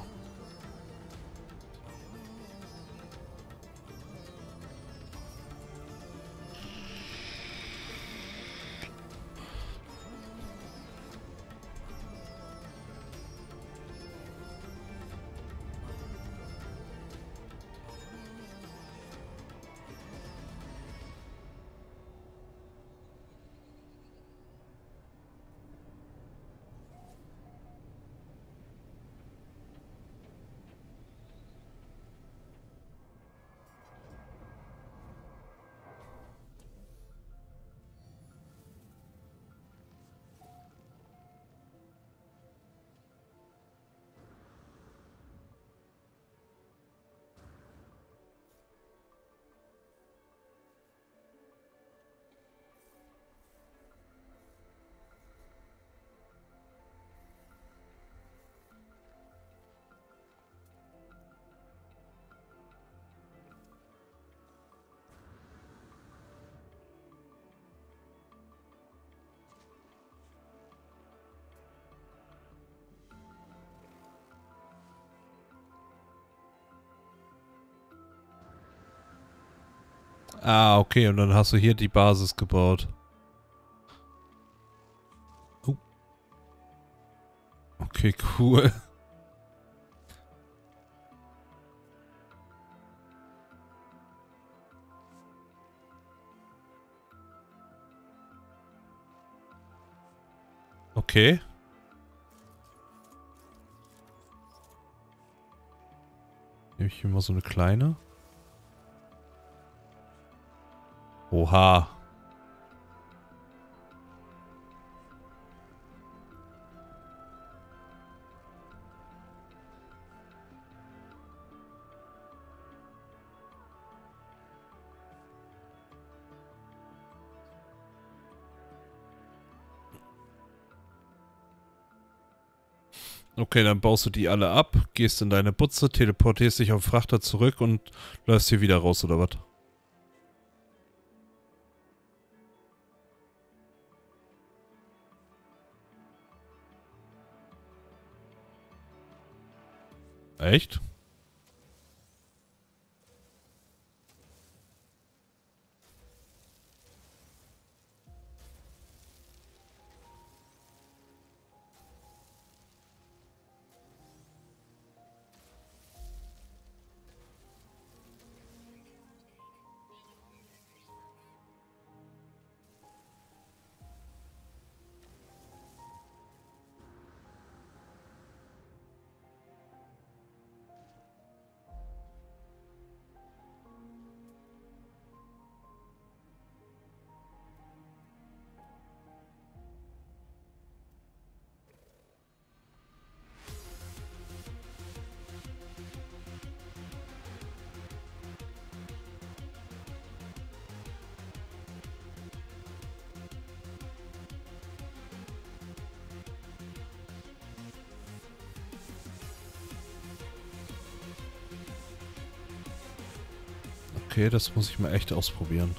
Ah, okay, und dann hast du hier die Basis gebaut. Oh. Okay, cool. Okay. Nehme ich hier mal so eine kleine. Oha. Okay, dann baust du die alle ab, gehst in deine Butze, teleportierst dich auf den Frachter zurück und läufst hier wieder raus, oder was? Echt? Okay, das muss ich mal echt ausprobieren.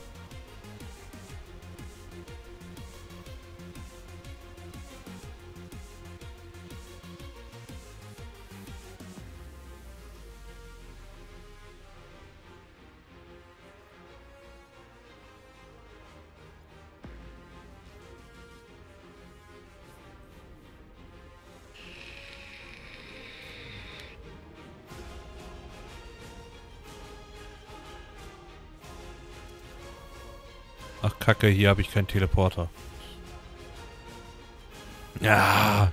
Ach Kacke, hier habe ich keinen Teleporter. Ja.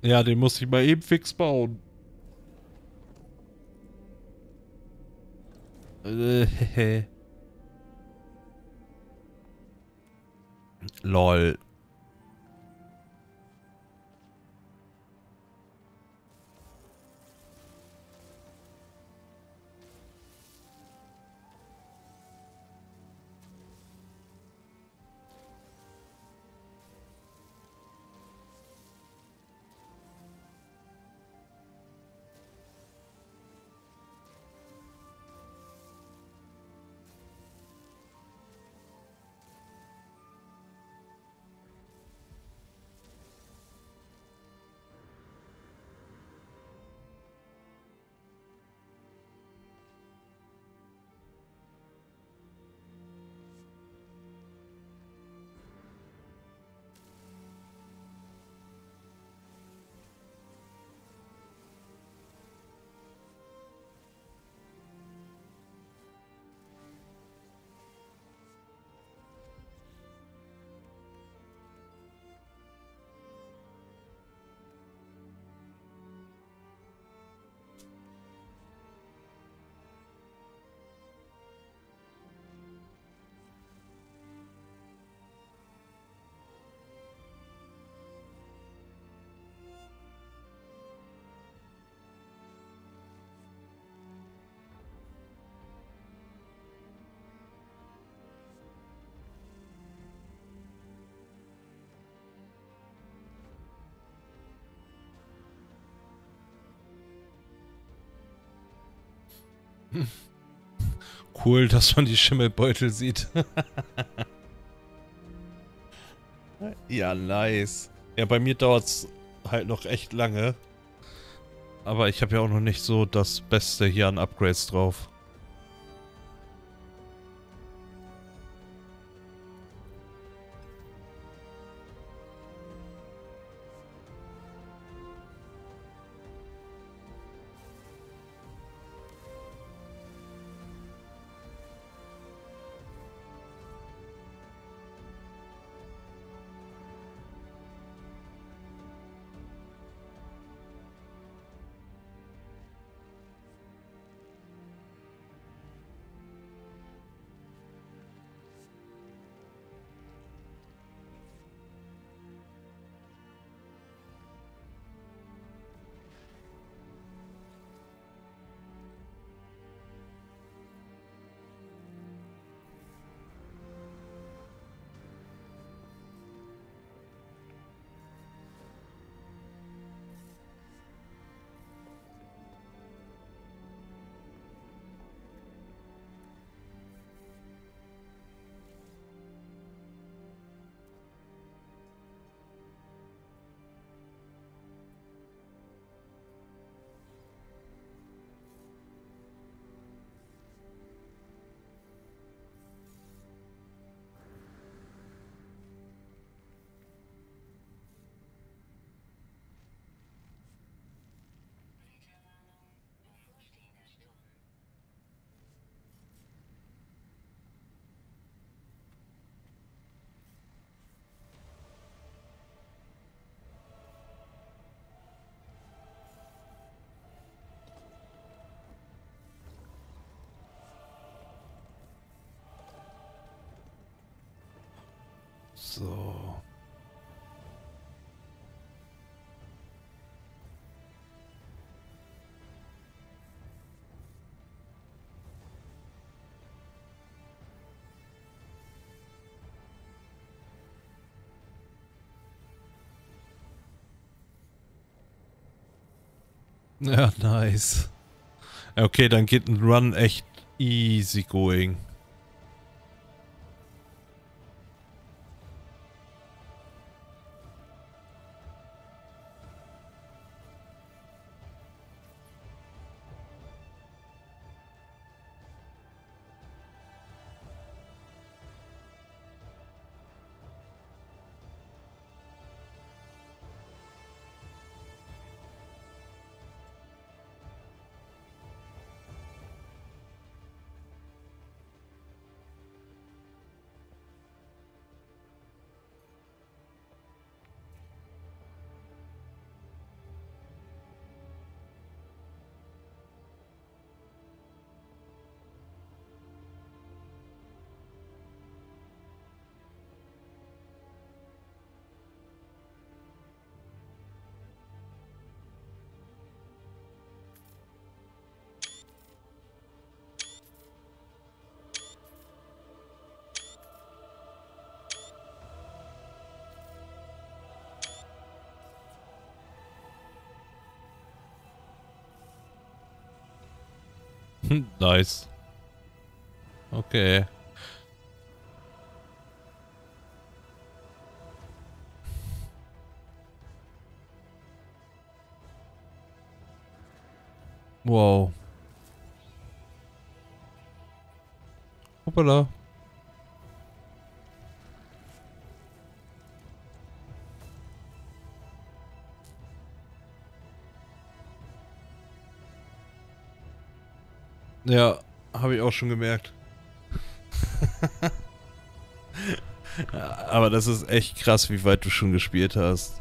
Ja, den muss ich mal eben fix bauen. Äh, hehe. Lol. Cool, dass man die Schimmelbeutel sieht. Ja, nice. Ja, bei mir dauert's halt noch echt lange. Aber ich habe ja auch noch nicht so das Beste hier an Upgrades drauf. So. Ja, nice. Okay, dann geht ein Run echt easy going. Nice. Okay. Wow. Hoppala. Ja, habe ich auch schon gemerkt. Aber das ist echt krass, wie weit du schon gespielt hast.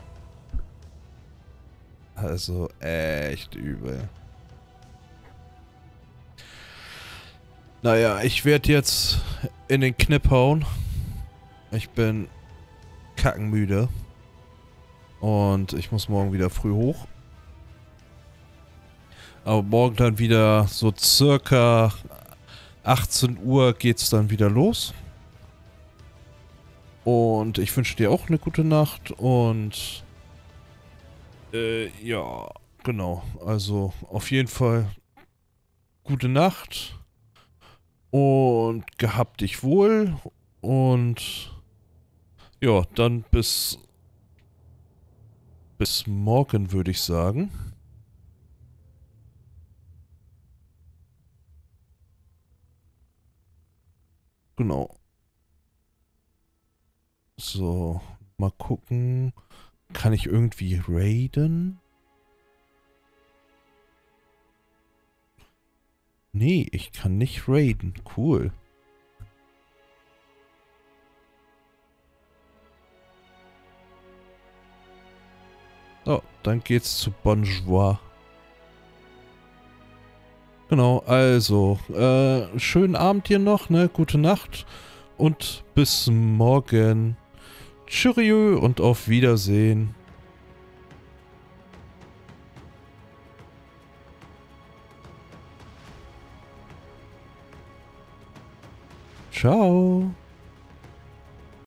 Also echt übel. Naja, ich werde jetzt in den Knipp hauen. Ich bin kackenmüde. Und ich muss morgen wieder früh hoch. Aber morgen dann wieder so circa achtzehn Uhr geht's dann wieder los. Und ich wünsche dir auch eine gute Nacht und äh, ja, genau. Also auf jeden Fall gute Nacht und gehabt dich wohl und ja, dann bis bis morgen würde ich sagen. Genau. So, mal gucken. Kann ich irgendwie raiden? Nee, ich kann nicht raiden. Cool. So, dann geht's zu Bonjour. Genau, also, äh, schönen Abend dir noch, ne? Gute Nacht und bis morgen. Tschüss und auf Wiedersehen. Ciao.